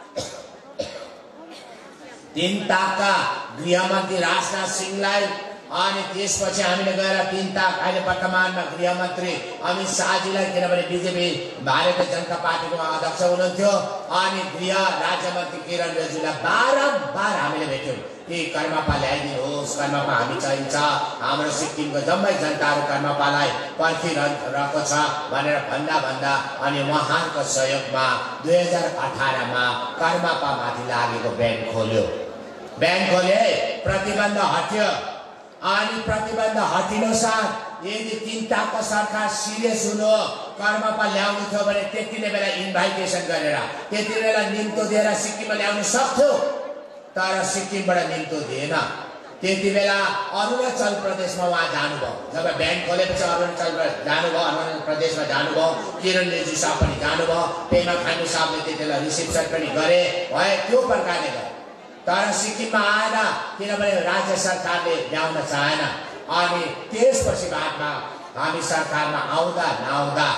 तीन ताकका गृहमन्त्री राजनाथ सिंहलाई अनि त्यसपछि हामीले गएर तीन ताक अहिले वर्तमानमा गृहमन्त्री अमित शाहजीलाई, किनभने बिजेपी भारतीय जनता पार्टीको अध्यक्ष हुनुहुन्थ्यो, अनि गृह राज्यमन्त्री किरण रिजिजुलाई बारम्बार हामीले भेट्यौँ कि कर्मपा ल्याइदिनुहोस्, कर्मपा हामी चाहिन्छ, हाम्रो सिक्किमको जम्मै जनताहरू कर्मपालाई पर्खिरहेको छ भनेर भन्दा भन्दा अनि उहाँको सहयोगमा दुई हजार अठारमा कर्मपामाथि लागेको ब्याङ्क खोल्यो। ब्याङ्क खोले, प्रतिबन्ध हट्यो। अनि प्रतिबन्ध हटिनु साथ यदि तीन ताकको सरकार सिरियस हुनु, कर्मपा ल्याउनु थियो भने त्यति नै बेला इन्भाइटेसन गरेर त्यति बेला निम्तो दिएर सिक्किममा ल्याउन सक्थ्यो। तर सिक्किमबाट निम्तो दिएन। त्यति बेला अरुणाचल प्रदेशमा उहाँ जानुभयो। जब ब्याङ्क खोलेपछि अरुणाचल जानुभयो, अरुणाचल प्रदेशमा जानुभयो, किरण रिजिजु साहब पनि जानुभयो, पेमा खाण्डु साहबले त्यति बेला रिसेप्सन पनि गरे भए, त्यो प्रकारले गरे। तर सिक्किममा आएन, किनभने राज्य सरकारले ल्याउन चाहेन। अनि त्यसपछि बादमा हामी सरकारमा आउँदा नआउँदा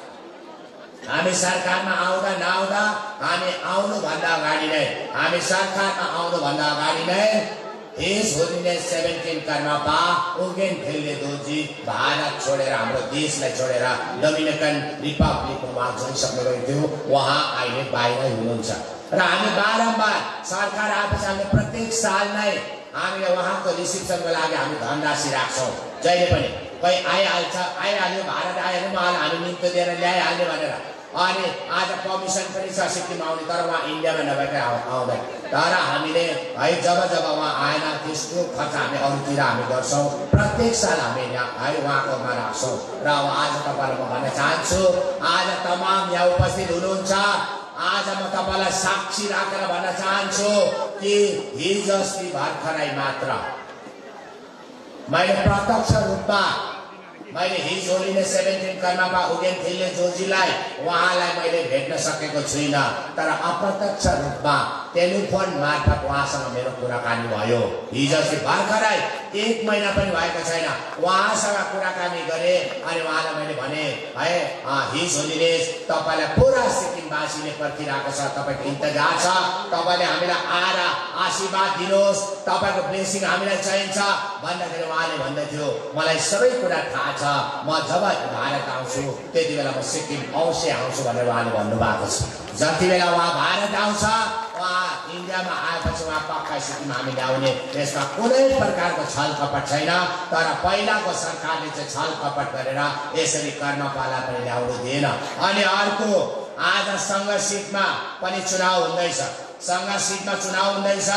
हामी सरकारमा आउँदा नआउँदा हामी आउनुभन्दा अगाडि नै हामी सरकारमा आउनुभन्दा अगाडि नै his holiness seventeen Karmapa Ugyen Thinley Dorje Bharat छोडेर, हाम्रो देशलाई छोडेर डोमिनिकन रिपब्लिकमा उहाँ गइसक्नुभएको थियो। उहाँ अहिले बाहिरै हुनुहुन्छ र हामी बारम्बार सरकार आएपछि हामीले प्रत्येक साल नै हामीले उहाँको रिसिप्सनको लागि हामी धनराशि राख्छौँ। जहिले पनि कोही आइहाल्छ, आइहाल्यो, भारत आयो भने उहाँलाई हामी निम्तो दिएर ल्याइहाल्ने भनेर। अनि आज कमिसन पनि छ सिक्किम आउने, तर उहाँ इन्डियामा नभएकै आउँदैन। तर हामीले है जब जब उहाँ आएन त्यसको खर्च हामी अरूतिर हामी गर्छौँ। प्रत्येक साल हामी यहाँ है उहाँकोमा राख्छौँ। र अब आज तपाईँलाई म भन्न चाहन्छु, आज तमाम यहाँ उपस्थित हुनुहुन्छ, आज म तपाईँलाई साक्षी राखेर भन्न चाहन्छु कि हिजो अस्ति भर्खरै मात्र मैले प्रत्यक्ष रूपमा मैले his holiness seventeen Karmapa Ugyen Thinley जोजीलाई उहाँलाई मैले भेट्न सकेको छुइनँ। तर अप्रत्यक्ष रूपमा टेलिफोन मार्फत उहाँसँग मेरो कुराकानी भयो। हिजो अस्ति भर्खरै एक महिना पनि भएको छैन उहाँसँग कुराकानी गरेँ। अनि उहाँलाई मैले भने है हिज होलिनेस तपाईँलाई पुरा सिक्किमवासीले पर्खिरहेको छ, तपाईँको इन्तजार छ, तपाईँले हामीलाई आएर आशीर्वाद दिनुहोस्, तपाईँको ब्लेसिङ हामीलाई चाहिन्छ भन्दाखेरि उहाँले भन्दै थियो मलाई सबै कुरा थाहा छ, म जब भारत आउँछु त्यति बेला म सिक्किम अवश्य आउँछु भनेर उहाँले भन्नुभएको छ। जति बेला उहाँ भारत आउँछ, उहाँ इन्डियामा आएपछि उहाँ पक्का सिक्किम हामी ल्याउने, यसमा कुनै प्रकारको छल कपट छैन। तर पहिलाको सरकारले चाहिँ छल कपट गरेर यसरी कर्मपाला पनि ल्याउनु दिएन। अनि अर्को आज सङ्घ सिटमा पनि चुनाव हुँदैछ, सङ्घ सिटमा चुनाव हुँदैछ।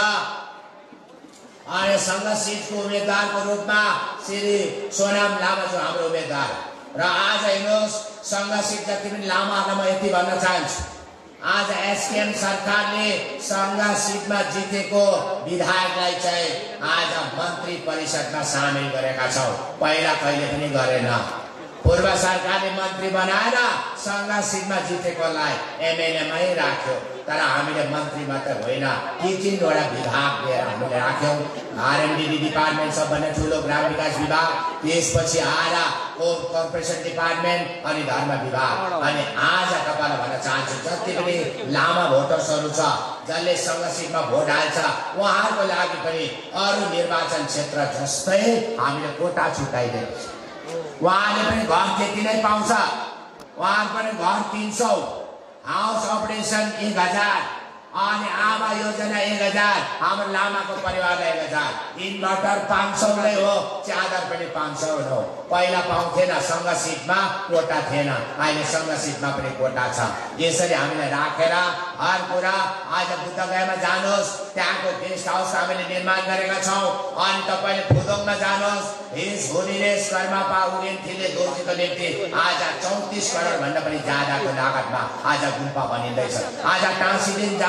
अनि सङ्घ सिटको उम्मेदवारको रूपमा श्री सोनाम लामा जो हाम्रो उम्मेदवार र आज हेर्नुहोस् सङ्घ सिट जति पनि लामाहरूलाई म यति भन्न चाहन्छु, आज एसकेएम सरकारले सङ्घ सिटमा जितेको विधायकलाई चाहिँ आज मन्त्री परिषदमा सामेल गरेका छौँ। पहिला कहिले पनि गरेन। पूर्व सरकारले मन्त्री बनाएर सङ्घ सिटमा जितेकोलाई एमएलएमै राख्यो। तर हामीले मन्त्री मात्र होइन, तीन तीनवटा विभाग लिएर हामीले राख्यौँ। आरएमडी डिपार्टमेन्ट सबभन्दा ठुलो ग्राम विकास विभाग, त्यसपछि आएर कर्पोरेसन डिपार्टमेन्ट अनि धर्म विभाग। अनि आज तपाईँलाई भन्न चाहन्छु जति पनि लामा भोटर्सहरू छ जसले सङ्घ सिटमा भोट हाल्छ उहाँहरूको लागि पनि अरू निर्वाचन क्षेत्र जस्तै हामीले कोटा छुट्याइदिएको छ। उहाँले पनि घर त्यति नै पाउँछ, उहाँहरू पनि घर तिन सौ, हाउस अपरेसन एक हजार, अनि आमा योजना एक हजार, हाम्रो लामाको परिवारलाई एक हजार, इन्भर्टर पाँच सौ नै हो, च्यादर पनि पाँच सौ हो। पहिला पाउँथेन, सङ्घ सिटमा कोटा थिएन, अहिले सङ्घ सिटमा पनि कोटा छ। यसरी हामीले राखेर हर कुरा आज बुद्धगयामा जानुहोस्, त्यहाँको गेस्ट हाउस हामीले निर्माण गरेका छौँ। अनि तपाईँले फुदोङमा जानुहोस्, हिज होलिनेस कर्मपा उगेन थिल्ले दोर्जीको निम्ति आज चौतिस करोड भन्दा पनि ज्यादाको लागतमा आज गुम्पा बनिँदैछ। आज टाँसीदिन जानु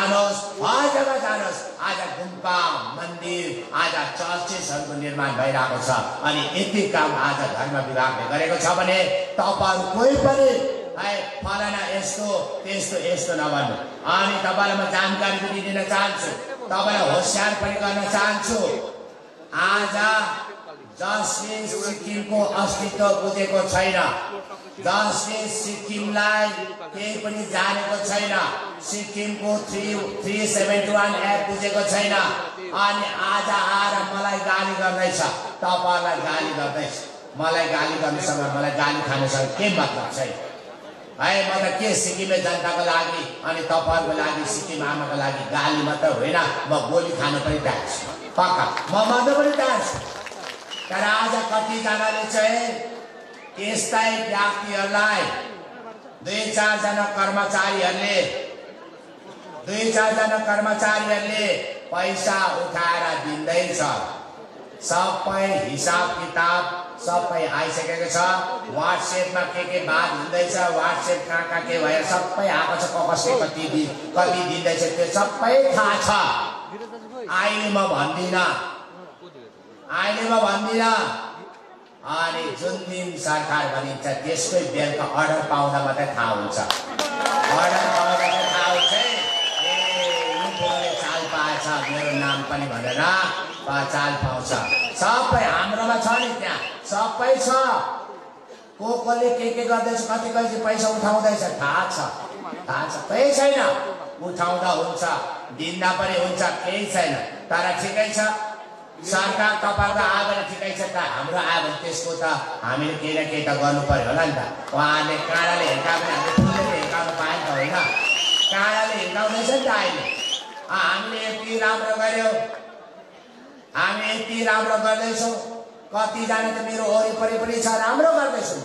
जानुहोस्, हर जग्गा जानुहोस्, आज गुम्बा मन्दिर आज चर्चेसहरूको निर्माण भइरहेको छ। अनि यति काम आज धर्म विभागले गरेको छ भने तपाईहरु कोही पनि है फलाना यस्तो त्यस्तो यस्तो नभन्नु। अनि तपाईलाई म जानकारी पनि दिन चाहन्छु, तपाईलाई होशियार पनि गर्न चाहन्छु। आज जसले सिक्किमको अस्तित्व बुझेको छैन, जसले सिक्किमलाई केही पनि जानेको छैन, सिक्किमको three three seventy one act बुझेको छैन, अनि आज आएर मलाई गाली गर्दैछ, तपाईलाई गाली गर्दैछ। मलाई गाली गर्नुसँग मलाई गाली खानुसँग के मतलब छैन है। म त के सिक्किमे जनताको लागि अनि तपाईहरुको लागि सिक्किम आमाको लागि गाली मात्र होइन, म गोली खान पनि तयार छु, पक्का म मर्न पनि तयार छु। तर आज कतिजनाले चाहिँ यस्तै व्यक्तिहरूलाई दुई चारजना कर्मचारीहरूले दुई चारजना कर्मचारीहरूले पैसा उठाएर दिँदैछ। सबै हिसाब किताब सबै आइसकेको छ। व्हाट्सएपमा के के बात हुँदैछ, व्हाट्सएप कहाँ कहाँ के भएर सबै आएको छ, कसले कति दिन कति दिँदैछ त्यो सबै थाहा छ। अहिले म भन्दिनँ अहिले म भन्दिनँ अनि जुन दिन सरकार बनिन्छ त्यसकै बेलका अर्डर पाउँदा मात्रै थाहा हुन्छ। अर्डर पाउँदा चाहिँ थाहा हुन्छ ए उनीहरूले चाल पाएछ मेरो नाम पनि भनेर चाल पाउँछ। सबै हाम्रोमा छ नि, त्यहाँ सबै छ। को कोले के के गर्दैछ, कति कति पैसा उठाउँदैछ थाहा छ, थाहा छ। केही छैन, उठाउँदा हुन्छ, दिँदा पनि हुन्छ, केही छैन। तर ठिकै छ, सरकार तपाईहरुको आयो भने ठिकै छ। त हाम्रो आयो भने त्यसको त हामीले केही न केही त गर्नु पर्यो होला नि त। उहाँले काँडाले हिर्कायो भने हामीले फुलले हिर्काउनु पाएन त होइन, काँडाले हिर्काउँदैछ नि त अहिले। हामीले यति राम्रो गर्यो, हामी यति राम्रो गर्दैछौँ, कतिजना त मेरो वरिपरि पनि छ राम्रो गर्दैछौँ।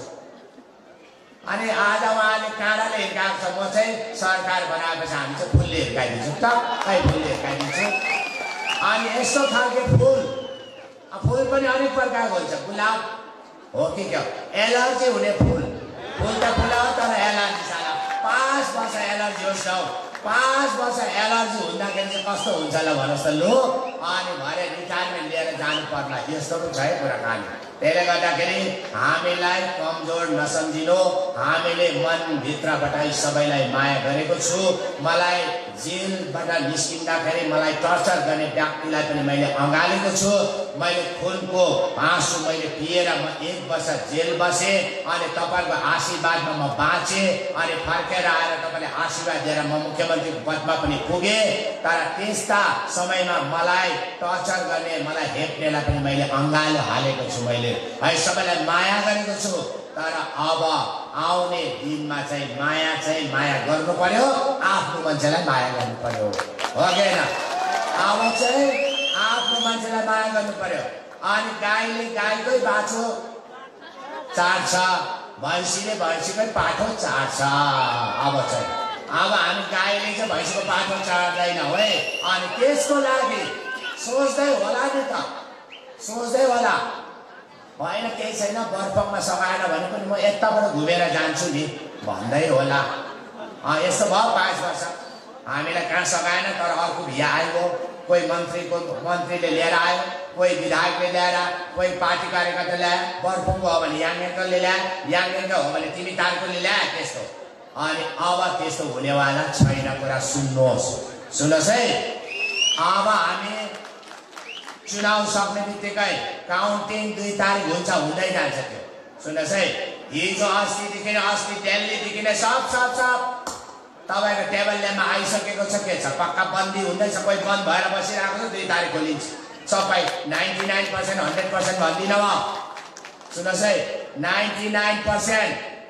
अनि आज उहाँले काँडाले हिर्काएको छ, म चाहिँ सरकार बनाएपछि हामी चाहिँ फुलले हिर्काइदिन्छौँ, टक्कै फुलले हिर्काइदिन्छौँ। अनि यस्तो खालके फुल फुल पनि अनेक प्रकारको हुन्छ। गुलाब हो कि क्या, एलर्जी हुने फुल फुल त फुल हो तर एलर्जी साला पाँच वर्ष एलर्जी होस् न, पाँच वर्ष एलर्जी हुँदाखेरि चाहिँ कस्तो हुन्छ ल भन्नुहोस् त लु। अनि भरे रिटायरमेन्ट लिएर जानु पर्ला, यस्तो पनि छ है कुराकानी। त्यसले गर्दाखेरि हामीलाई कमजोर नसम्झिनु, हामीले मनभित्रबाट सबैलाई माया गरेको छु। मलाई जेलबाट निस्किँदाखेरि मलाई टर्चर गर्ने व्यक्तिलाई पनि मैले अँगालेको छु। मैले खुनको आँसु मैले पिएर म एक वर्ष जेल बसेँ, अनि तपाईँको आशीर्वादमा म बाँचेँ। अनि फर्केर आएर तपाईँले आशीर्वाद दिएर म मुख्यमन्त्रीको पदमा पनि पुगेँ। तर त्यस्ता समयमा मलाई टर्चर गर्ने, मलाई हेप्नेलाई पनि मैले अँगालो हालेको छु, मैले है सबैलाई माया गरेको छु। तर अब आउने दिनमा चाहिँ माया चाहिँ माया गर्नु पर्यो, आफ्नो मान्छेलाई माया गर्नु पर्यो, हो कि होइन? अब चाहिँ आफ्नो मान्छेलाई माया गर्नु पर्यो। अनि गाईले गाईकै बाछो चाट्छ, भैँसीले भैँसीकै पाठो चाट्छ। अब चाहिँ अब हामी गाईले चाहिँ भैँसीको पाठो चाट्दैनौँ है। अनि त्यसको लागि सोच्दै होला नि त, सोच्दै होला होइन केही छैन, बर्फमा सघाएन भने पनि म यताबाट घुमेर जान्छु नि भन्दै होला। यस्तो भयो पाँच वर्ष हामीलाई कहाँ सघाएन, तर अर्को भिया आयो, कोही मन्त्रीको मन्त्रीले लिएर आयो, कोही विधायकले ल्याएर, कोही पार्टी कार्यकर्ता ल्यायो। बर्फुङको हो भने याङको ल्यायो, याङको हो भने तिमी तारकोले ल्यायो, त्यस्तो। अनि अब त्यस्तो हुनेवाला छैन। कुरा सुन्नुहोस्, सुन्नुहोस् है। अब हामी चुनाव सक्ने बित्तिकै काउन्टिङ दुई तारिक हुन्छ, हुँदै जान्छ त्यो। सुन्नुहोस् है, हिजो अस्तिदेखि नै अस्ति दिल्लीदेखि नै सब सब सब तपाईँको टेबल ल्याम्पमा आइसकेको छ। के छ, पक्का बन्दी हुँदैछ, कोही बन्द भएर बसिरहेको छ, दुई तारिक खोलिन्छ सबै। Ninety nine percent hundred percent भन्दिनँ म, सुन्नुहोस् है, नाइन्टी नाइन पर्सेन्ट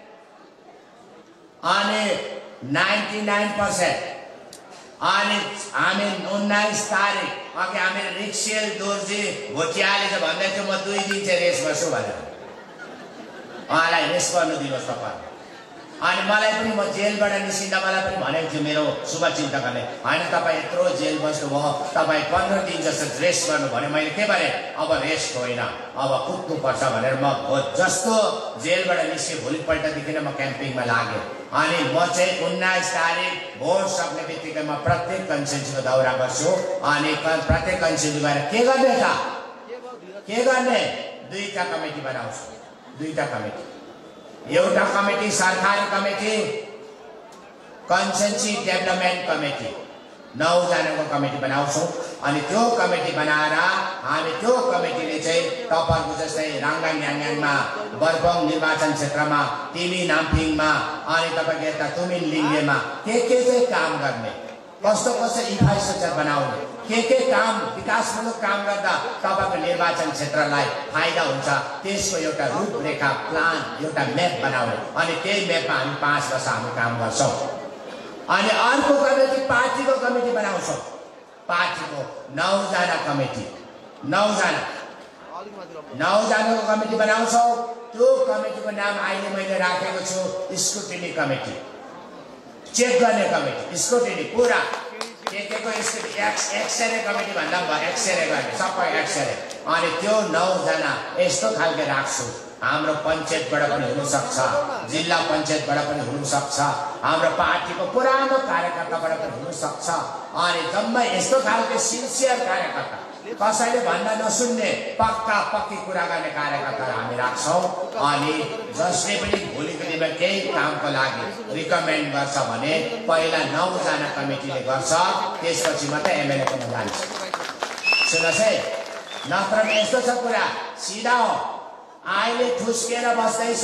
अनि नाइन्टी नाइन पर्सेन्ट अनि हामी उन्नाइस तारिक अघि हामी रिक्सेल दोर्जी भोटियाले चाहिँ भन्दै थियो म दुई दिन चाहिँ रेस गर्छु भनेर। उहाँलाई रेस गर्नु दिनुहोस् तपाईँ। अनि मलाई पनि म जेलबाट निस्किँदा मलाई पनि भनेको थियो मेरो शुभचिन्तकले, होइन तपाईँ यत्रो जेल बस्नुभयो, तपाईँ पन्ध्र दिन जस्तो रेस्ट गर्नु भन्यो। मैले के भने अब रेस्ट होइन, अब कुद्नुपर्छ भनेर म जस्तो जेलबाट निस्केँ भोलिपल्टदेखि नै म क्याम्पिङमा लागेँ। अनि म चाहिँ उन्नाइस तारिक भोट सक्ने बित्तिकै म प्रत्येक कन्स्टिट्युन्सीको दौरा गर्छु अनि प्रत्येक कन्स्टिट्युन्सी गएर के गर्ने त के गर्ने दुईटा कमिटी बनाउँछु दुईटा कमिटी एउटा कमिटी सरकारी कमिटी कन्स्टिट्युन्सी डेभलपमेन्ट कमिटी नौ जनाको कमिटी बनाउँछौँ अनि त्यो कमिटी बनाएर हामी त्यो कमिटीले चाहिँ तपाईहरुको जस्तै राङगाङ याङगाङमा बर्बङ निर्वाचन क्षेत्रमा तिमी नाम्फिङमा अनि तपाईको यता तुमिन लिङ्गेमा के के चाहिँ काम गर्ने कस्तो कस्तो इन्फ्रास्ट्रक्चर बनाउने के के काम विकासमूलक काम गर्दा तपाईको निर्वाचन क्षेत्रलाई फाइदा हुन्छ त्यसको एउटा रूपरेखा प्लान एउटा म्याप बनाउने अनि त्यही म्यापमा हामी पाँच वर्ष हामी काम गर्छौं अनि अर्को कमिटी पार्टीको कमिटी बनाउँछौं पार्टीको नौ जना कमिटी नौ जना नौ जनाको कमिटी बनाउँछौं त्यो कमिटीको नाम अहिले मैले राखेको छु स्क्रुटिनी कमिटी चेक गर्ने कमिटी स्क्रुटिनी पुरा के के को एक्सरे कमिटी भन्दा भयो एक्सरे गर्ने सबै एक्सरे अनि त्यो नौ जना यस्तो खालको राख्छु हाम्रो पञ्चायतबाट पनि हुन सक्छ जिल्ला पञ्चायतबाट पनि हुन सक्छ हाम्रो पार्टीको पुरानो कार्यकर्ताबाट पनि हुन सक्छ अनि जम्मै यस्तो खालको सिन्सियर कार्यकर्ता कसैले भन्दा नसुन्ने पक्का पक्की कुरा गर्ने कार्यकर्ता हामी राख्छौं अनि जसले पनि भोलिको दिनमा केही कामको लागि रिकमेन्ड गर्छ भने पहिला नौ जना कमिटीले गर्छ त्यसपछि मात्रै एमएलए को जान्छ सुन्नुस् है नत्र यस्तो छ कुरा सिधा हो अहिले ठुस्केर बस्दैछ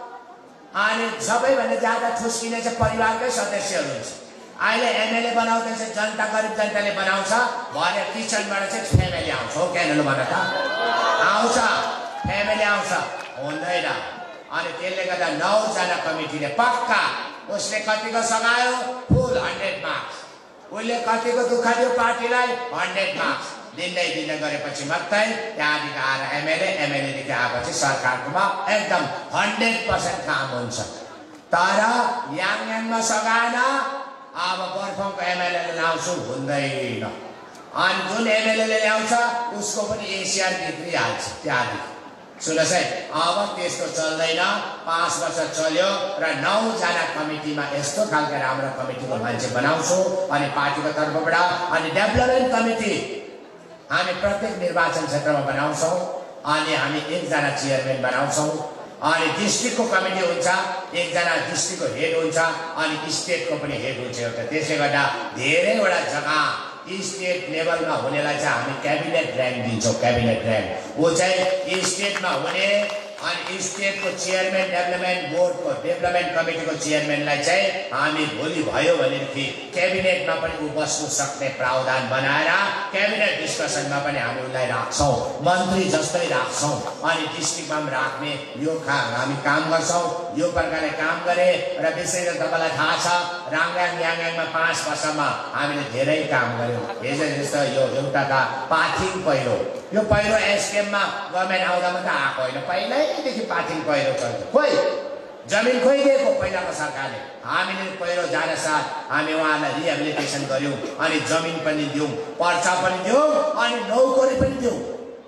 अनि सबैभन्दा ज्यादा ठुस्किने चाहिँ परिवारकै सदस्यहरू हुन्छ अहिले एमएलए बनाउँदैछ जनता गरिब जनताले बनाउँछ भरे किचनबाट चाहिँ फ्यामिली आउँछ हो क्यानल भन त आउँछ फ्यामिली आउँछ हुँदैन अनि त्यसले गर्दा नौ जना कमिटीले पक्का उसले कतिको सघायो फुल हन्ड्रेड मार्क्स उसले कतिको दुःख दियो पार्टीलाई हन्ड्रेड मार्क्स दिँदै दिँदै गरेपछि मात्रै त्यहाँदेखि आएर एमएलए एमएलएदेखि आएपछि सरकारकोमा एकदम हन्ड्रेड पर्सेन्ट काम हुन्छ तर याङयाङमा सघाएन अब बर्फङको एमएलएले ल्याउँछु हुँदैन अनि जुन एमएलएले ल्याउँछ उसको पनि एसियान बिग्रिहाल्छ त्यहाँदेखि सुन्नुहोस् है अब त्यस्तो चल्दैन पाँच वर्ष चल्यो र नौ जना कमिटीमा यस्तो खालको राम्रो कमिटीको मान्छे बनाउँछु अनि पार्टीको तर्फबाट अनि डेभलपमेन्ट कमिटी हामी प्रत्येक निर्वाचन क्षेत्रमा बनाउँछौं अनि हामी एकजना चेयरम्यान बनाउँछौं अनि डिस्ट्रिक्टको कमिटी हुन्छ एकजना डिस्ट्रिक्टको हेड हुन्छ अनि स्टेटको पनि हेड हुन्छ एउटा त्यसले गर्दा धेरैवटा जग्गा स्टेट लेभलमा हुनेलाई चाहिँ हामी क्याबिनेट र्याङ्क दिन्छौं क्याबिनेट र्याङ्क वो चाहिँ स्टेटमा हुने अनि स्टेटको चेयरम्यान डेभलपमेन्ट बोर्डको डेभलपमेन्ट कमिटीको चेयरम्यानलाई चाहिँ हामी भोलि भयो भनेदेखि क्याबिनेटमा पनि उ बस्नु सक्ने प्रावधान बनाएर क्याबिनेट डिस्कसनमा पनि हामी उलाई राख्छौं मन्त्री जस्तै राख्छौं अनि डिस्ट्रिक्टमा पनि राख्ने यो हामी काम गर्छौं यो प्रकारले काम गरे र विशेष गरी तपाईलाई थाहा छ राङगाङ याङगाङमा पाँच वर्षमा हामीले धेरै काम गर्यौं हिजो जस्तो यो एउटा त पाथिङ पहिरो यो पहिरो एसकेएममा गभर्नमेन्ट आउँदा मात्रै आएको होइन पहिल्यैदेखि पाथिङ पहिरो चल्छ खोइ जमिन खोइदिएको पहिलाको सरकारले हामीले पहिरो जान साथ हामी उहाँलाई रिहेबिलिटेसन गर्यौं अनि जमिन पनि दियौं पर्चा पनि दियौं अनि नौकरी पनि दियौं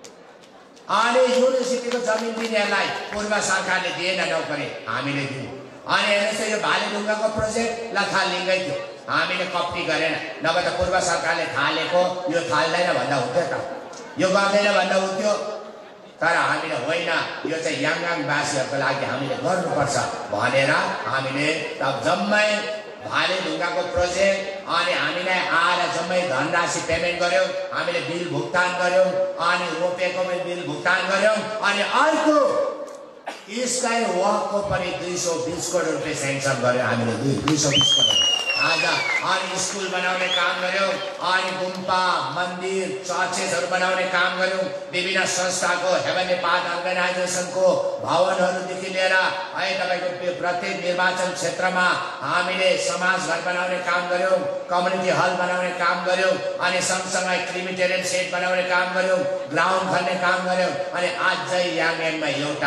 अनि युनिभर्सिटीको जमिन दिनेलाई पूर्व सरकारले दिएन नौकरी हामीले दियौं अनि हेर्नुस् यो भालेढुङ्गाको प्रोजेक्ट लथालिङ्गै थियो हामीले कपी गरेन नभए त पूर्व सरकारले थालेको यो थाल्दैन भन्दा हुन्थ्यो त यो गर्दैन भन्दा हुन्थ्यो तर हामीले होइन यो चाहिँ याङगाङ वासीहरुको लागि हामीले गर्नुपर्छ भनेर हामीले तब जम्मै भालेढुङ्गाको प्रोजेक्ट अनि हामीलाई आएर जम्मै धनराशि पेमेन्ट गर्यौं हामीले बिल भुक्तान गर्यौं अनि रोपेको पनि बिल भुक्तान गर्यौं अनि अर्को स्काई वकको पनि दुई सौ बीस करोड रुपियाँ सेङ्सन गर्यौं हामीले दुई सौ बीस करोड आज अनि स्कुल बनाउने काम गर्यौं अनि गुम्पा मन्दिर चर्चेसहरु बनाउने काम गर्यौं विभिन्न संस्थाको हेभेनली पाथ अर्गनाइजेसनको भवनहरुदेखि लिएर है तपाईको प्रत्येक निर्वाचन क्षेत्रमा हामीले समाज घर बनाउने काम गर्यौं कम्युनिटी हल बनाउने काम गर्यौं अनि सँगसँगै क्रिमिटेरियम सेट बनाउने काम गर्यौं ग्राउन्ड खन्ने काम गर्यौं अनि आज चाहिँ याङयाङमा एउटा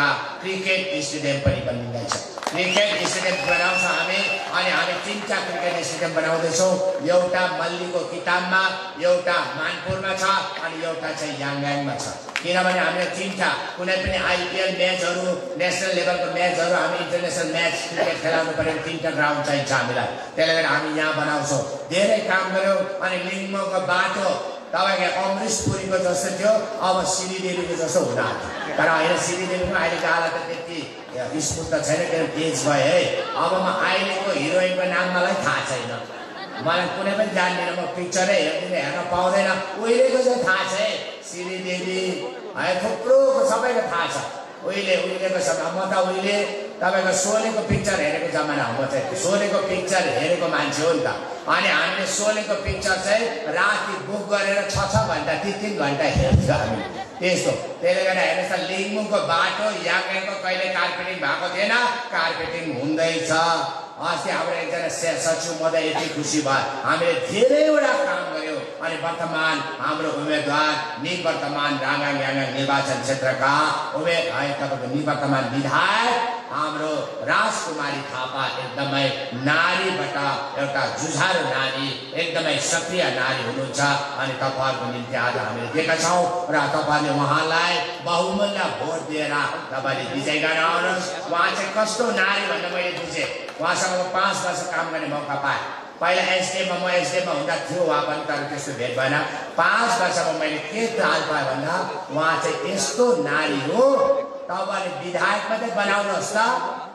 क्रिकेट स्टेडियम पनि बनिँदैछ। क्रिकेट स्टेडियम बनाउँछ हामी अनि हामी तीनटा क्रिकेट स्टेडियम बनाउँदैछौँ। एउटा मल्लीको किताबमा, एउटा मानपुरमा छ अनि एउटा चाहिँ याङयाङमा छ। किनभने हामीले तीनटा कुनै पनि आइपिएल म्याचहरू, नेसनल लेभलको म्याचहरू, हामी इन्टरनेसनल म्याच क्रिकेट खेलाउनु पर्यो तीनटा ग्राउन्ड चाहिन्छ हामीलाई। त्यसले गर्दा हामी यहाँ बनाउँछौँ। धेरै काम गऱ्यौँ अनि लिङ्गमको बाटो तपाईँको अमृतपुरीको जस्तो थियो, अब श्रीदेवीको जस्तो हुन आँट्यो। तर होइन, श्रीदेवीको अहिलेको हालत त्यति स्फूर्त छैन, किनभने एज भयो है। अब म अहिलेको हिरोइनको नाम मलाई थाहा छैन, मलाई कुनै पनि जान्दिनँ, म पिक्चरै हेर्दिनँ, हेर्न पाउँदैन। उहिलेको चाहिँ थाहा छ है, श्रीदेवी है, थुप्रो सबैको थाहा छ। उहिले उहिलेको समय म त उहिले तपाईँको सोलेको पिक्चर हेरेको जमाना हो। म चाहिँ सोलेको पिक्चर हेरेको मान्छे हो नि त। अनि हामीले सोलेको पिक्चर चाहिँ राति बुक गरेर छ छ घन्टा तिन तिन घन्टा हेर्थ्यौँ हामी त्यस्तो। त्यसले गर्दा हेर्नुहोस् त, लिङ्गुङको बाटो याङयाङको कहिले कार्पेटिङ भएको थिएन, कार्पेटिङ हुँदैछ। अस्ति हाम्रो एकजना सचिव महोदय यति खुसी भयो, हामीले धेरैवटा काम गऱ्यौँ। अनि वर्तमान हाम्रो उम्मेदवार निवर्तमान राङाङ याङयाङ निर्वाचन क्षेत्रका उम्मे तपाईँको निवर्तमान विधायक हाम्रो राजकुमारी थापा एकदमै नारीबाट एउटा जुझारु नारी, एकदमै सक्रिय नारी हुनुहुन्छ। अनि तपाईँहरूको निम्ति आज हामीले दिएका छौँ र तपाईँले उहाँलाई बहुमूल्य भोट दिएर तपाईँले विजय गराउनुहोस्। उहाँ चाहिँ कस्तो नारी भन्ने मैले बुझेँ। उहाँसँग म पाँच वर्ष काम गर्ने मौका पाएँ। पहिला एसडिएममा म एसडिएममा हुँदा थियो उहाँ पनि, तर त्यस्तो भेट भएन। पाँच वर्षमा मैले के ताल पाएँ भन्दा उहाँ चाहिँ यस्तो नारी हो, तपाईँले विधायक मात्रै बनाउनुहोस् त,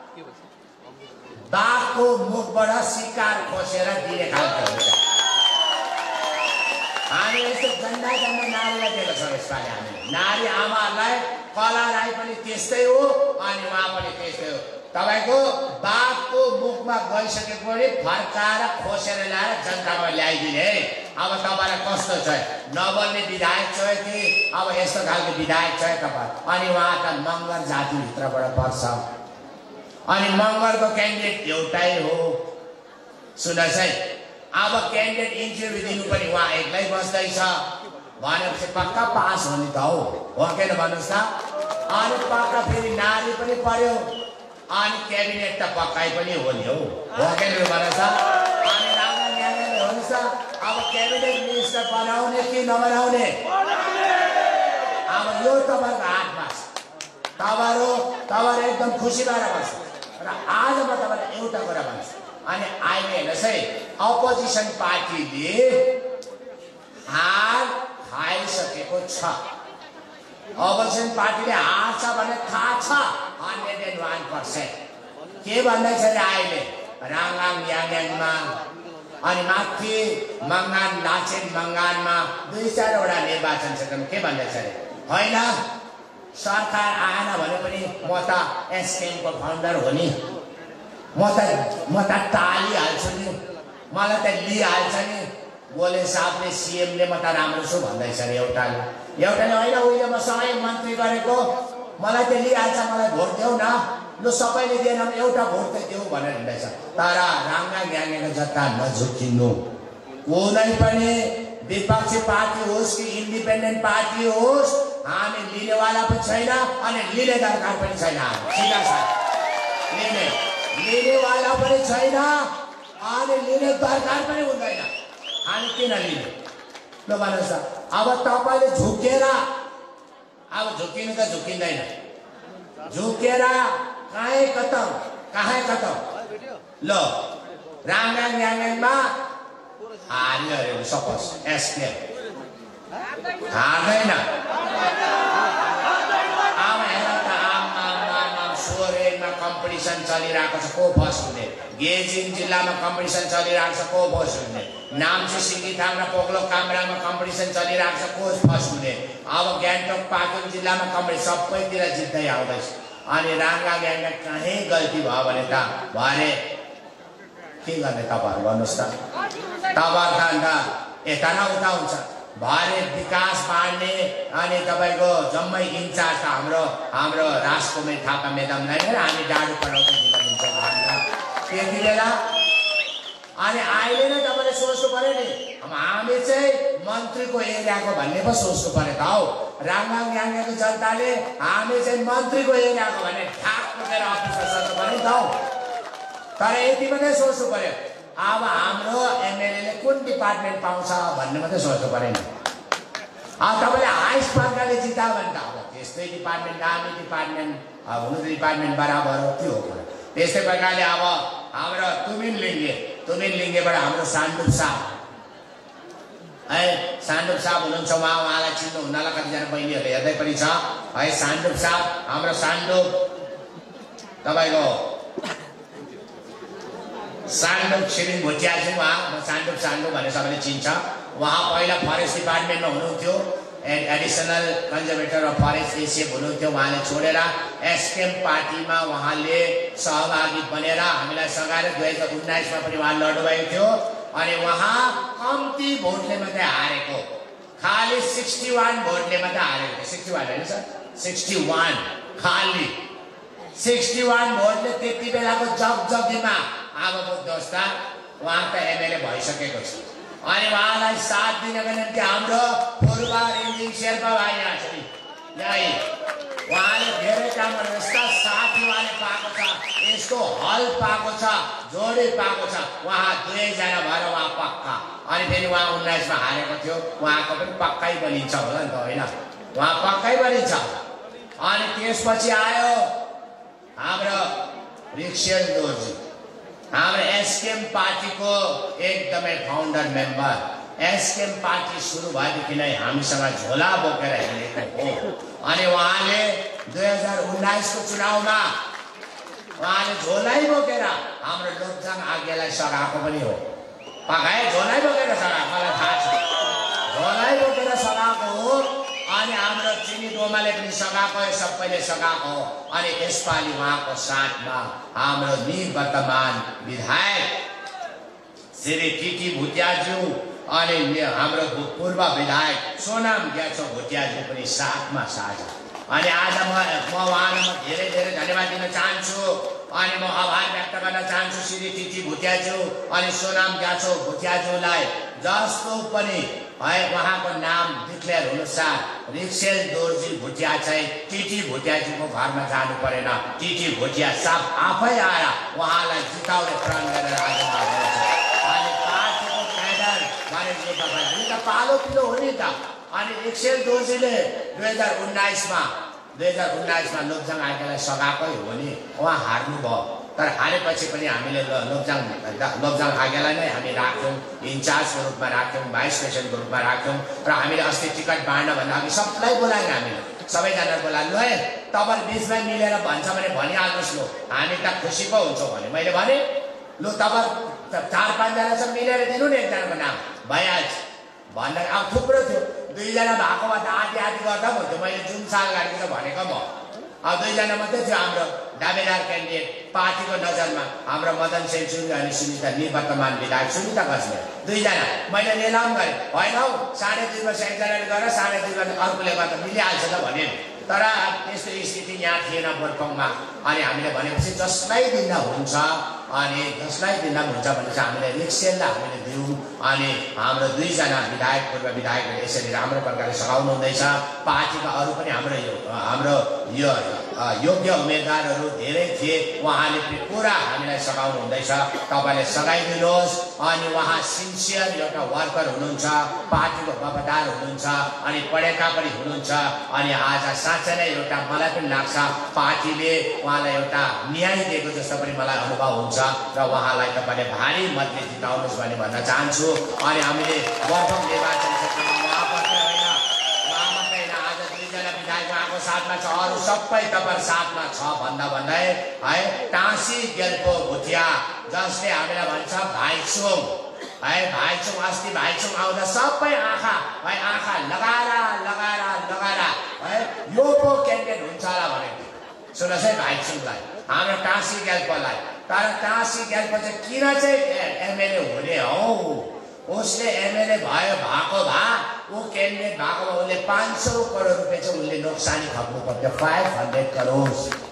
बाघको मुखबाट शिकार खोसेर दिने खालको हुन्छ। हामी यस्तो गन्दा गन्दा नारीलाई दिएको छौँ यसपालि हामीले। नारी आमाहरूलाई कला राई पनि त्यस्तै हो अनि उहाँ पनि त्यस्तै हो। तपाईँको बाघको मुखमा गइसकेपछि फर्काएर खोसेर ल्याएर जनतामा ल्याइदिने। अब तपाईँलाई कस्तो छ, नबोल्ने विधायक छ कि अब यस्तो खालको विधायक छ तपाईँ। अनि उहाँ त मगर जातिभित्रबाट पर्छ अनि मगरको क्यान्डिडेट एउटै हो। सुन्नुहोस् है, अब क्यान्डिडेट इन्टरभ्यू दिनु पनि उहाँ एक्लै बस्दैछ भनेपछि पक्का पास हो नि त हौ, हो किन भन्नुहोस् त। अनि पक्का फेरि नारी पनि पर्यो अनि क्याबिनेट त पक्कै पनि हो नि हौ, हो किन भन्नुहोस् त। अनि राङाङ याङयाङ हुन्छ, अब क्याबिनेट मिनिस्टर बनाउने कि नबनाउने, अब यो तपाईँको हातमा छ। तपाईँहरू तपाईँहरू एकदम खुसी भएर बस्छ। र आज म तपाईँलाई एउटा कुरा भन्छु, अनि अहिले हेर्नुहोस् है, अपोजिसन पार्टीले हार खाइसकेको छ। अपोजिसन पार्टीले हार्छ भने थाहा छ, हन्ड्रेड एन्ड वान पर्सेन्ट। के भन्दैछ अरे अहिले राङाङ याङयाङमा अनि माथि मङ्गान लाचेन मङ्गानमा दुई चारवटा निर्वाचन क्षेत्रमा के भन्दैछ अरे, होइन सरकार आएन भने पनि म त एसकेएमको फाउन्डर हो नि, म त म त टालिहाल्छु नि, मलाई त लिइहाल्छ नि। बोले साहबले सिएमले म त राम्रो छु भन्दैछ अरे एउटाले। एउटाले होइन उहिले म सँगै मन्त्री गरेको, मलाई त लिइहाल्छ, मलाई भोट देऊ न, लु सबैले दिएन एउटा भोट त देऊ भनेर हिँड्दैछ। तर राङाङ याङयाङको जता नझुकिनु, कुनै पनि विपक्षी पार्टी होस् कि इन्डिपेन्डेन्ट पार्टी होस्, हामी लिनेवाला पनि छैन अनि लिने दरकार पनि छैन। सिधा छ, लिने लिनेवाला पनि छैन अनि लिने दरकार पनि हुँदैन। हामी किन लिने, ल भन्नुहोस् त। अब तपाईँले झुकेर, अब झुकिनु त झुकिँदैन, झुकेर कहीँ खतम कहीँ खतम। ल राङाङ याङयाङमा हार्यो अरे सपोज एसकेएम हार्दैन, अब हेर त आमा सोरेनमा कम्पिटिसन चलिरहेको छ, को फर्स्ट हुने। गेजिङ जिल्लामा कम्पिटिसन चलिरहेको छ, को फर्स्ट हुने। नाम्ची सिङ्गिथाङ र पोकलोक कामराङमा कम्पिटिसन चलिरहेको छ, को फर्स्ट हुने। अब गान्तोक पाक्योङ जिल्लामा कम्पिटिसन सबैतिर जित्दै आउँदैछ। अनि राङाङ याङयाङ कहीँ गल्ती भयो भने त भरे के गर्ने तपाईँहरू भन्नुहोस् त। तपाईँहरू अन्त यता न उता हुन्छ, भरे विकास बाँड्ने अनि तपाईँको जम्मै इन्चार्ज हाम्रो हाम्रो राजकुमारी थापा मेडमलाई नै हामी डाडु पढाउँदै दिन्छौँ त्यति बेला। अनि अहिले नै तपाईँले सोच्नु पऱ्यो नि, हामी चाहिँ मन्त्रीको एरियाको भन्ने पो सोच्नु पऱ्यो त हौ। राङगाङ याङको जनताले हामी चाहिँ मन्त्रीको एरियाको भने ठाक पुगेर अफिसमा सोध्नु पर्यो नि त। तर यति मात्रै सोच्नु पर्यो, अब हाम्रो एमएलएले कुन डिपार्टमेन्ट पाउँछ भन्ने मात्रै सोच्नु पर्यो नि। अब तपाईँले हाइस्ट प्रकारले जिता भने त अब त्यस्तै डिपार्टमेन्ट दामी डिपार्टमेन्ट हुनु त डिपार्टमेन्ट बराबर हो त्यो हो। त्यस्तै प्रकारले अब हाम्रो तुमिन लिङ्गे तुमिन लिङ्गेबाट हाम्रो सान्डुप साहब है, सान्डुप साहब हुनुहुन्छ, उहाँ उहाँलाई चिन्नु हुन्नला कतिजना बहिनीहरूले हेर्दै पनि छ है। सान्डुप साहब हाम्रो सान्डुप तपाईँको सान्डुप छिरिङ भुटियाजी, उहाँ सान्डुप सान्डुप भनेर सबैले चिन्छ। उहाँ पहिला फरेस्ट डिपार्टमेन्टमा हुनुहुन्थ्यो, additional conservator of forest ACF हुनुहुन्थ्यो। उहाँले छोडेर एसकेएम पार्टीमा उहाँले सहभागी बनेर हामीलाई सघाएर दुई हजार उन्नाइसमा पनि उहाँ लड्नुभएको थियो। अनि उहाँ कम्ती भोटले मात्रै हारेको, खालि सिक्सटी वान भोटले मात्रै हारेको थियो। सिक्सटी वान होइन सर, सिक्सटी वान खालि सिक्सटी वान भोटले त्यति बेलाको जगजगीमा अब बुझ्नुहोस् त उहाँ त एमएलए भइसकेको छ। अनि उहाँलाई साथ दिनको निम्ति हाम्रो पूर्व रिम्बिङ शेर्पा भाइ यहाँ छ नि, यही उहाँले धेरै कामहरू यस्ता साथी उहाँले पाएको छ, यस्तो हल पाएको छ, जोडी पाएको छ। उहाँ दुवैजना भएर उहाँ पक्का। अनि फेरि उहाँ उन्नाइसमा हारेको थियो, उहाँको पनि पक्कै बनिन्छ होला नि त होइन, उहाँ पक्कै बनिन्छ। अनि त्यसपछि आयो हाम्रो रिक्सेल दोर्जी, हाम्रो एसकेएम पार्टीको एकदमै फाउन्डर मेम्बर। एसकेएम पार्टी सुरु भएदेखि नै हामीसँग झोला बोकेर हिँडेको हो। अनि उहाँले दुई हजार उन्नाइसको चुनावमा उहाँले झोलै बोकेर हाम्रो लोकजाङ आज्ञालाई सघाएको पनि हो। पकाए झोलै बोकेर सघाएको, मलाई थाहा छ, झोलै बोकेर सघाएको हो। अनि हाम्रो चिनी डोमाले पनि सघाएको, सबैले सघाएको हो। अनि यसपालि उहाँको साथमा हाम्रो निवर्तमान विधायक श्री टिटी भुटियाज्यू अनि हाम्रो पूर्व विधायक सोनाम ग्याछो भुटियाज्यू पनि साथमा साझा। अनि आज म म उहाँलाई म धेरै धेरै धन्यवाद दिन चाहन्छु। अनि म आभार व्यक्त गर्न चाहन्छु श्री टिटी भुटियाज्यू अनि सोनाम ग्याछो भुटियाज्यूलाई, जस्तो पनि है उहाँको नाम डिक्लेयर हुनुसार रिक्सेल दोर्जी भुटिया चाहिँ टिटी भुटियाजीको घरमा जानु परेन। टिटी भुटिया साहब आफै आएर उहाँलाई जिताउने प्रण गरेर आजमा हुनुहुन्छ। अनि पार्टीको क्याडर मानिसले तपाईँ त पालो पिलो हो नि त। अनि रिक्सेल दोर्जीले दुई हजार उन्नाइसमा दुई हजार उन्नाइसमा लोकजाङ आज्ञालाई सघाएकै हो नि, उहाँ हार्नुभयो। तर हारेपछि पनि हामीले लोकजाङ लोकजाङ आज्ञालाई नै हामी राख्यौँ, इन्चार्जको रूपमा राख्यौँ, भाइस प्रेसिडेन्टको रूपमा राख्यौँ। र हामीले अस्ति टिकट बाँड्नभन्दा अघि सबलाई बोलायौँ, हामीले सबैजना बोलायौँ। ल तपाईँ बिचमा मिलेर भन्छ भने भनिहाल्नुहोस्, लु हामी त खुसी पो हुन्छौँ भने मैले भने लु तपाईँ चार पाँचजना चाहिँ मिलेर दिनु नि एकजनाको नाम भइहाल्छ भन्दा। अब थुप्रो थियो, दुईजना भएको भए त आधी आधी गर्दा पनि हुन्थ्यो। मैले जुन साल गाडी त भनेको म अब दुईजना मात्रै थियो हाम्रो दावेदार क्यान्डिडेट पार्टीको नजरमा, हाम्रो मदन सेन्चुरी अनि सुनिता निवर्तमान विधायक सुनिता गजमेर दुईजना। मैले लिलाम गरेँ, होइन हौ साढे दुई वर्ष एकजनाले गरेर साढे दुई वर्ष अर्कोले गर्दा मिलिहाल्छ त भने। तर त्यस्तो स्थिति यहाँ थिएन बोर्फङमा। अनि हामीले भनेपछि जसलाई दिँदा हुन्छ, अनि जसलाई दिँदा हुन्छ भने चाहिँ हामीले रिक्सेललाई हामीले दियौँ। अनि हाम्रो दुईजना विधायक पूर्व विधायकहरूले यसरी राम्रो प्रकारले सघाउनु हुँदैछ। पार्टीका अरू पनि हाम्रो यो हाम्रो यो योग्य उम्मेदवारहरू धेरै थिए, उहाँले पनि पुरा हामीलाई सघाउनु हुँदैछ। तपाईँले सघाइदिनुहोस्। अनि उहाँ सिन्सियर एउटा वर्कर हुनुहुन्छ, पार्टीको वफादार हुनुहुन्छ, अनि पढेका पनि हुनुहुन्छ। अनि आज साँच्चै नै एउटा मलाई पनि लाग्छ पार्टीले उहाँलाई एउटा न्याय दिएको जस्तो पनि मलाई अनुभव हुन्छ। र उहाँलाई तपाईँले भारी मतले जिताउनुहोस् भन्ने भन्न चाहन्छु। अनि हामीले वर्तमान निर्वाचन क्षेत्रमा उहाँ मात्रै होइन, उहाँ मात्रै होइन, आज दुईजना विधायक उहाँको साथमा छ, अरू सबै तपाईँ साथमा छ भन्दा भन्दै है टाँसी गेल्पो भुटिया, जसले हामीलाई भन्छ भाइचुङ है, भाइचुङ अस्ति भाइचुङ आउँदा सबै आँखा है आँखा लगाएर लगाएर लगाएर है यो पो क्यान्डिडेट हुन्छ होला भनेको सुन्नुहोस् है भाइचुङलाई, हाम्रो टाँसी गेल्पोलाई। तर टाँसी गेल्पो चाहिँ किन चाहिँ एमएलए हुने हौ, उसले एमएलए भयो भएको भए ऊ क्यान्डिडेट भएको भए उसले पाँच सौ करोड रुपियाँ चाहिँ उसले नोक्सानी खप्नु पर्थ्यो, फाइभ हन्ड्रेड करोड।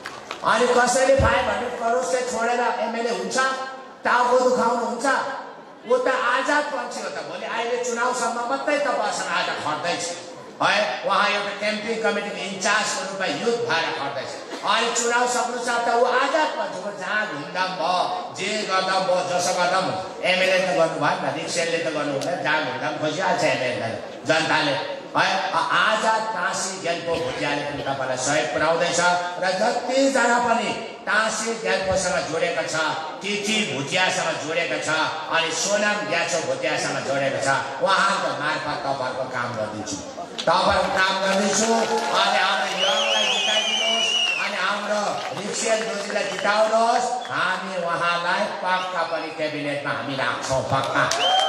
अनि कसैले फाइभ हन्ड्रेड करोड चाहिँ छोडेर एमएलए हुन्छ, टाउको दुखाउनु हुन्छ? ऊ त आजाद पन्छी हो त, भोलि अहिले चुनावसम्म मात्रै तपाईँहरूसँग आज खट्दैछ। है उहाँ एउटा क्याम्पेन कमिटीको इन्चार्जको रूपमा युथ भएर खट्दैछ। अहिले चुनाव सक्नु छ त ऊ आजाद भन्छ, जहाँ घुमघाम भयो जे गर्दा भयो जसो गर्दा पनि एमएलए त गर्नु भएन, रिक्सेलले त गर्नु हुँदैन, जहाँ घुमघाम खोजिहाल्छ एमएलए जनताले है। आजाद टाँसी ग्याल्पो भुटियाले पनि तपाईँलाई सहयोग पुर्याउँदैछ र जतिजना पनि टाँसी ग्याल्पोसँग जोडेको छ, टिटी भुटियासँग जोडेको छ अनि सोनाम ग्याचो भुटियासँग जोडेको छ, उहाँको मार्फत तपाईँहरूको काम गरिदिन्छु, तपाईँहरूको काम गर्दैछु। अनि हाम्रो यङलाई जिताइदिनुहोस् अनि हाम्रो रिक्सेल दोजीलाई जिताउनुहोस्, हामी उहाँलाई पक्का पनि क्याबिनेटमा हामी राख्छौँ पक्का।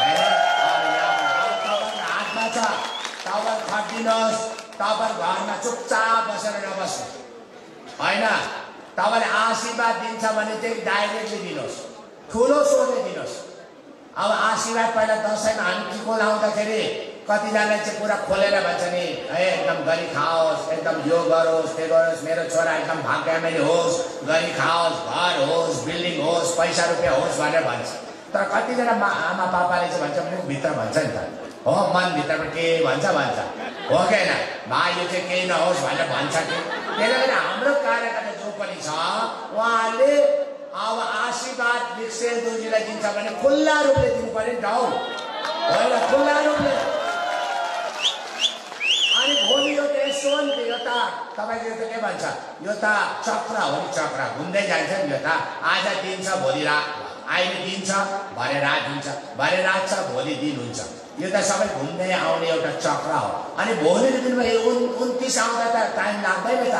हातमा छ, तपाईँ खटिदिनुहोस्, तपाईँ घरमा चुपचाप बसेर नबस्नु होइन। तपाईँले आशीर्वाद दिन्छ भने चाहिँ डाइरेक्टली दिनुहोस्, ठुलो सोधे दिनुहोस्। अब आशीर्वाद पहिला दसैँमा हामी टिको लाउँदाखेरि कतिजनाले चाहिँ पुरा खोलेर भन्छ नि है एकदम गरी खाओस्, एकदम यो गरोस् त्यो गरोस्, मेरो छोरा एकदम भाग्यमानी होस्, गरी खाओस्, घर होस्, बिल्डिङ होस्, पैसा रुपियाँ होस् भनेर भन्छ। तर कतिजना आमा पापाले चाहिँ भन्छ मुखभित्र भन्छ नि त, हो मनभित्रमा के भन्छ भन्छ हो कि होइन, भाइ यो चाहिँ केही नहोस् भनेर भन्छ कि। त्यसले गर्दा हाम्रो कार्यकर्ता जो पनि छ उहाँले अब आशीर्वाद रिक्सेल दोजीलाई दिन्छ भने खुल्ला रूपले दिनु पर्यो नि त हौ, होइन खुल्ला रूपले। अनि भोलि यो त यसो नि त, यो त तपाईँको यो त के भन्छ, यो त चक्र हो नि, चक्र घुम्दै जान्छ नि यो त। आज दिन छ भोलि रात, अहिले दिन छ भरे रात हुन्छ, भरे रात छ भोलि दिन हुन्छ, यो त सबै घुम्दै आउने एउटा चक्र हो। अनि भोलिको दिनमा यो उन्तिस आउँदा त टाइम लाग्दैन त,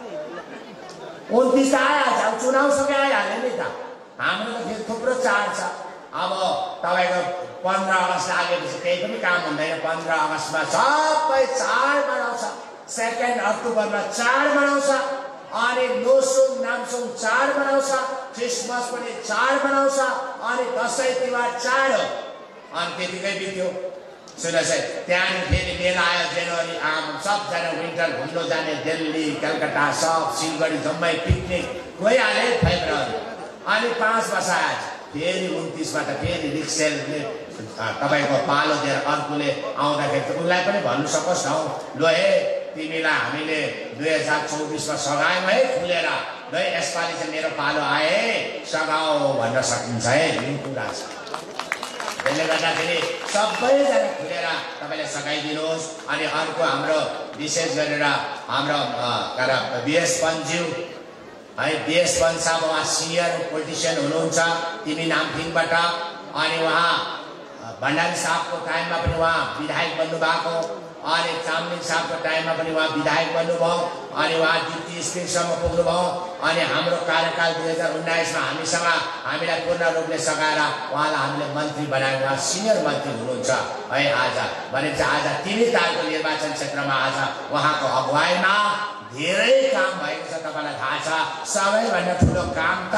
उन्तिस त आइहाल्छ, अब चुनावसँगै आइहाल्यो नि त। हाम्रो त फेरि थुप्रो चाड छ। अब तपाईँको पन्ध्र अगस्त लागेपछि केही पनि काम हुँदैन, पन्ध्र अगस्तमा सबै चाड मनाउँछ, सेकेन्ड अक्टोबरमा चाड मनाउँछ, अनि लोसुङ नामसुङ चाड मनाउँछ, क्रिसमस पनि चाड मनाउँछ, अनि दसैँ तिहार चाड हो। अनि त्यतिकै बित्यो। सुन्नुहोस् है, त्यहाँदेखि फेरि मेला आयो जनवरी, आम सबजना विन्टर घुम्नु जाने दिल्ली कलकत्ता सब सिलगढी जम्मै पिकनिक गइहाले फेब्रुअरी। अनि पाँच वर्ष आएछ, फेरि उन्तिसमा त फेरि रिक्सेलले तपाईँको पालो दिएर अर्कोले आउँदाखेरि त उसलाई पनि भन्नु सकोस् न हौ, ल हे तिमीलाई हामीले दुई हजार चौबिसमा सघायौँ है खुलेर, ल यसपालि चाहिँ मेरो पालो आए सघाऊ भन्न सकिन्छ है, यो कुरा छ। त्यसले गर्दाखेरि सबैजना खुलेर तपाईँले सघाइदिनुहोस्। अनि अर्को हाम्रो विशेष गरेर हाम्रो बिएस पन्ज्यू है, बिएस पन्ज साहब उहाँ सिनियर पोलिटिसियन हुनुहुन्छ तिमी नामथिङबाट, अनि उहाँ भण्डारी साहबको टाइममा पनि उहाँ विधायक बन्नुभएको, अनि चामलिङ साहबको टाइममा पनि उहाँ विधायक बन्नुभयो, अनि उहाँ डिप्टी स्पिकरसम्म पुग्नुभयो। अनि हाम्रो कार्यकाल दुई हजार उन्नाइसमा हामीसँग हामीलाई पूर्ण रूपले सघाएर उहाँलाई हामीले मन्त्री बनाएर उहाँ सिनियर मन्त्री हुनुहुन्छ है। आज भनेपछि आज तिनै तालको निर्वाचन क्षेत्रमा आज उहाँको अगुवाईमा धेरै काम भएको छ, तपाईँलाई थाहा छ। सबैभन्दा ठुलो काम त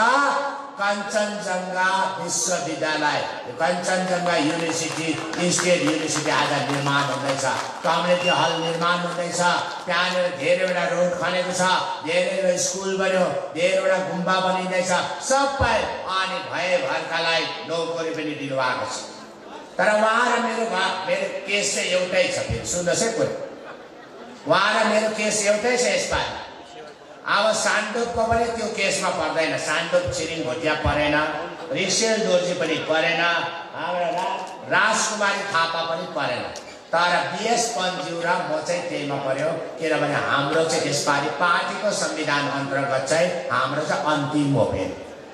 कञ्चनजङ्घा विश्वविद्यालय, कञ्चनजङ्घा युनिभर्सिटी स्टेट युनिभर्सिटी आज निर्माण हुँदैछ, कम्युनिटी हल निर्माण हुँदैछ, त्यहाँनिर धेरैवटा रोड खनेको छ, धेरैवटा स्कुल बन्यो, धेरैवटा गुम्बा बनिँदैछ सबै। अनि भए भर्कालाई नोकरी पनि दिनुभएको छ। तर उहाँ र मेरो मेरो केस चाहिँ एउटै छ। फेरि सुन्नुहोस् है कोही, उहाँ र मेरो केस एउटै छ यसपालि। अब सान्डोपको पनि त्यो केसमा पर्दैन, सान्डोप छिरिङ भोटिया परेन, रिक्सेल दोर्जी पनि परेन, हाम्रो राजकुमारी थापा पनि परेन, तर बिएस पन्ज्यू र म चाहिँ त्यहीमा पर्यो। किनभने हाम्रो चाहिँ यसपालि पार्टीको संविधान अन्तर्गत चाहिँ हाम्रो चाहिँ अन्तिम हो। फेरि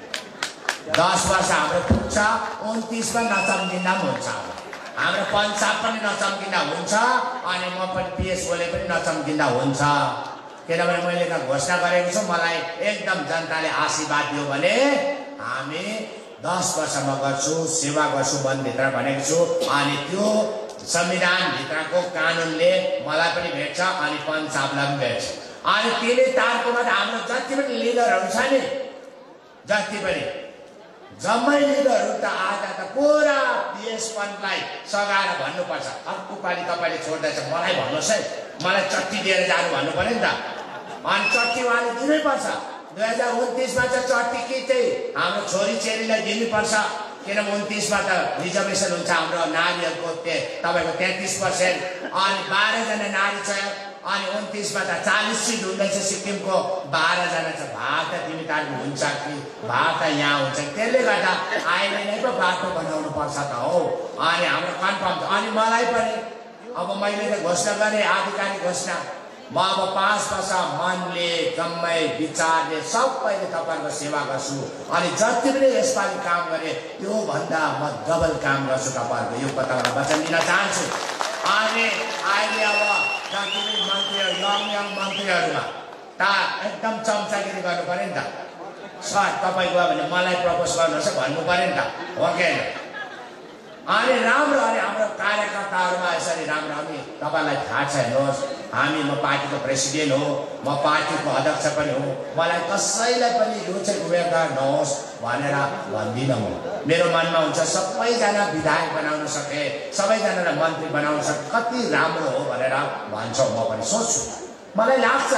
दस वर्ष हाम्रो पुग्छ, उन्तिसमा नचम्किँदा पनि हुन्छ, हाम्रो पन्चाब पनि नचम्किँदा हुन्छ, अनि म पनि पिएस बोले पनि नचम्किँदा हुन्छ। किनभने मैले त घोषणा गरेको छु, मलाई एकदम जनताले आशीर्वाद दियो भने हामी दस वर्ष म गर्छु, सेवा गर्छु वनभित्र भनेको छु। अनि त्यो संविधानभित्रको कानुनले मलाई पनि भेट्छ अनि पन्चाबलाई पनि भेट्छ। अनि तिनै तारकोमा हाम्रो जति पनि लिडरहरू छ नि, जति पनि जम्मै लिडरहरू त आज त पुरा बिएस पन्थलाई सघाएर भन्नुपर्छ, अर्को पालि तपाईँले छोड्दैछ मलाई भन्नुहोस् है, मलाई चट्टी दिएर जानु भन्नु पर्यो नि त। अनि चट्टी उहाँले दिनैपर्छ। दुई हजार उन्तिसमा चाहिँ चट्टी कि चाहिँ हाम्रो छोरी चेलीलाई दिनुपर्छ। किन उन्तिसमा त रिजर्भेसन हुन्छ हाम्रो नारीहरूको तपाईँको तेत्तिस पर्सेन्ट अनि बाह्रजना नारी छ अनि उन्तिसमा त चालिस सिट हुँदैछ सिक्किमको बाह्रजना छ भाग त तिमी तार्नु हुन्छ कि भाग त यहाँ हुन्छ त्यसले गर्दा अहिले नै पो बाटो बनाउनु पर्छ त हो अनि हाम्रो कन्फर्म छ अनि मलाई पनि अब मैले त घोषणा गरेँ आधिकारिक घोषणा म अब पाँच वर्ष मनले जम्मै विचारले सबैले तपाईँहरूको सेवा गर्छु अनि जति पनि यसपालि काम गरेँ त्योभन्दा म डबल काम गर्छु तपाईँहरूको यो तपाईँलाई वचन दिन चाहन्छु अनि अहिले अब जति पनि मन्त्रीहरू यङ यङ मन्त्रीहरूमा ता एकदम चम्चागिरी गर्नु पऱ्यो नि त सर तपाईँ गयो भने मलाई प्रपोज गर्नुहोस् भन्नु पऱ्यो नि त हो कि होइन अनि राम्रो अनि हाम्रो कार्यकर्ताहरूमा यसरी राम्रो अनि तपाईँलाई थाहा छ हेर्नुहोस् हामी म पार्टीको प्रेसिडेन्ट हो म पार्टीको अध्यक्ष पनि हो मलाई कसैलाई पनि यो चाहिँ उम्मेदवार नहोस् भनेर भन्दिनँ म मेरो मनमा हुन्छ सबैजना विधायक बनाउन सके सबैजनालाई मन्त्री बनाउन सके कति राम्रो हो भनेर भन्छौँ म पनि सोच्छु मलाई लाग्छ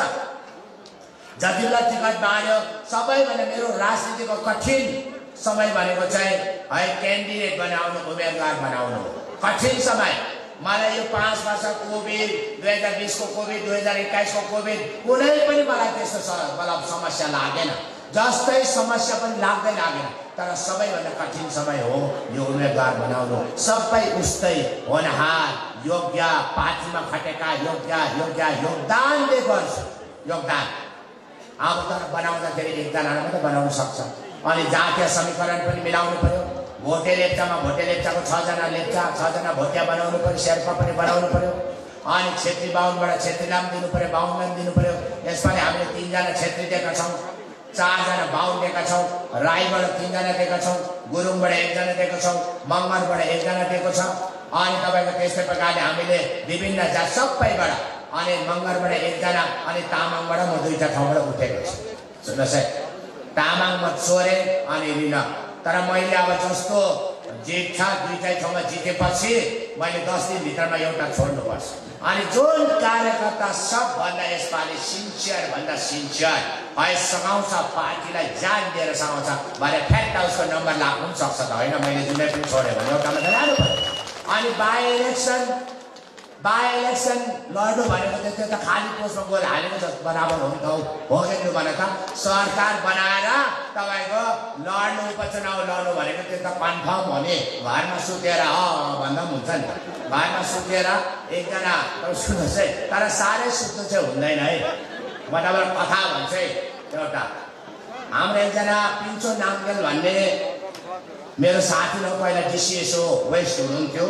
जति बेला टिकट बाँड्यो सबैभन्दा मेरो राजनीतिको कठिन समय भनेको चाहिँ है क्यान्डिडेट बनाउनु उम्मेदवार बनाउनु कठिन समय मलाई यो पाँच वर्ष कोभिड दुई हजार बिसको कोभिड दुई हजार एक्काइसको कोभिड कुनै पनि मलाई त्यस्तो मतलब समस्या लागेन जस्तै समस्या पनि लाग्दै लागेन तर सबैभन्दा कठिन समय हो यो उम्मेदवार बनाउनु सबै उस्तै होनहार योग्य पार्टीमा खटेका योग्य योग्य योगदान दिएको योगदान अब तर बनाउँदाखेरि एकजनाले मात्रै बनाउन सक्छ अनि जातीय समीकरण पनि मिलाउनु पर्यो भोटे लेप्चामा भोटे लेप्चाको छजना लेप्चा छजना भोटिया बनाउनु पर्यो शेर्पा पनि बनाउनु पर्यो अनि छेत्री बाहुनबाट छेत्री नाम दिनु पर्यो बाहुन नाम दिनु पर्यो यसपालि हामीले तिनजना छेत्री दिएका छौँ चारजना बाहुन दिएका छौँ राईबाट तिनजना दिएका छौँ गुरुङबाट एकजना दिएको छौँ मगरबाट एकजना दिएको छ अनि तपाईँको त्यस्तै प्रकारले हामीले विभिन्न जात सबैबाट अनि मगरबाट एकजना अनि तामाङबाट म दुईवटा ठाउँबाट उठेको छु सुन्नुहोस् है तामाङमा चोरे अनि रिन तर मैले अब जस्तो जित्छ दुईटै ठाउँमा जितेपछि मैले दस दिनभित्रमा एउटा छोड्नुपर्छ अनि जुन कार्यकर्ता सबभन्दा यसपालि सिन्सियर भन्दा सिन्सियर है सघाउँछ पार्टीलाई जान दिएर सघाउँछ भने फ्याक्ट उसको नम्बर लाग्नु पनि सक्छ त होइन मैले जुनै पनि छोडेँ भने एउटा मात्रै लानु पर्यो अनि बाई इलेक्सन बाई इलेक्सन लड्नु भनेको त त्यो त खाली पोस्टमा गोल हालेको जस्तो बराबर हो नि त हो कि भने त सरकार बनाएर तपाईँको लड्नु उपचुनाव लड्नु भनेको त्यो त कन्फर्म हो नि घरमा सुतेर अ भन्दा पनि हुन्छ नि घरमा सुतेर एकजना सुन्नुहोस् है तर साह्रै सुत्नु चाहिँ हुँदैन है म तपाईँलाई कथा भन्छु है एउटा हाम्रो एकजना पिन्छो नामगेल भन्ने मेरो साथी हो पहिला डिसिएसओ वेस्ट हुनुहुन्थ्यो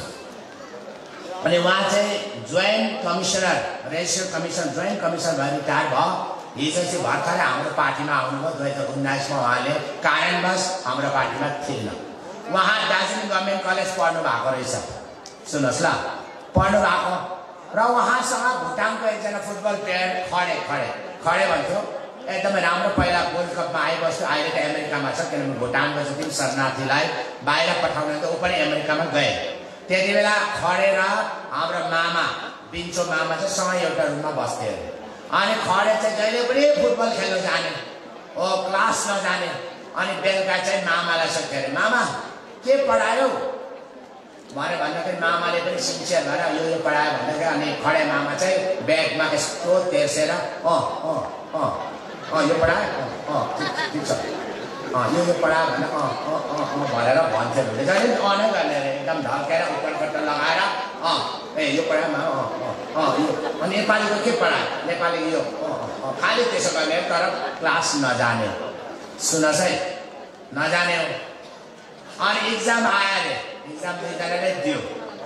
अनि उहाँ चाहिँ joint commissioner register commission joint commissioner भएर रिटायर भयो हिजो चाहिँ भर्खरै हाम्रो पार्टीमा आउनुभयो दुई हजार उन्नाइसमा उहाँले कारणवश हाम्रो पार्टीमा थिएन उहाँ दार्जिलिङ गभर्मेन्ट कलेज पढ्नु भएको रहेछ सुन्नुहोस् ल पढ्नु भएको र उहाँसँग भुटानको एकजना फुटबल प्लेयर खडे खडे खडे भन्थ्यो एकदमै राम्रो पहिला वर्ल्ड कपमा आइबस्यो अहिले त अमेरिकामा छ किनभने भुटानको जति शरणार्थीलाई बाहिर पठाउन त ऊ पनि अमेरिकामा गए त्यति बेला खडेर हाम्रो मामा पिन्छो मामा चाहिँ सँगै एउटा रुममा बस्थ्यो अनि खडे चाहिँ जहिले पनि फुटबल खेल्न जाने ओ क्लास नजाने अनि बेलुका चाहिँ मामालाई सोध्थ्यो अरे मामा के पढायो भने भन्दाखेरि मामाले पनि सिन्सियर भएर यो यो पढायो भन्दाखेरि अनि खडे मामा चाहिँ ब्यागमा यस्तो तेर्सेर अँ अँ अँ अँ यो पढायो अँ ठिक छ अँ यो यो पढायो भने अँ अँ अँ अँ भनेर भन्थ्यो भने जहिले अँ नै गर्ने अरे एकदम ढल्केर उपरपट्ट लगाएर अँ ए यो पढायो मा अँ अँ यो अनि नेपालीको के पढायो नेपाली यो अँ अँ खालि त्यसो गर्ने तर क्लास नजाने सुन्नुहोस् है नजाने हो अनि इक्जाम आयो अरे इक्जाम दुईजनाले दियो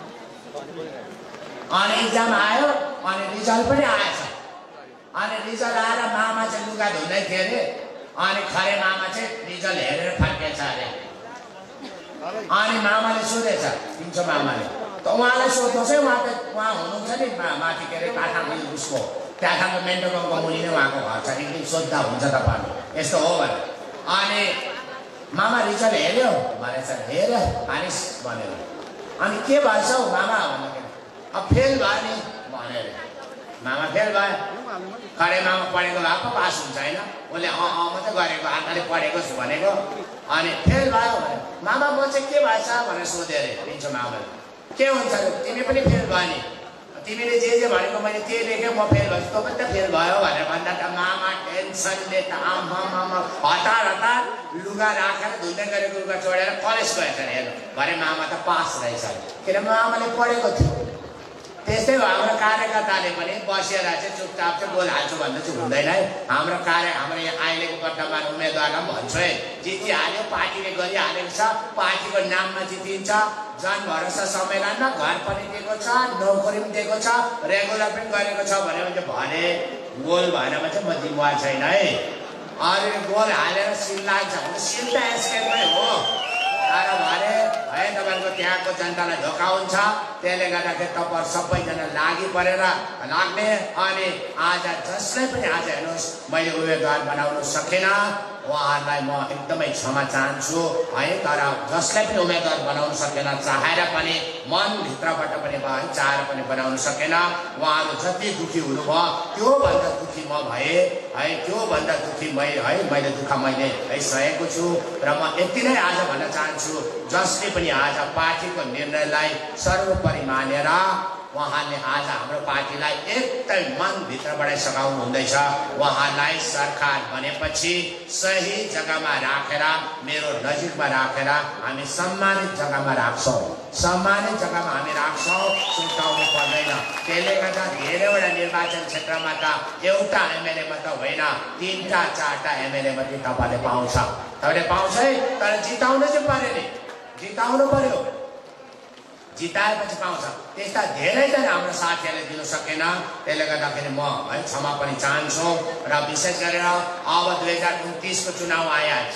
अनि इक्जाम आयो अनि रिजल्ट पनि आएछ अनि रिजल्ट आएर मामा चाहिँ लुगा धुँदै थियो अरे अनि खरे मामा चाहिँ रिजल्ट हेरेर फर्केछ अरे अनि मामाले सोधेछ पिन्छो मामाले त उहाँलाई सोध्नुहोस् है उहाँ त उहाँ हुनुहुन्छ नि माथि के अरे काठाको उसको काठाको मेन्टोको मुनि नै उहाँको घर छ एक दिन सोद्धा हुन्छ तपाईँहरू यस्तो हो भने अनि मामा रिजल्ट हेऱ्यो भनेछ हेऱ्यो मानिस भनेर अनि के भएछ हौ मामा भन्दाखेरि अब फेल भयो नि भने मामा फेल भयो खरे मामा पढेको भए पो पास हुन्छ होइन उसले अँ अँ मात्रै गरेको आँखाले पढेको छु भनेको अनि फेल भयो भने मामा म चाहिँ के भएछ भनेर सोधे अरे दिन्छ मामाले के हुन्छ तिमी पनि फेल भयो नि तिमीले जे जे भनेको मैले त्यही लेखेँ म फेल भएछु तँ पनि त फेल भयो भनेर भन्दा त मामा टेन्सनले त आमा मामा हतार हतार लुगा राखेर धुँदै गरेको लुगा चढेर कलेज गएछ अरे हेर्नु भरे मामा त पास रहेछ किन मामाले पढेको थियो त्यस्तै हो हाम्रो कार्यकर्ताले पनि बसेर चाहिँ चुपचाप चाहिँ गोल हाल्छु भन्दा चाहिँ हुँदैन है हाम्रो कार्य हाम्रो यहाँ अहिलेको वर्तमान उम्मेदवारलाई पनि भन्छु है जितिहाल्यो पार्टीले गरिहालेको छ पार्टीको नाममा जितिन्छ जन भरोसा सम्मेलनमा घर पनि दिएको छ नोकरी पनि दिएको छ रेगुलर पनि गरेको छ भने भने गोल भएन भने चाहिँ म जिम्मेवार छैन है अरू गोल हालेर सिल लाग्छ भने सिल त एसकेपमै हो तर भने है तपाईँको त्यहाँको जनतालाई धोका हुन्छ त्यसले गर्दाखेरि तपाईँहरू सबैजना लागि परेर लाग्ने अनि आज जसलाई पनि आज हेर्नुहोस् मैले उम्मेदवार बनाउन सकेन उहाँहरूलाई म एकदमै क्षमा चाहन्छु है तर जसलाई पनि उम्मेदवार बनाउन सकेन चाहेर पनि मनभित्रबाट पनि भयो चाहेर पनि बनाउन सकेन उहाँहरू जति दुःखी हुनुभयो त्योभन्दा दुःखी म भएँ है त्योभन्दा दुःखी मै है मैले दुःख मैले है सहेको छु र म यति नै आज भन्न चाहन्छु जसले पनि आज पार्टीको निर्णयलाई सर्वोपरि मानेर उहाँले आज हाम्रो पार्टीलाई एकदमै मनभित्रबाट सघाउनु हुँदैछ उहाँलाई सरकार बनेपछि सही जग्गामा राखेर मेरो नजिकमा राखेर हामी सम्मानित जग्गामा राख्छौँ सम्मानित जग्गामा हामी राख्छौँ सुर्ताउनु पर्दैन त्यसले गर्दा धेरैवटा निर्वाचन क्षेत्रमा त एउटा एमएलए मात्र होइन तिनवटा चारवटा एमएलए मात्रै तपाईँले पाउँछ तपाईँले पाउँछ है तर जिताउनु चाहिँ पर्यो नि जिताउनु पर्यो जिताएपछि पाउँछ त्यस्ता धेरैजना हाम्रो साथीहरूले दिनु सकेन त्यसले गर्दाखेरि म है क्षमा पनि चाहन्छु र विशेष गरेर अब दुई हजार उन्तिसको चुनाव आइहाल्छ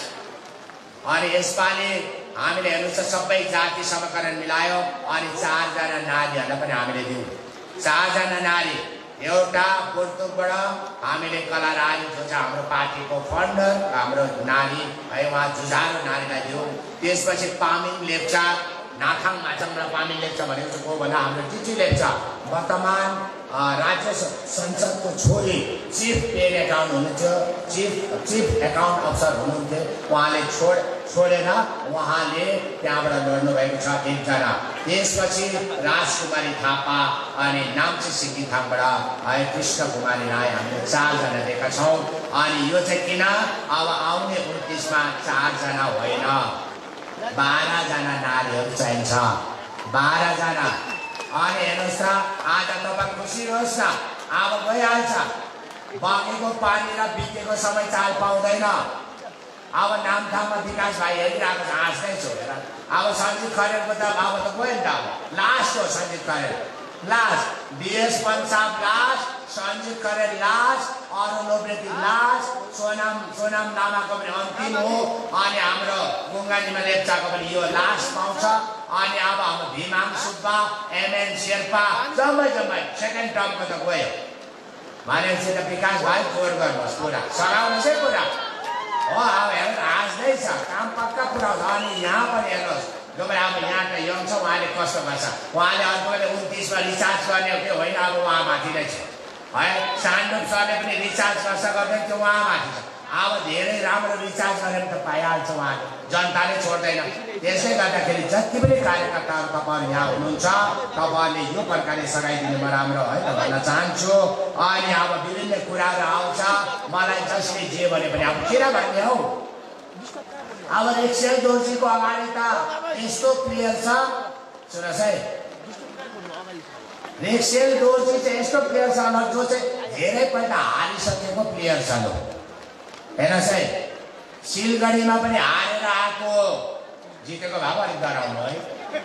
अनि यसपालि हामीले हेर्नुहोस् सबै जाति समीकरण मिलायो अनि चारजना नारीहरूलाई पनि हामीले दियौँ चारजना नारी एउटा बुर्तुकबाट हामीले कला रानी जो चाहिँ हाम्रो पार्टीको फाउन्डर हाम्रो नारी है उहाँ जुझारो नारीलाई दियौँ त्यसपछि पामिङ लेप्चा नाथाङ माचङमा पामिङ लेप्चा भनेको चाहिँ को भन्दा हाम्रो टिटी लेप्चा वर्तमान राज्य संसदको छोरी चिफ पेन एकाउन्ट हुनुहुन्थ्यो चिफ चिफ एकाउन्ट अफसर हुनुहुन्थ्यो उहाँले छोड छोडेर उहाँले त्यहाँबाट लड्नुभएको छ एकजना त्यसपछि राजकुमारी थापा अनि नाम्ची सिङ्गिथाङबाट है कृष्ण कुमारी राई हामीले चारजना दिएका छौँ अनि यो चाहिँ किन अब आउने उन्तिसमा चारजना होइन बाह्रजना नारीहरू चाहिन्छ बाह्रजना अनि हेर्नुहोस् त आज तपाईँ खुसी होस् न अब गइहाल्छ बगेको पानी र बितेको समय चाल पाउँदैन अब नामथाङमा विकास भाइ हेरिरहेको छ हाँस्दै छोडेर अब सञ्जित खरेलको त अब त गयो नि त अब लास्ट हो सञ्जित खरेल लास्ट डिएस पन्साब last Sanjit Kharel last Arun Upreti last Sonam Sonam लामाको पनि अन्तिम हो अनि हाम्रो गुङ्गानीमा लेप्चाको पनि यो लास्ट पाउँछ अनि अब हाम्रो भीमाङ सुब्बा एमएन शेर्पा जम्मै जम्मै सेकेन्ड टर्मको त गयो भनेपछि त विकास भाइ जोड गर्नुहोस् पुरा सघाउनुहोस् है पुरा हो अब हेर्नु हाँस्दै छ काम पक्का पुऱ्याउँछ अनि यहाँ पनि हेर्नुहोस् जो पनि अब यहाँ त यङ छ उहाँले कस्तो गर्छ उहाँले अर्कोले उन्तिसमा रिचार्ज गर्ने हो कि होइन अब उहाँ माथि नै छ है सान्डुप सरले पनि रिचार्ज गर्छ गर्दैन त्यो उहाँ माथि छ अब धेरै राम्रो रिचार्ज गरेर त पाइहाल्छ उहाँले जनताले छोड्दैन त्यसै गर्दाखेरि जति पनि कार्यकर्ताहरू तपाईँहरू यहाँ हुनुहुन्छ तपाईँहरूले यो प्रकारले सघाइदिनु म राम्रो है त भन्न चाहन्छु अनि अब विभिन्न कुराहरू आउँछ मलाई जसले जे भने पनि अब किन भन्ने हौ अब रेक्सेल दोर्जीको अगाडि त यस्तो प्लेयर छ सुन्नुहोस् है रेक्सेल दोर्जी चाहिँ यस्तो प्लेयर छ जो चाहिँ धेरै पहिला हारिसकेको प्लेयर छ लो हेर्नुहोस् है सिलगढीमा पनि हारेर आएको जितेको भए पो अलिक डराउनु है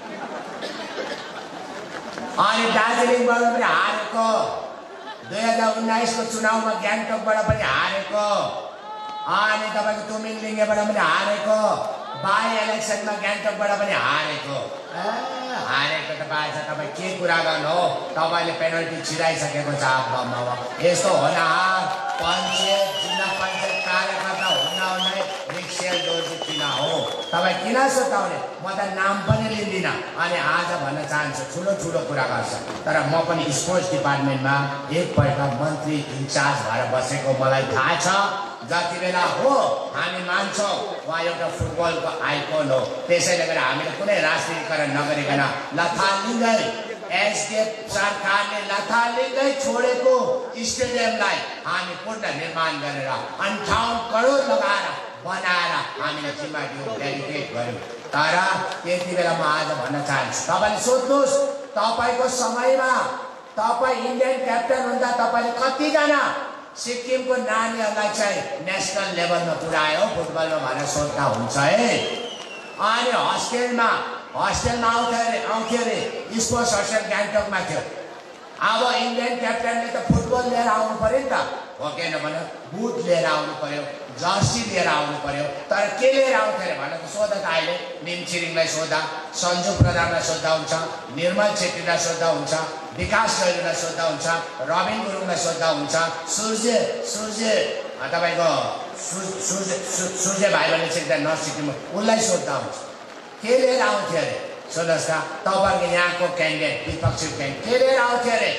अनि दार्जिलिङबाट पनि हारेको दुई हजार उन्नाइसको चुनावमा ग्याङटोकबाट पनि हारेको अनि तपाईँको तुमिङलिङ्गेबाट पनि हारेको बाई इलेक्सनमा ग्याङटोकबाट पनि हारेको हारेको त बाई छ तपाईँ के कुरा गर्नु हो तपाईँले पेनल्टी छिराइसकेको छ आपमा यस्तो होला पञ्चायत जिल्ला पञ्चायत कार्यकर्ता हुन हुनै रिक्सेल दोर्जी किन हो तपाईँ किन सुताउने म त नाम पनि लिँदिनँ अनि आज भन्न चाहन्छु ठुलो ठुलो कुरा गर्छ तर म पनि स्पोर्ट्स डिपार्टमेन्टमा एकपल्ट मन्त्री इन्चार्ज भएर बसेको मलाई थाहा छ जति बेला हो हामी मान्छौँ उहाँ एउटा फुटबलको आइकन हो त्यसैले गर्दा हामीले कुनै राजनीतिकरण नगरिकन लथालिङ्गै एसडिएफ सरकारले लथालिङ्गै छोडेको स्टेडियमलाई हामी पुनर्निर्माण गरेर अन्ठाउन्न करोड लगाएर बनाएर हामीले जिम्मा दियौँ डेडिकेट गर्यौँ तर त्यति बेला म आज भन्न चाहन्छु तपाईँले सोध्नुहोस् तपाईँको समयमा तपाईँ इन्डियन क्याप्टन हुँदा तपाईँले कतिजना सिक्किमको नानीहरूलाई चाहिँ नेसनल लेभलमा पुऱ्यायो फुटबलमा भनेर सोध्दा हुन्छ है अनि हस्टेलमा हस्टेलमा आउँथ्यो अरे आउँथ्यो अरे स्पोर्ट्स हस्टेल गान्तोकमा थियो अब इन्डियन क्याप्टनले त फुटबल लिएर आउनु पर्यो नि त हो कि भने बुट लिएर आउनु पर्यो जर्सी लिएर आउनु पर्यो तर के लिएर आउँथ्यो अरे भनेर त सोधा त अहिले निम छिरिङलाई सोधा सन्जु प्रधानलाई सोद्धा हुन्छ निर्मल छेत्रीलाई सोद्धा हुन्छ विकास जैलीलाई सोद्धा हुन्छ रबिन गुरुङलाई सोद्धा हुन्छ सूर्य सूर्य तपाईँको सूर्य सूर्य भाइ भने चाहिँ नसिक्नु उसलाई सोद्धा हुन्छ के लिएर आउँथ्यो अरे सुन्नुहोस् न तपाईँको यहाँको क्यान्डिडेट विपक्षी क्यान्डिडेट के लिएर आउँथ्यो अरे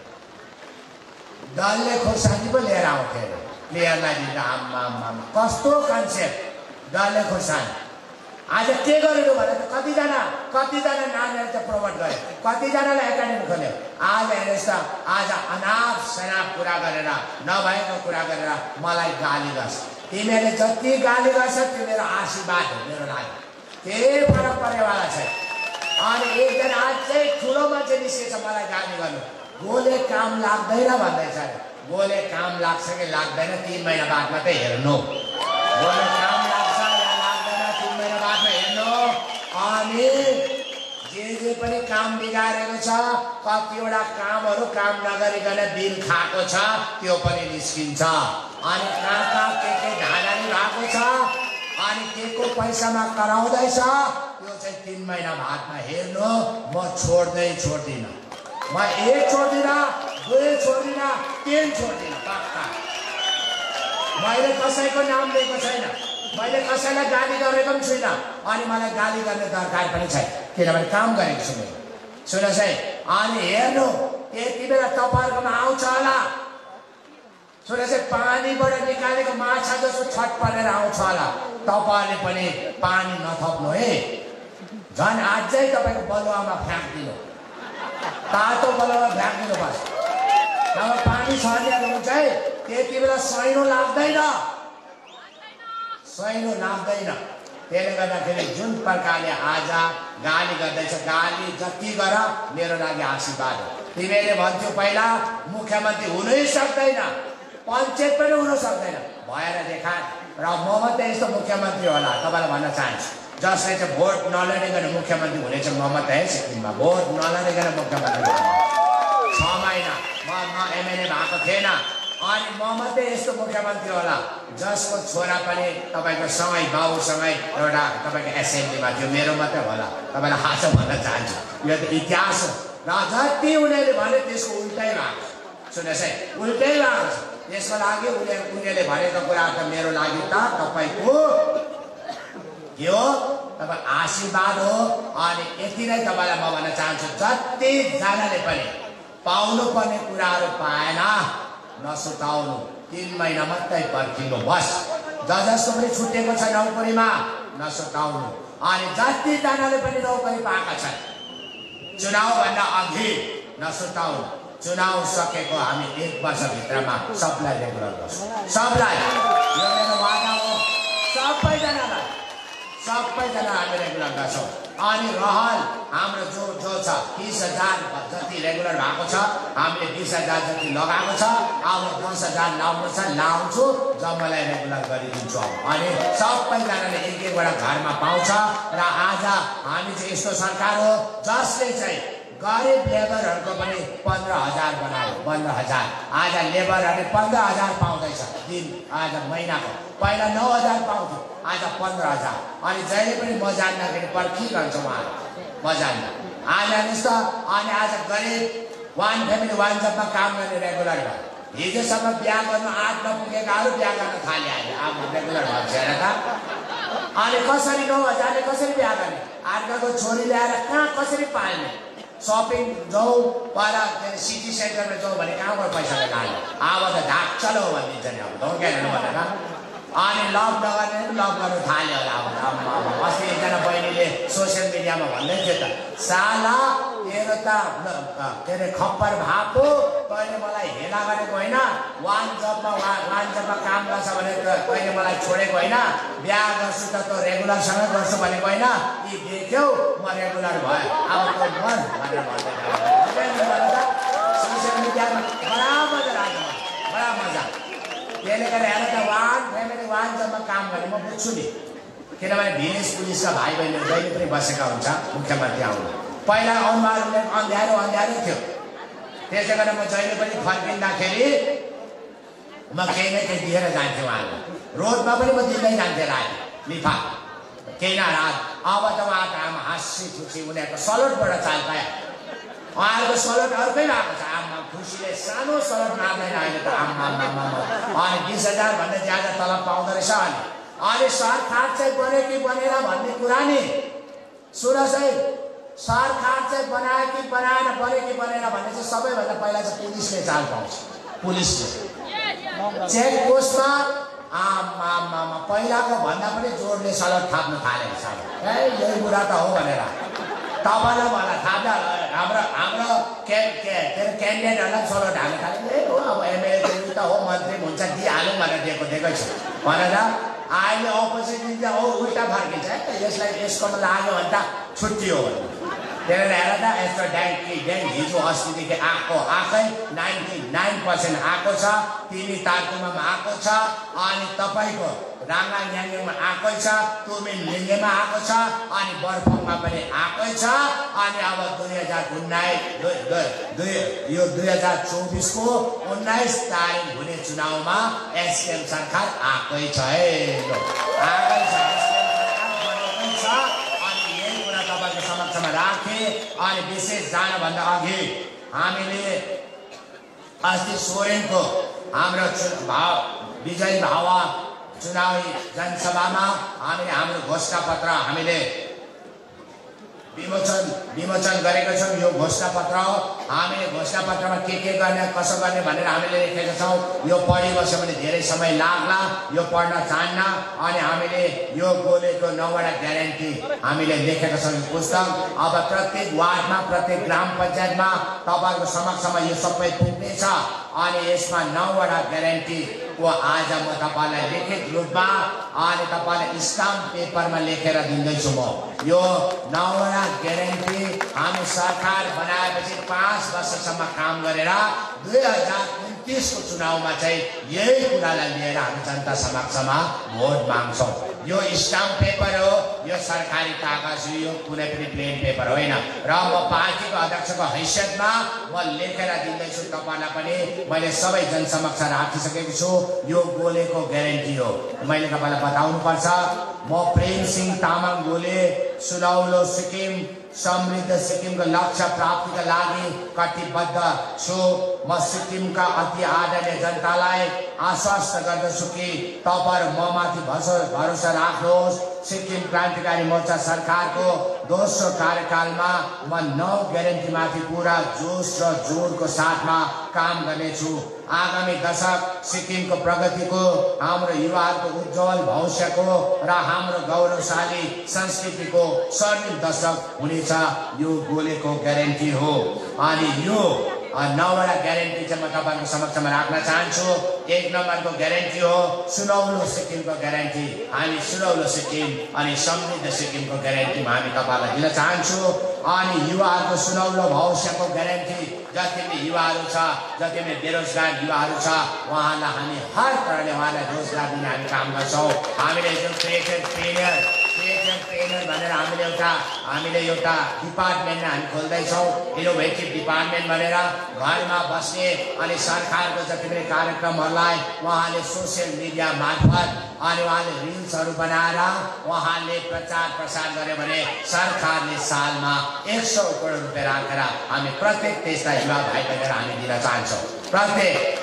दलले खोर्सानी पो लिएर आउँथ्यो अरे प्लेयरलाई दिँदा आम्मा आम्मा कस्तो कन्सेप्ट दलले खोर्सानी आज के गर्नु भने त कतिजना कतिजना नानीहरू चाहिँ प्रमोट गर्यो कतिजनालाई एकाडेमी खोल्यो आज हेर्नुहोस् त आज अनाप शनाप कुरा गरेर नभएको कुरा गरेर मलाई गाली गर्छ तिमीहरूले जति गाली गर्छ त्यो मेरो आशीर्वाद हो मेरो लागि केही फरक पर्नेवाला छैन अनि एकजना आज चाहिँ ठुलो मान्छे निस्केछ मलाई गाली गर्नु गोले काम लाग्दैन भन्दैछ अरे गोले काम लाग्छ कि लाग्दैन तिन महिना बादमा त हेर्नु गोले काम लाग्छ या लाग्दैन तिन महिना बादमा हेर्नु अनि जे जे पनि काम बिगारेको छ कतिवटा कामहरू काम नगरिकन बिल खाएको छ त्यो पनि निस्किन्छ अनि कहाँ कहाँ के के धाँधली भएको छ अनि के को पैसामा कराउँदैछ त्यो चाहिँ तीन महिना बादमा हेर्नु म छोड्दै छोड्दिनँ म एक छोड्दिनँ दुई छोड्दिनँ तीन छोड्दिनँ पक्का मैले कसैको नाम दिएको छैन मैले कसैलाई गाली गरेको पनि छुइनँ अनि मलाई गाली गर्ने दरकार पनि छैन किनभने काम गरेको छु मैले सुन्नुहोस् है अनि हेर्नु त्यति बेला तपाईँहरूकोमा आउँछ होला सुन्नुहोस् है पानीबाट निकालेको माछा जस्तो छट परेर आउँछ होला तपाईँहरूले पनि पानी नथप्नु है झन् अझै तपाईँको बलुवामा फ्याँक्दिनु तातो बलुवामा फ्याँक्दिनु पर्छ अब पानी छर्नेहरू हुन्छ है त्यति बेला सैनो लाग्दैन सैनो लाग्दैन त्यसले गर्दाखेरि जुन प्रकारले आज गाली गर्दैछ गाली जति गर मेरो लागि आशीर्वाद हो तिमीले भन्थ्यौ पहिला मुख्यमन्त्री हुनै सक्दैन पञ्चायत पनि हुन सक्दैन भएर देखा र म मात्रै यस्तो मुख्यमन्त्री होला तपाईँलाई भन्न चाहन्छु जसले चाहिँ भोट नलडिकन मुख्यमन्त्री हुने चाहिँ म मात्रै है सिक्किममा भोट नलडिकन मुख्यमन्त्री छ महिना म म एमएलए भएको थिएन अनि म मात्रै यस्तो मुख्यमन्त्री होला जसको छोरा पनि तपाईँको सँगै बाउसँगै एउटा तपाईँको एसेम्ब्लीमा थियो मेरो मात्रै होला तपाईँलाई खास भन्न चाहन्छु यो त इतिहास हो र जति उनीहरूले भने त्यसको उल्टै भएको सुन्नुहोस् है उल्टै भएको छ त्यसको लागि उनीहरूले उनीहरूले भनेको कुरा त मेरो लागि त तपाईँको के हो तपाईँ आशीर्वाद हो अनि यति नै तपाईँलाई म भन्न चाहन्छु जतिजनाले पनि पाउनुपर्ने कुराहरू पाएन नसुताउनु तीन महिना मात्रै पर्खिनु बस ज जसको पनि छुटेको छ नौकरीमा नसुताउनु अनि जतिजनाले पनि नौकरी पाएका छन् चुनावभन्दा अघि नसुताउनु चुनाव सकेको हामी एक वर्षभित्रमा सबलाई रेगुलर गर्छौँ सबलाई यो मेरो वादा हो सबैजनालाई सबैजना हामी रेगुलर गर्छौँ अनि रहल हाम्रो जो जो छ बिस हजार जति रेगुलर भएको छ हामीले बिस हजार जति लगाएको छ अब दस हजार लाउनु छ लाउँछु जम्मालाई रेगुलर गरिदिन्छु अनि सबैजनाले एक एकवटा घरमा पाउँछ र आज हामी चाहिँ यस्तो सरकार हो जसले चाहिँ गरिब लेबरहरूको पनि पन्ध्र हजार बनायो पन्ध्र हजार आज लेबरहरूले पन्ध्र हजार पाउँदैछ दिन आज महिनाको पहिला नौ हजार पाउँथ्यो आज पन्ध्र हजार अनि जहिले पनि म जान्दाखेरि पर्खिरहन्छ उहाँहरू म जान्दा आज हेर्नुहोस् त अनि आज गरिब वान फ्यामिली वान जबमा काम गर्ने रेगुलर भयो हिजोसम्म बिहा गर्नु आठ नपुगेकाहरू बिहा गर्न थाले अहिले अब रेगुलर भएको छैन त अनि कसरी नौ हजारले कसरी बिहा गर्ने, अर्काको छोरी ल्याएर कहाँ कसरी पाल्ने, सपिङ जाउँ पहिला सिटी सेन्टरमा जाउँ भने कहाँबाट पैसा लगाने, अब त ढाक चलो भनिदिन्छ नि अब धोक्याहरू भनेर। अनि लभ नगर्ने लभ गर्नु थाल्यो होला। अब अस्ति एकजना बहिनीले सोसियल मिडियामा भन्दै थियो त, साला तेरो त के अरे खप्पर भएको, तैँले मलाई हेला गरेको होइन, वान जबमा वान जबमा काम गर्छ भने तैँले मलाई छोडेको होइन, बिहा गर्छु त तँ रेगुलरसँग गर्छु भनेको होइन, यी देख्यौ म रेगुलर भयो, अब तँ मर भनेर भन्दै सोसियल मिडियामा बडा मजा लाग्यो, बडा मजा। त्यसले गर्दा हेर त वान फ्यामिली वान जबमा काम गर्ने म बुझ्छु नि, किनभने भिलेज पुलिसका भाइ बहिनीहरू जहिले पनि बसेका हुन्छ मुख्यमन्त्री आउनु। पहिला अनुहार अँध्यारो अँध्यारो थियो, त्यसले गर्दा म जहिले पनि फर्किँदाखेरि म केही न केही दिएर जान्थेँ उहाँलाई, रोडमा पनि म दिँदै जान्थेँ रात लिफा केही न रात। अब त उहाँको आमा हाँसी खुसी उनीहरूको सलोटबाट चाल पायो, उहाँहरूको सलोट अर्कै भएको छ। आमा खुसीले सानो सलोट मार्दैन अहिले त आमा अनि बिस हजार भन्दा ज्यादा तलब पाउँदो रहेछ। अनि अहिले सरकार चाहिँ बन्यो कि बनेर भन्ने कुरा नि सुन चाहिँ, सरकार चाहिँ बनायो कि बनाएन, बन्यो कि बनेन भन्ने चाहिँ सबैभन्दा पहिला चाहिँ पुलिसले चाल पाउँछ। पुलिसले चेक पोस्टमा आमा पहिलाको भन्दा पनि जोडले सलट थाप्नु थालेको छ। ए यही कुरा त हो भनेर तपाईँलाई मलाई थाहा छ। हाम्रो हाम्रो के के अरे क्यान्डिडेटहरूलाई सलट हाल्नु थाल्यो, ए हो अब एमएलए त हो मन्त्री हुन्छ दिइहालौँ भनेर दिएको दिएकै छु भनेर। अहिले अपोजिट दिन्छ हो उल्टा फर्किन्छ, यसलाई यसकोमा लाग्यो भने त छुट्टी हो भने। त्यसले हेर त यस्तो ड्याङ कि ड्याङ हिजो अस्तिदेखि आएको आएकै नाइन्टी नाइन पर्सेन्ट आएको छ, तिमी तार्कुमा आएको छ, अनि तपाईँको राङ्गा न्याङमा आएकै छ, तुमिन लिङ्गेमा आएको छ, अनि बर्फङमा पनि आएकै छ। अनि अब दुई हजार उन्नाइस दुई यो दुई हजार चौबिसको उन्नाइस तारिक हुने चुनावमा एसकेएम सरकार आएकै छ है, आएकै छ, एसकेएम सरकार बनेकै छ। अनि यही कुरा तपाईँको समक्षमा राखेँ। अनि विशेष जानभन्दा अघि हामीले अस्ति सोरेनको हाम्रो भाव विजय भावा चुनावी जनसभामा हामीले हाम्रो घोषणा पत्र हामीले विमोचन विमोचन गरेका छौँ। यो घोषणा पत्र हो, हामीले घोषणा पत्रमा के के गर्ने कसो गर्ने भनेर हामीले लेखेका छौँ। यो पढिबस्यो भने धेरै समय लाग्ला, यो पढ्न चाहन्न। अनि हामीले यो बोलेको नौवटा ग्यारेन्टी हामीले लेखेका छौँ यो पुस्तक। अब प्रत्येक वार्डमा प्रत्येक ग्राम पञ्चायतमा तपाईँको समक्षमा यो सबै पुग्नेछ। अनि यसमा नौवटा ग्यारेन्टीको आज म तपाईँलाई लिखित रूपमा अनि तपाईँलाई स्टाम्प पेपरमा लेखेर दिँदैछु। म यो नौवटा ग्यारेन्टी हामी सरकार बनाएपछि पाँच वर्षसम्म काम गरेर दुई हजार उन्तिसको चुनावमा चाहिँ यही कुरालाई लिएर हामी जनता समक्षमा भोट माग्छौँ। यो स्टाम्प पेपर हो, यो सरकारी कागज हो, यो कुनै पनि प्लेन पेपर होइन। र म पार्टीको अध्यक्षको हैसियतमा म लेखेर दिँदैछु तपाईँलाई पनि। मैले सबै जनसमक्ष राखिसकेको छु। यो बोलेको ग्यारेन्टी हो, मैले तपाईँलाई बताउनु पर्छ। म प्रेम सिंह तामाङ गोले सुनौलो सिक्किम समृद्ध सिक्किमको लक्ष्य प्राप्तिका लागि कटिबद्ध छु। म सिक्किमका अति आदरणीय जनतालाई आश्वस्त गर्दछु कि तपाईहरु ममाथि भरोसा राख्नुहोस्। सिक्किम क्रान्तिकारी मोर्चा सरकारको दोस्रो कार्यकालमा म नौ ग्यारेन्टीमाथि पूरा जोश र जोडको साथमा काम गर्नेछु। आगामी दशक सिक्किमको प्रगतिको, हाम्रो युवाहरूको उज्जवल भविष्यको र हाम्रो गौरवशाली संस्कृतिको स्वर्णिम दशक हुनेछ। यो बोलेको ग्यारेन्टी हो। अनि यो नौवटा ग्यारेन्टी चाहिँ म तपाईहरुको समक्षमा राख्न चाहन्छु। एक नम्बरको ग्यारेन्टी हो सुनौलो सिक्किमको ग्यारेन्टी। हामी सुनौलो सिक्किम अनि समृद्ध सिक्किमको ग्यारेन्टी हामी तपाईहरुलाई दिन चाहन्छु। अनि युवाहरूको सुनौलो भविष्यको ग्यारेन्टी। जति पनि युवाहरू छ, जति पनि बेरोजगार युवाहरू छ, उहाँलाई हामी हर प्रकारले उहाँलाई रोजगार दिने हामी काम गर्छौँ। हामीले जुन क्रिएटेड ट्रेनर क्रिएटेड ट्रेनर भनेर हामीले एउटा हामीले एउटा डिपार्टमेन्ट हामी खोल्दैछौँ, इनोभेटिभ डिपार्टमेन्ट भनेर। घरमा बस्ने अनि सरकारको जति पनि कार्यक्रमहरूलाई उहाँले सोसियल मिडिया मार्फत अनि उहाँले रिल्सहरू बनाएर उहाँले प्रचार प्रसार गर्यो भने सरकारले सालमा एक सौ करोड रुपियाँ राखेर हामी प्रत्येक देशलाई युवा भाइ बहिनीहरू हामी दिन चाहन्छौँ। प्रत्येक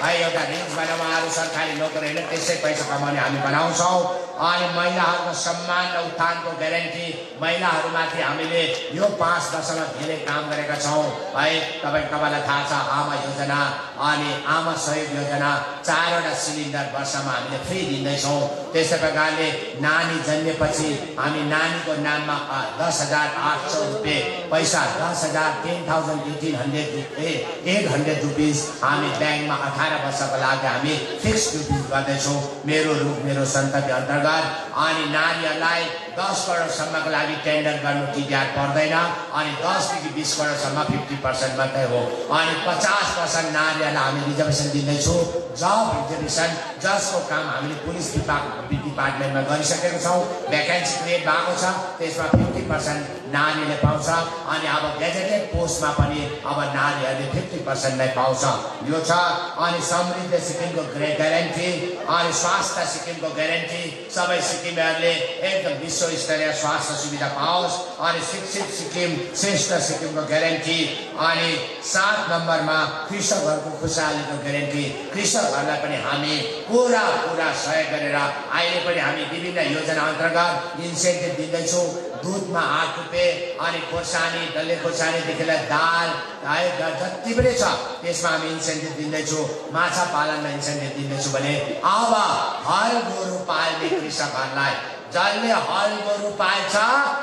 है एउटा रेन्जबाट उहाँहरू सरकारी नोकरी होइन त्यसै पैसा कमाउने हामी बनाउँछौँ। अनि महिलाहरूको सम्मान र उत्थानको ग्यारेन्टी महिलाहरूमाथि हामीले यो पाँच वर्षमा धेरै काम गरेका छौँ है। तपाईँ तपाईँलाई थाहा छ आमा योजना अनि आमा सहयोग योजना चारवटा सिलिन्डर वर्षमा हामीले फ्री दिँदैछौँ। त्यस्तै प्रकारले नानी जन्मेपछि हामी नानीको नाममा दस हजार आठ सौ रुपियाँ पैसा दस हजार ten thousand eighteen hundred eight hundred rupees हामी ब्याङ्कमा अठार वर्षको लागि हामी फिक्स रुपिस गर्दैछौँ मेरो रूप मेरो सन्तति अन्तर्गत। अनि नारीहरूलाई दस करोडसम्मको लागि टेन्डर गर्नु टिडिआर पर्दैन अनि दसदेखि बिस करोडसम्म फिफ्टी पर्सेन्ट मात्रै हो। अनि पचास पर्सेन्ट नारीहरूलाई हामी रिजर्भेसन दिँदैछौँ जब रिजर्भेसन जसको काम हामीले पुलिस डिपार्टमेन्टमा गरिसकेका छौँ। भ्याकेन्सी क्रिएट भएको छ त्यसमा फिफ्टी पर्सेन्ट नारीले पाउँछ अनि अब गेजेटेड पोस्टमा पनि अब नारीहरूले फिफ्टी पर्सेन्ट नै पाउँछ यो छ। अनि समृद्ध सिक्किमको ग्यारेन्टी अनि स्वास्थ्य सिक्किमको ग्यारेन्टी सबै सिक्किमेहरूले एकदम विश्वस्तरीय स्वास्थ्य सुविधा पाओस् अनि शिक्षित सिक्किम श्रेष्ठ सिक्किमको ग्यारेन्टी। अनि सात नम्बरमा कृषकहरूको खुशहालीको ग्यारेन्टी कृषकहरूलाई पनि हामी पुरा पुरा सहयोग गरेर अहिले पनि हामी विभिन्न योजना अन्तर्गत इन्सेन्टिभ दिँदैछौँ। दुधमा आठ रुपियाँ अनि खोर्सानी डल्ले खोर्सानीदेखि लिएर दाल है जति पनि छ त्यसमा हामी इन्सेन्टिभ दिँदैछौँ। माछा पालनमा इन्सेन्टिभ दिँदैछौँ भने अब हल गोरु पाल्ने कृषकहरूलाई जसले हल गोरु पाल्छ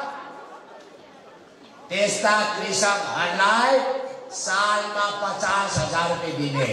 त्यस्ता कृषकहरूलाई सालमा पचास हजार रुपियाँ दिने।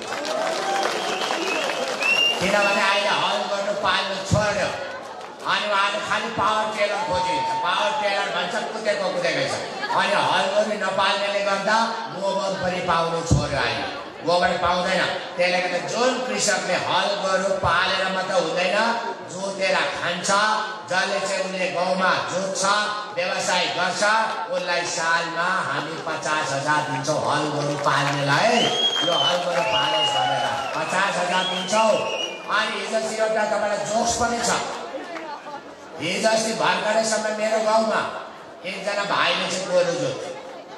किनभने अहिले हल गर्नु पाल्नु छोड्यो अनि उहाँले खालि पावर टेलर खोजिन्छ। पावर टेलर भन्छ कुदेको कुदेकै छ अनि हल गर्नु नपाल्नेले गर्दा गोबर पनि पाउनु छोड्यो। अहिले गोबर पाउँदैन। त्यसले गर्दा जुन कृषकले हल गोरु पालेर मात्र हुँदैन जोतेर खान्छ जसले चाहिँ उसले गाउँमा जोत्छ व्यवसाय गर्छ उसलाई सालमा हामी पचास हजार दिन्छौँ हल गोरु पाल्नेलाई। यो हल गोरु पालोस् भनेर पचास हजार दिन्छौँ। अनि हिजो अस्ति एउटा तपाईँलाई जोक्स पनि छ। हिजो अस्ति भर्खरैसम्म मेरो गाउँमा एकजना भाइले चाहिँ गोरु जोत्थ्यो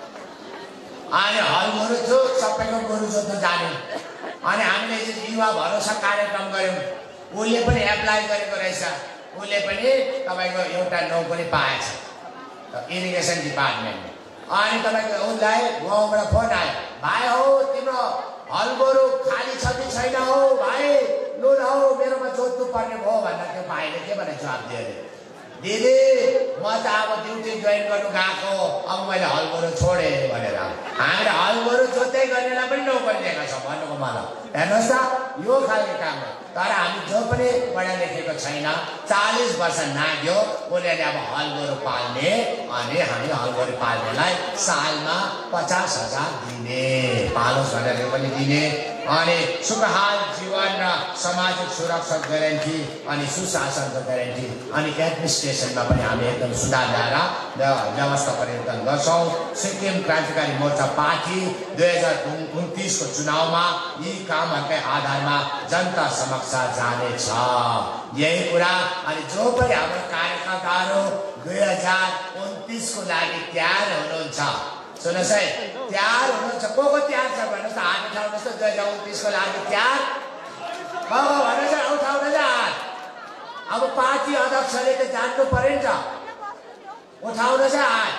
अनि हल गोरु जोत सबैको गोरु जोत्न जाने अनि हामीले युवा भरोसा कार्यक्रम गऱ्यौँ। उसले पनि एप्लाई गरेको रहेछ उसले पनि तपाईँको एउटा नौकरी पाएछ इरिगेसन डिपार्टमेन्टले। अनि तपाईँको उसलाई गाउँबाट फोन आयो भाइ हौ तिम्रो हल गोरु खाली छ कि छैन हौ भाइ लु न हौ मेरोमा जोत्नु पर्ने भयो भन्दा त्यो भाइले के भने जवाब दियो अरे दिदी म त अब ड्युटी जोइन गर्नु गएको अब मैले हल गोरु छोडेँ भनेर। हामीले हल गोरु जोत्दै गर्नेलाई पनि नौकरी दिएका छौँ भन्नुको मतलब हेर्नुहोस् त यो खालको काम हो। तर हामी जो पनि पढा लेखेको छैन चालीस वर्ष नाग्यो उनीहरूले अब हल गोरु पाल्ने अनि हामी हल गोरु पाल्नेलाई सालमा पचास हजार दिने पालोस् भनेर पनि दिने। अनि सुखहाल जीवन र सामाजिक सुरक्षा ग्यारेन्टी अनि सुशासनको ग्यारेन्टी अनि एडमिनिस्ट्रेसनमा पनि हामी एकदम सुधार ल्याएर व्यवस्था परिवर्तन गर्छौँ। सिक्किम क्रान्तिकारी मोर्चा पार्टी दुई हजार उन्तिसको चुनावमा यी कामहरूकै आधारमा जनता समक्ष जानेछ यही कुरा। अनि जो पनि हाम्रो कार्यकर्ताहरू दुई हजार उन्तिसको लागि तयार हुनुहुन्छ सुन्नुहोस् है तयार हुनुहुन्छ को को तयार छ भन्नुहोस् त हात उठाउनुहोस् त दुई हजार उन्तिसको लागि तयार को को भन्नुहोस् त उठाउनुहोस् हात। अब पार्टी अध्यक्षले त जान्नु पर्यो नि त उठाउनुहोस् हात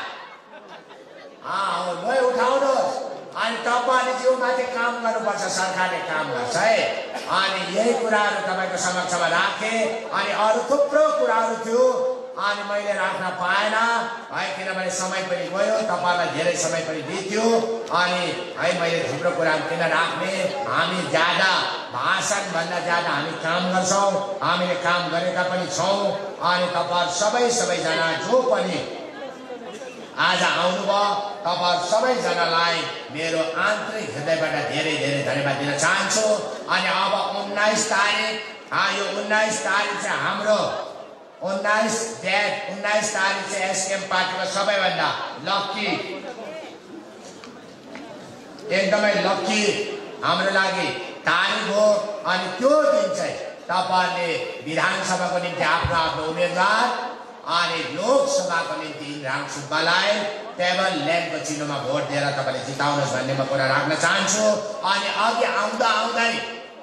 ल उठाउनुहोस्। अनि तपाईँले जिउमाथि काम गर्नुपर्छ सरकारले काम गर्छ है। अनि यही कुराहरू तपाईँको समक्षमा राखेँ। अनि अरू थुप्रो कुराहरू थियो अनि मैले राख्न पाएन है किनभने समय पनि गयो तपाईँलाई धेरै समय पनि दिइथ्यो अनि है मैले थुप्रो कुराहरू किन राख्ने हामी ज्यादा भाषणभन्दा ज्यादा हामी काम गर्छौँ हामीले काम गरेका पनि छौँ। अनि तपाईँहरू सबै सबैजना जो पनि आज आउनुभयो तपाईहरु सबैजनालाई मेरो आन्तरिक हृदयबाट धेरै धेरै धन्यवाद दिन चाहन्छु। अनि अब उन्नाइस तारिक यो उन्नाइस तारिक चाहिँ हाम्रो उन्नाइस डेट उन्नाइस तारिक चाहिँ एसकेएम पार्टीको सबैभन्दा लकी एकदमै लकी हाम्रो लागि तारिक हो। अनि त्यो दिन चाहिँ तपाईहरुले विधानसभाको निम्ति आफ्नो आफ्नो उम्मेदवार अनि लोकसभाको निम्ति इन्द्रहाङ सुब्बालाई टेबल ल्यान्डको चिन्हमा भोट दिएर तपाईले जिताउनुहोस् भन्ने म कुरा राख्न चाहन्छु। अनि अघि आउँदा आउँदै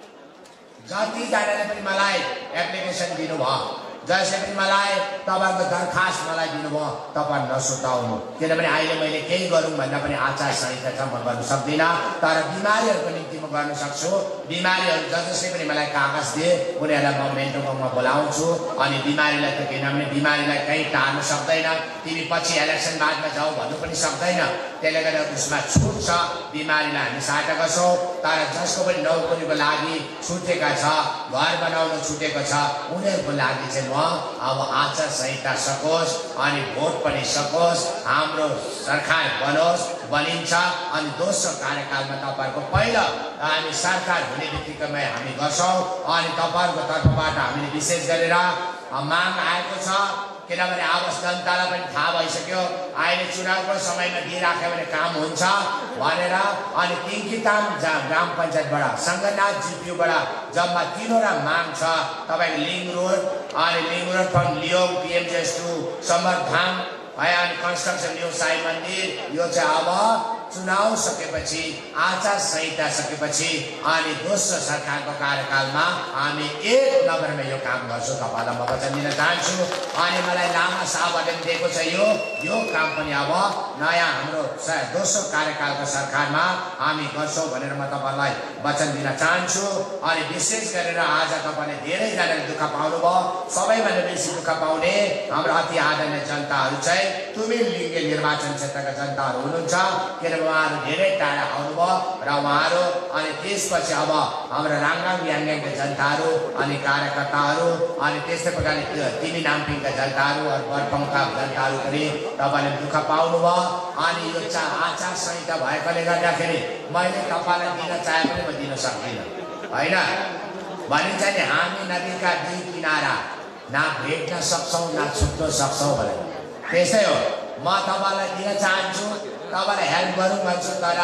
जतिजनाले पनि मलाई एप्लिकेसन दिनुभयो, जसले पनि मलाई तपाईँको दरखास्त मलाई दिनुभयो, तपाईँ नसुताउनु। किनभने अहिले मैले केही गरौँ भन्दा पनि आचार संहिता छ, म गर्न सक्दिनँ। तर बिमारीहरूको निम्ति म गर्न सक्छु। बिमारीहरू ज जसले पनि मलाई कागज दिए उनीहरूलाई म मेन्टोमा बोलाउँछु। अनि बिमारीलाई त किनभने बिमारीलाई कहीँ टार्नु सक्दैन, तिमी पछि इलेक्सन बादमा जाऊ भन्नु पनि सक्दैन। त्यसले गर्दा उसमा छुट छ, बिमारीलाई हामी सहायता गर्छौँ। तर जसको पनि नौकरीको लागि छुटेका छ, घर बनाउन छुटेको छ, उनीहरूको लागि चाहिँ अब आचार संहिता सकोस् अनि भोट पनि सकोस्, हाम्रो सरकार बनोस्, बनिन्छ। अनि दोस्रो कार्यकालमा तपाईँहरूको पहिला हामी सरकार हुने बित्तिकैमै हामी गर्छौँ। अनि तपाईँहरूको तर्फबाट हामीले विशेष गरेर माग आएको छ। किनभने अब जनतालाई पनि थाहा भइसक्यो अहिले चुनावको समयमा दिइराख्यो भने काम हुन्छ भनेर। अनि तिङकिताम ग्राम पञ्चायतबाट सङ्गनाथ जिपियूबाट जम्मा तीनवटा माग छ। तपाईँको लिङ रोड अनि लिङ रोड फ्रम लियोङ पिएमजेएस टू समर्थाङ है, अनि कन्स्ट्रक्सन न्यू साई मन्दिर, यो चाहिँ अब चुनाव सकेपछि आचार संहिता सकेपछि अनि दोस्रो सरकारको कार्यकालमा हामी एक नगरमा यो काम गर्छौँ। तपाईँलाई म वचन दिन चाहन्छु। अनि मलाई लामा साहबले दिएको छ यो यो काम पनि अब नयाँ हाम्रो दोस्रो कार्यकालको सरकारमा हामी गर्छौँ भनेर म तपाईँलाई वचन दिन चाहन्छु। अनि विशेष गरेर आज तपाईँले धेरैजनाले दुःख पाउनुभयो। सबैभन्दा बेसी दुःख पाउने हाम्रो अति आदरणीय जनताहरू चाहिँ तुमिन लिङ्गे निर्वाचन क्षेत्रका जनताहरू हुनुहुन्छ। किनभने उहाँहरू धेरै टाढा आउनुभयो र उहाँहरू अनि त्यसपछि अब हाम्रो राङगाङ याङगाङका जनताहरू अनि कार्यकर्ताहरू अनि त्यस्तै प्रकारले तिमी नाम्पिङका जनताहरू अनि बर्फङका जनताहरू पनि तपाईँले दुःख पाउनुभयो। अनि यो चा आचार संहिता भएकोले गर्दाखेरि मैले तपाईँलाई दिन चाहे पनि म दिन सक्दिनँ होइन। भनिन्छ नि हामी नदीका दुई किनारा न भेट्न सक्छौँ न छुट्न सक्छौँ भनेर, त्यसै हो। म तपाईँलाई दिन चाहन्छु, तपाईँलाई हेल्प गरौँ भन्छु। तर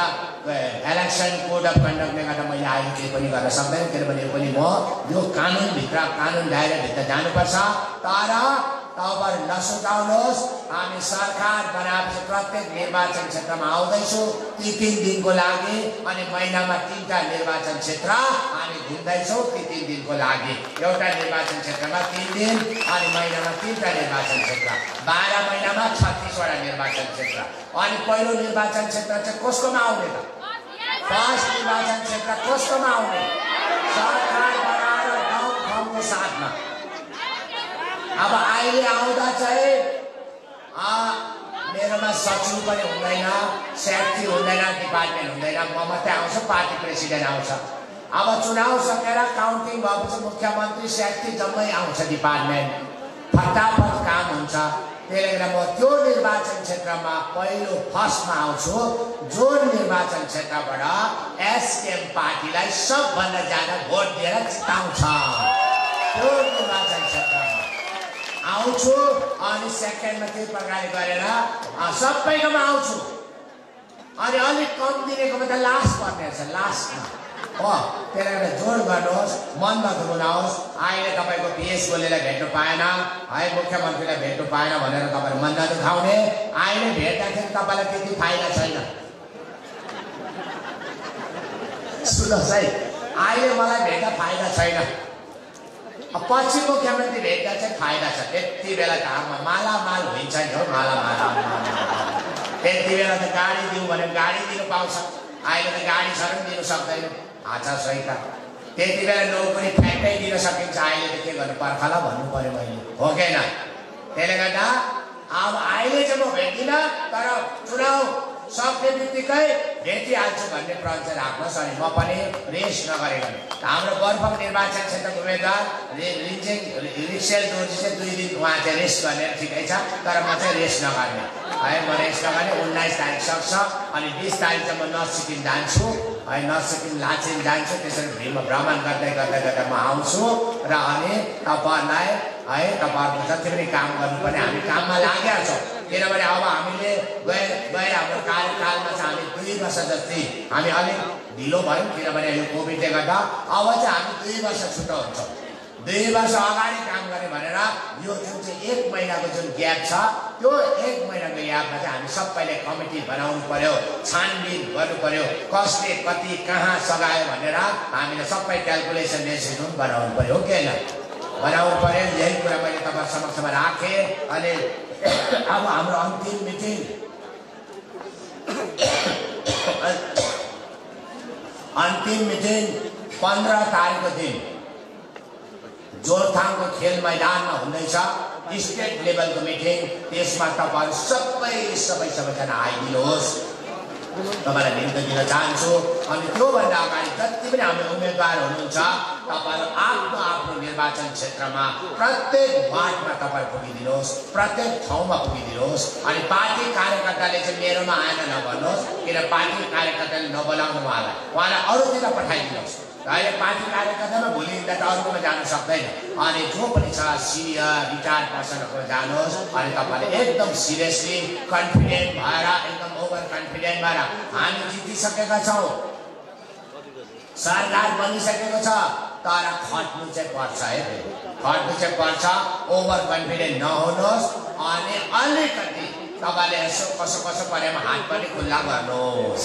इलेक्सन कोड अफ कन्डक्टले गर्दा मैले अहिले केही पनि गर्न सक्दैन। किनभने पनि म यो कानुनभित्र कानुन दायराभित्र जानुपर्छ। तर तपाईँहरू नसुताउनुहोस्, हामी सरकार बनाएपछि प्रत्येक निर्वाचन क्षेत्रमा आउँदैछौँ ती तिन दिनको लागि। अनि महिनामा तिनवटा निर्वाचन क्षेत्र हामी घुम्दैछौँ ती तिन दिनको लागि। एउटा निर्वाचन क्षेत्रमा तिन दिन अनि महिनामा तिनवटा निर्वाचन क्षेत्र, बाह्र महिनामा छत्तिसवटा निर्वाचन क्षेत्र। अनि पहिलो निर्वाचन क्षेत्र चाहिँ कसकोमा आउने त? फर्स्ट निर्वाचन क्षेत्र कसकोमा आउने? सरकार बनाएर गाउँ ठाउँको साथमा। अब अहिले आउँदा चाहिँ मेरोमा सचिव पनि हुँदैन, सेक्रेटरी हुँदैन, डिपार्टमेन्ट हुँदैन, म मात्रै आउँछु, पार्टी प्रेसिडेन्ट आउँछ। अब चुनाव सकेर काउन्टिङ भएपछि मुख्यमन्त्री सेक्रेटरी जम्मै आउँछ डिपार्टमेन्ट, फटाफट काम हुन्छ। त्यसले गर्दा म त्यो निर्वाचन क्षेत्रमा पहिलो फर्स्टमा आउँछु, जुन निर्वाचन क्षेत्रबाट एसकेएम पार्टीलाई सबभन्दा ज्यादा भोट दिएर जिताउँछ त्यो निर्वाचन क्षेत्रमा आउँछु। अनि सेकेन्डमा त्यही प्रकारले गरेर सबैकोमा आउँछु। अनि अलिक कम दिनेकोमा त लास्ट पर्ने रहेछ, लास्टमा हो। त्यसले गर्दा जोड गर्नुहोस्, मन नदुखाउनुहोस्। अहिले तपाईँको पिएस गोलेलाई भेट्नु पाएन है, मुख्यमन्त्रीलाई भेट्नु पाएन भनेर तपाईँले मन नदुखाउने। अहिले भेट्दाखेरि तपाईँलाई त्यति फाइदा छैन। सुन्नुहोस् है, अहिले मलाई भेट्दा फाइदा छैन, पछि मुख्यमन्त्री भेट्दा चाहिँ फाइदा छ। त्यति बेला त हाम्रो मालामाल हुन्छ नि हो, मालामाल। त्यति बेला त गाडी दिउँ भने गाडी दिनु पाउँछ, अहिले त गाडी छ पनि दिनु सक्दैन आचार संहिता। त्यति बेला नोकरी फ्याक्टै दिन सकिन्छ, अहिले त के गर्नु पर्खाला भन्नु पर्यो मैले, हो कि होइन? त्यसले गर्दा अब अहिले चाहिँ म भेट्दिनँ, तर चुनाव सक्ने बित्तिकै भेटिहाल्छु भन्ने प्रण चाहिँ राख्नुहोस्। अनि म पनि रेस नगरेको हाम्रो बर्फङ निर्वाचन क्षेत्रको उम्मेदवार रिन्जेङ रिक्सेल दोर्जी चाहिँ दुई दिन उहाँ चाहिँ रेस गर्ने ठिकै छ, तर म चाहिँ रेस नगर्ने है। म रेस नगर्ने। उन्नाइस तारिक सक्छ अनि बिस तारिक चाहिँ म नर्थ सिक्किम जान्छु है, नर्थ सिक्किम लाचेन जान्छु। त्यसरी भ्रमण भ्रमण गर्दै गर्दै गर्दै म आउँछु र अनि तपाईँहरूलाई है तपाईँहरूको जति पनि काम गर्नुपर्ने हामी काममा लागेका छौँ। किनभने अब हामीले गए गए हाम्रो कार्यकालमा चाहिँ हामी दुई वर्ष जति हामी अलिक ढिलो भयौँ, किनभने यो कोभिडले गर्दा। अब चाहिँ हामी दुई वर्ष छुट्टो हुन्छौँ। दुई वर्ष अगाडि काम गर्ने भनेर यो जुन चाहिँ एक महिनाको जुन ग्याप छ त्यो एक महिनाको ग्यापमा चाहिँ हामी सबैले कमिटी बनाउनु पर्यो, छानबिन गर्नु पर्यो, कसले कति कहाँ सघायो भनेर हामीले सबै क्यालकुलेसन रेसिड्युल बनाउनु पर्यो, हो कि होइन? बनाउनु पर्यो। यही कुरा मैले तपाईँ समक्षमा राखेँ। अनि अब हाम्रो अन्तिम मिटिङ अन्तिम मिटिङ पन्ध्र तारिकको दिन जोरथाङको खेल मैदानमा हुँदैछ, स्टेट लेभलको मिटिङ। त्यसमा तपाईहरु सबै सबै सबैजना आइदिनुहोस्, तपाईलाई निम्ति दिन चाहन्छु। अनि त्योभन्दा अगाडि जति पनि हाम्रो उम्मेदवार हुनुहुन्छ तपाईहरु आफ्नो आफ्नो निर्वाचन क्षेत्रमा प्रत्येक वार्डमा तपाईहरु पुगिदिनुहोस्, प्रत्येक ठाउँमा पुगिदिनुहोस्। अनि पार्टी कार्यकर्ताले चाहिँ मेरोमा आएन नभन्नुहोस्, किन पार्टी कार्यकर्ताले नबोलाउनु उहाँलाई, उहाँलाई अरूतिर पठाइदिनुहोस्। अहिले पार्टी कार्यकर्तामा भोलिदेखि त अरूकोमा जानु सक्दैन। अनि जो पनि छ सिनियर रिटायर्ड पर्सनहरुको जानुहोस्। अनि तपाईले एकदम सिरियसली कन्फिडेन्ट भएर, एकदम ओभर कन्फिडेन्ट भएर हामी जितिसकेका छौं, सरकार बनिसकेको छ, तर खट्नु चाहिँ पर्छ है, खट्नु चाहिँ पर्छ। ओभर कन्फिडेन्ट नहुनुहोस्। अनि अलिकति तपाईले यसो कसो कसो परेमा हात पनि खुल्ला गर्नुहोस्।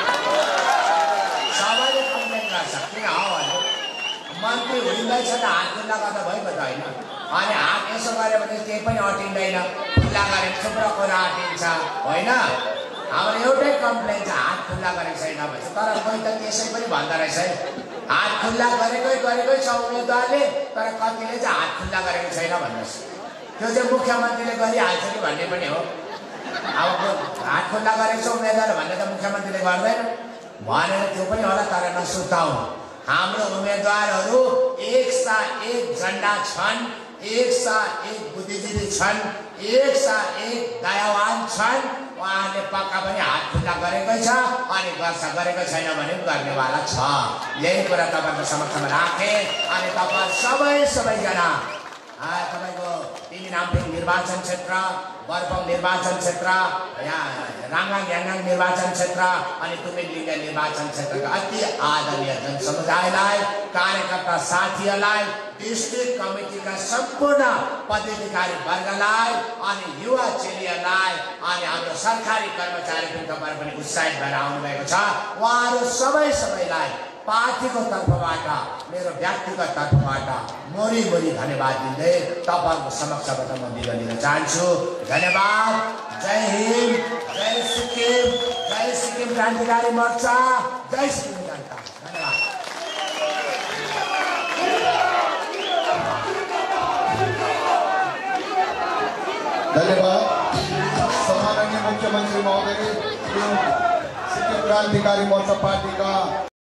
सबैले कम्प्लेन गर्छ, किन हो भने मन्त्री हुँदैछ त हात खुल्ला गर्दा भइगयो त होइन? अनि हात यसो गऱ्यो भने केही पनि अटिँदैन, खुल्ला गरे थुप्रो कुरा अटिन्छ, होइन? हाम्रो एउटै कम्प्लेन छ, हात खुल्ला गरेको छैन भन्छ। तर कोही त त्यसै पनि भन्दो रहेछ है, हात खुल्ला गरेकै गरेकै छ उम्मेदवारले, तर कतिले चाहिँ हात खुल्ला गरेको छैन भन्नुहोस्। त्यो चाहिँ मुख्यमन्त्रीले गरिहाल्छ कि भन्ने पनि हो। अब हात खुल्ला गरेको छ उम्मेदवार भन्ने त मुख्यमन्त्रीले गर्दैन भनेर त्यो पनि होला। तर नसुर्ताउनु, हाम्रो उम्मेदवारहरू एक सा एक झन्डा छन्, एक सा एक बुद्धिजीवी छन्, एक सा एक दयावान छन्। उहाँले पक्का पनि हात खुल्ला गरेकै छ, अनि गर्छ, गरेको छैन भने पनि गर्नेवाला छ। यही कुरा तपाईँको समक्षमा राखेँ। अनि तपाईँ सबै सबैजना तपाईँको तिमी नाम्फिङ निर्वाचन क्षेत्र, बर्फङ निर्वाचन क्षेत्र, यहाँ राङगाङ याङगाङ निर्वाचन क्षेत्र, अनि तुमिनलिङ्ग निर्वाचन क्षेत्रका अति आदरणीय जनसमुदायलाई, कार्यकर्ता साथीहरूलाई, डिस्ट्रिक्ट कमिटीका सम्पूर्ण पदाधिकारी वर्गलाई, अनि युवा चेलीहरूलाई, अनि हाम्रो सरकारी कर्मचारी पनि तपाईँहरू पनि उत्साहित भएर आउनुभएको छ। उहाँहरू सबै सबैलाई पार्टीको तर्फबाट, मेरो व्यक्तिगत तर्फबाट मोरी मोरी धन्यवाद दिँदै तपाईँहरूको समक्षबाट म बिदा लिन चाहन्छु। धन्यवाद। जय हिन्द, जय सिक्किम, जय सिक्किम क्रान्तिकारी मोर्चा, जय सिक्किम जनता। धन्यवाद। धन्यवाद सम्माननीय मुख्यमंत्री महोदय। सिक्किम क्रांतिकारी मोर्चा पार्टी का